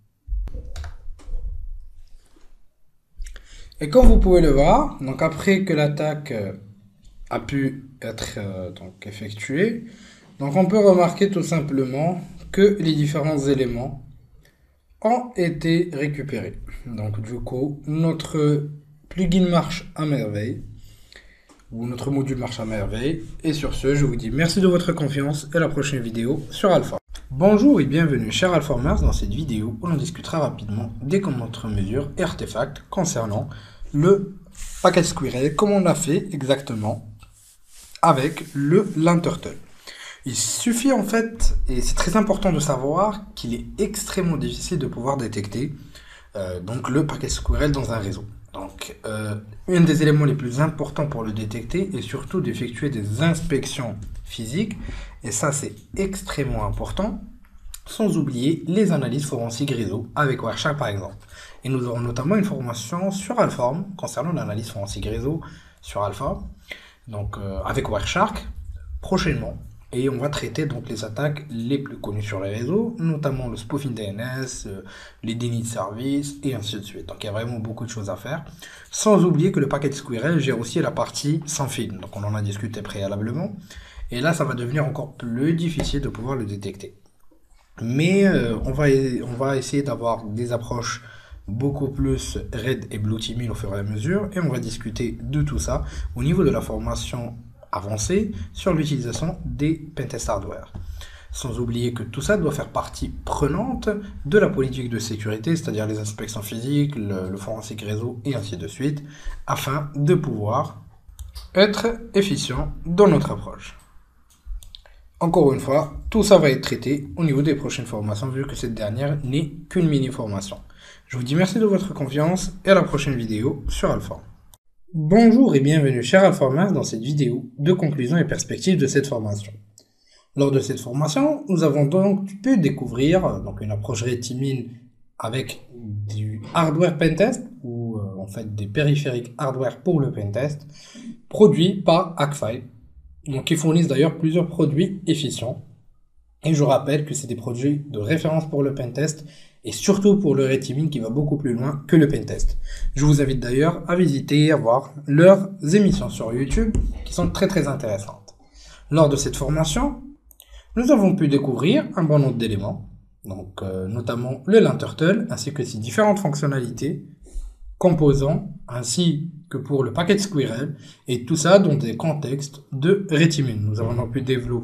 Et comme vous pouvez le voir, donc après que l'attaque a pu être donc effectuée, donc on peut remarquer tout simplement que les différents éléments ont été récupérés. Donc du coup, notre plugin marche à merveille, ou notre module marche à merveille. Et sur ce, je vous dis merci de votre confiance et à la prochaine vidéo sur Alpha. Bonjour et bienvenue chers Alphamers dans cette vidéo où l'on discutera rapidement des contre-mesures et artefacts concernant le paquet SQRL comme on l'a fait exactement avec le LearnTurtle. Il suffit en fait, et c'est très important de savoir qu'il est extrêmement difficile de pouvoir détecter donc le paquet SQRL dans un réseau. Donc un des éléments les plus importants pour le détecter est surtout d'effectuer des inspections physiques, et ça c'est extrêmement important, sans oublier les analyses forensiques réseau avec Wireshark par exemple. Et nous aurons notamment une formation sur Alform concernant l'analyse forensique réseau sur Alpha, donc avec Wireshark prochainement. Et on va traiter donc les attaques les plus connues sur les réseaux, notamment le spoofing DNS, les dénis de service et ainsi de suite. Donc il y a vraiment beaucoup de choses à faire. Sans oublier que le paquet SQRL gère aussi la partie sans fil. Donc on en a discuté préalablement. Et là ça va devenir encore plus difficile de pouvoir le détecter. Mais on va essayer d'avoir des approches beaucoup plus Red et Blue Teaming au fur et à mesure. Et on va discuter de tout ça au niveau de la formation avancée sur l'utilisation des pentest hardware. Sans oublier que tout ça doit faire partie prenante de la politique de sécurité, c'est-à-dire les inspections physiques, le forensique réseau et ainsi de suite, afin de pouvoir être efficient dans notre approche. Encore une fois, tout ça va être traité au niveau des prochaines formations, vu que cette dernière n'est qu'une mini-formation. Je vous dis merci de votre confiance et à la prochaine vidéo sur Alpha. Bonjour et bienvenue chers Alphamers dans cette vidéo de conclusion et perspective de cette formation. Lors de cette formation, nous avons donc pu découvrir donc une approche Red Teaming avec du hardware pentest, ou en fait des périphériques hardware pour le pentest, produits par Hack5, donc qui fournissent d'ailleurs plusieurs produits efficients. Et je rappelle que c'est des produits de référence pour le pentest, et surtout pour le Red Teaming qui va beaucoup plus loin que le pentest. Je vous invite d'ailleurs à visiter et à voir leurs émissions sur YouTube, qui sont très très intéressantes. Lors de cette formation, nous avons pu découvrir un bon nombre d'éléments, donc notamment le linturtle ainsi que ses différentes fonctionnalités, composants, ainsi que pour le packet squirrel, et tout ça dans des contextes de Red Teaming. Nous avons donc pu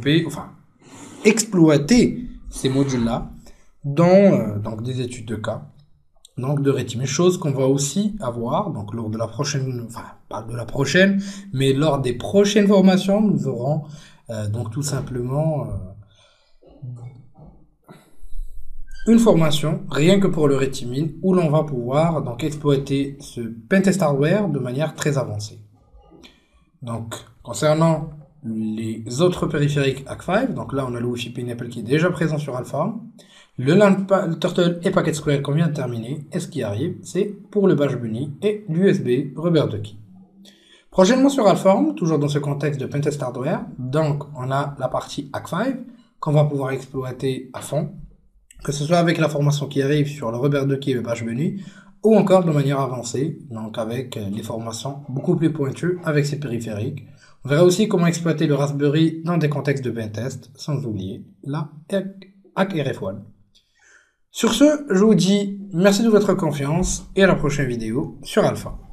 exploiter ces modules-là dans donc des études de cas, donc de Red Teaming, chose qu'on va aussi avoir donc lors de la prochaine, enfin pas de la prochaine, mais lors des prochaines formations, nous aurons donc tout simplement une formation rien que pour le Red Teaming où l'on va pouvoir donc exploiter ce pentest hardware de manière très avancée. Donc concernant les autres périphériques Hack5, donc là on a le Wi-Fi Pineapple qui est déjà présent sur Alpha, le linturtle et Packet Square qu'on vient de terminer, et ce qui arrive c'est pour le Bash Bunny et l'USB Rubber Ducky. Prochainement sur Alpha, toujours dans ce contexte de pentest hardware, donc on a la partie Hack5 qu'on va pouvoir exploiter à fond, que ce soit avec la formation qui arrive sur le Rubber Ducky et le Bash Bunny, ou encore de manière avancée, donc avec les formations beaucoup plus pointues avec ces périphériques. On verra aussi comment exploiter le Raspberry dans des contextes de pentest, sans oublier la Hack RF1. Sur ce, je vous dis merci de votre confiance et à la prochaine vidéo sur Alpha.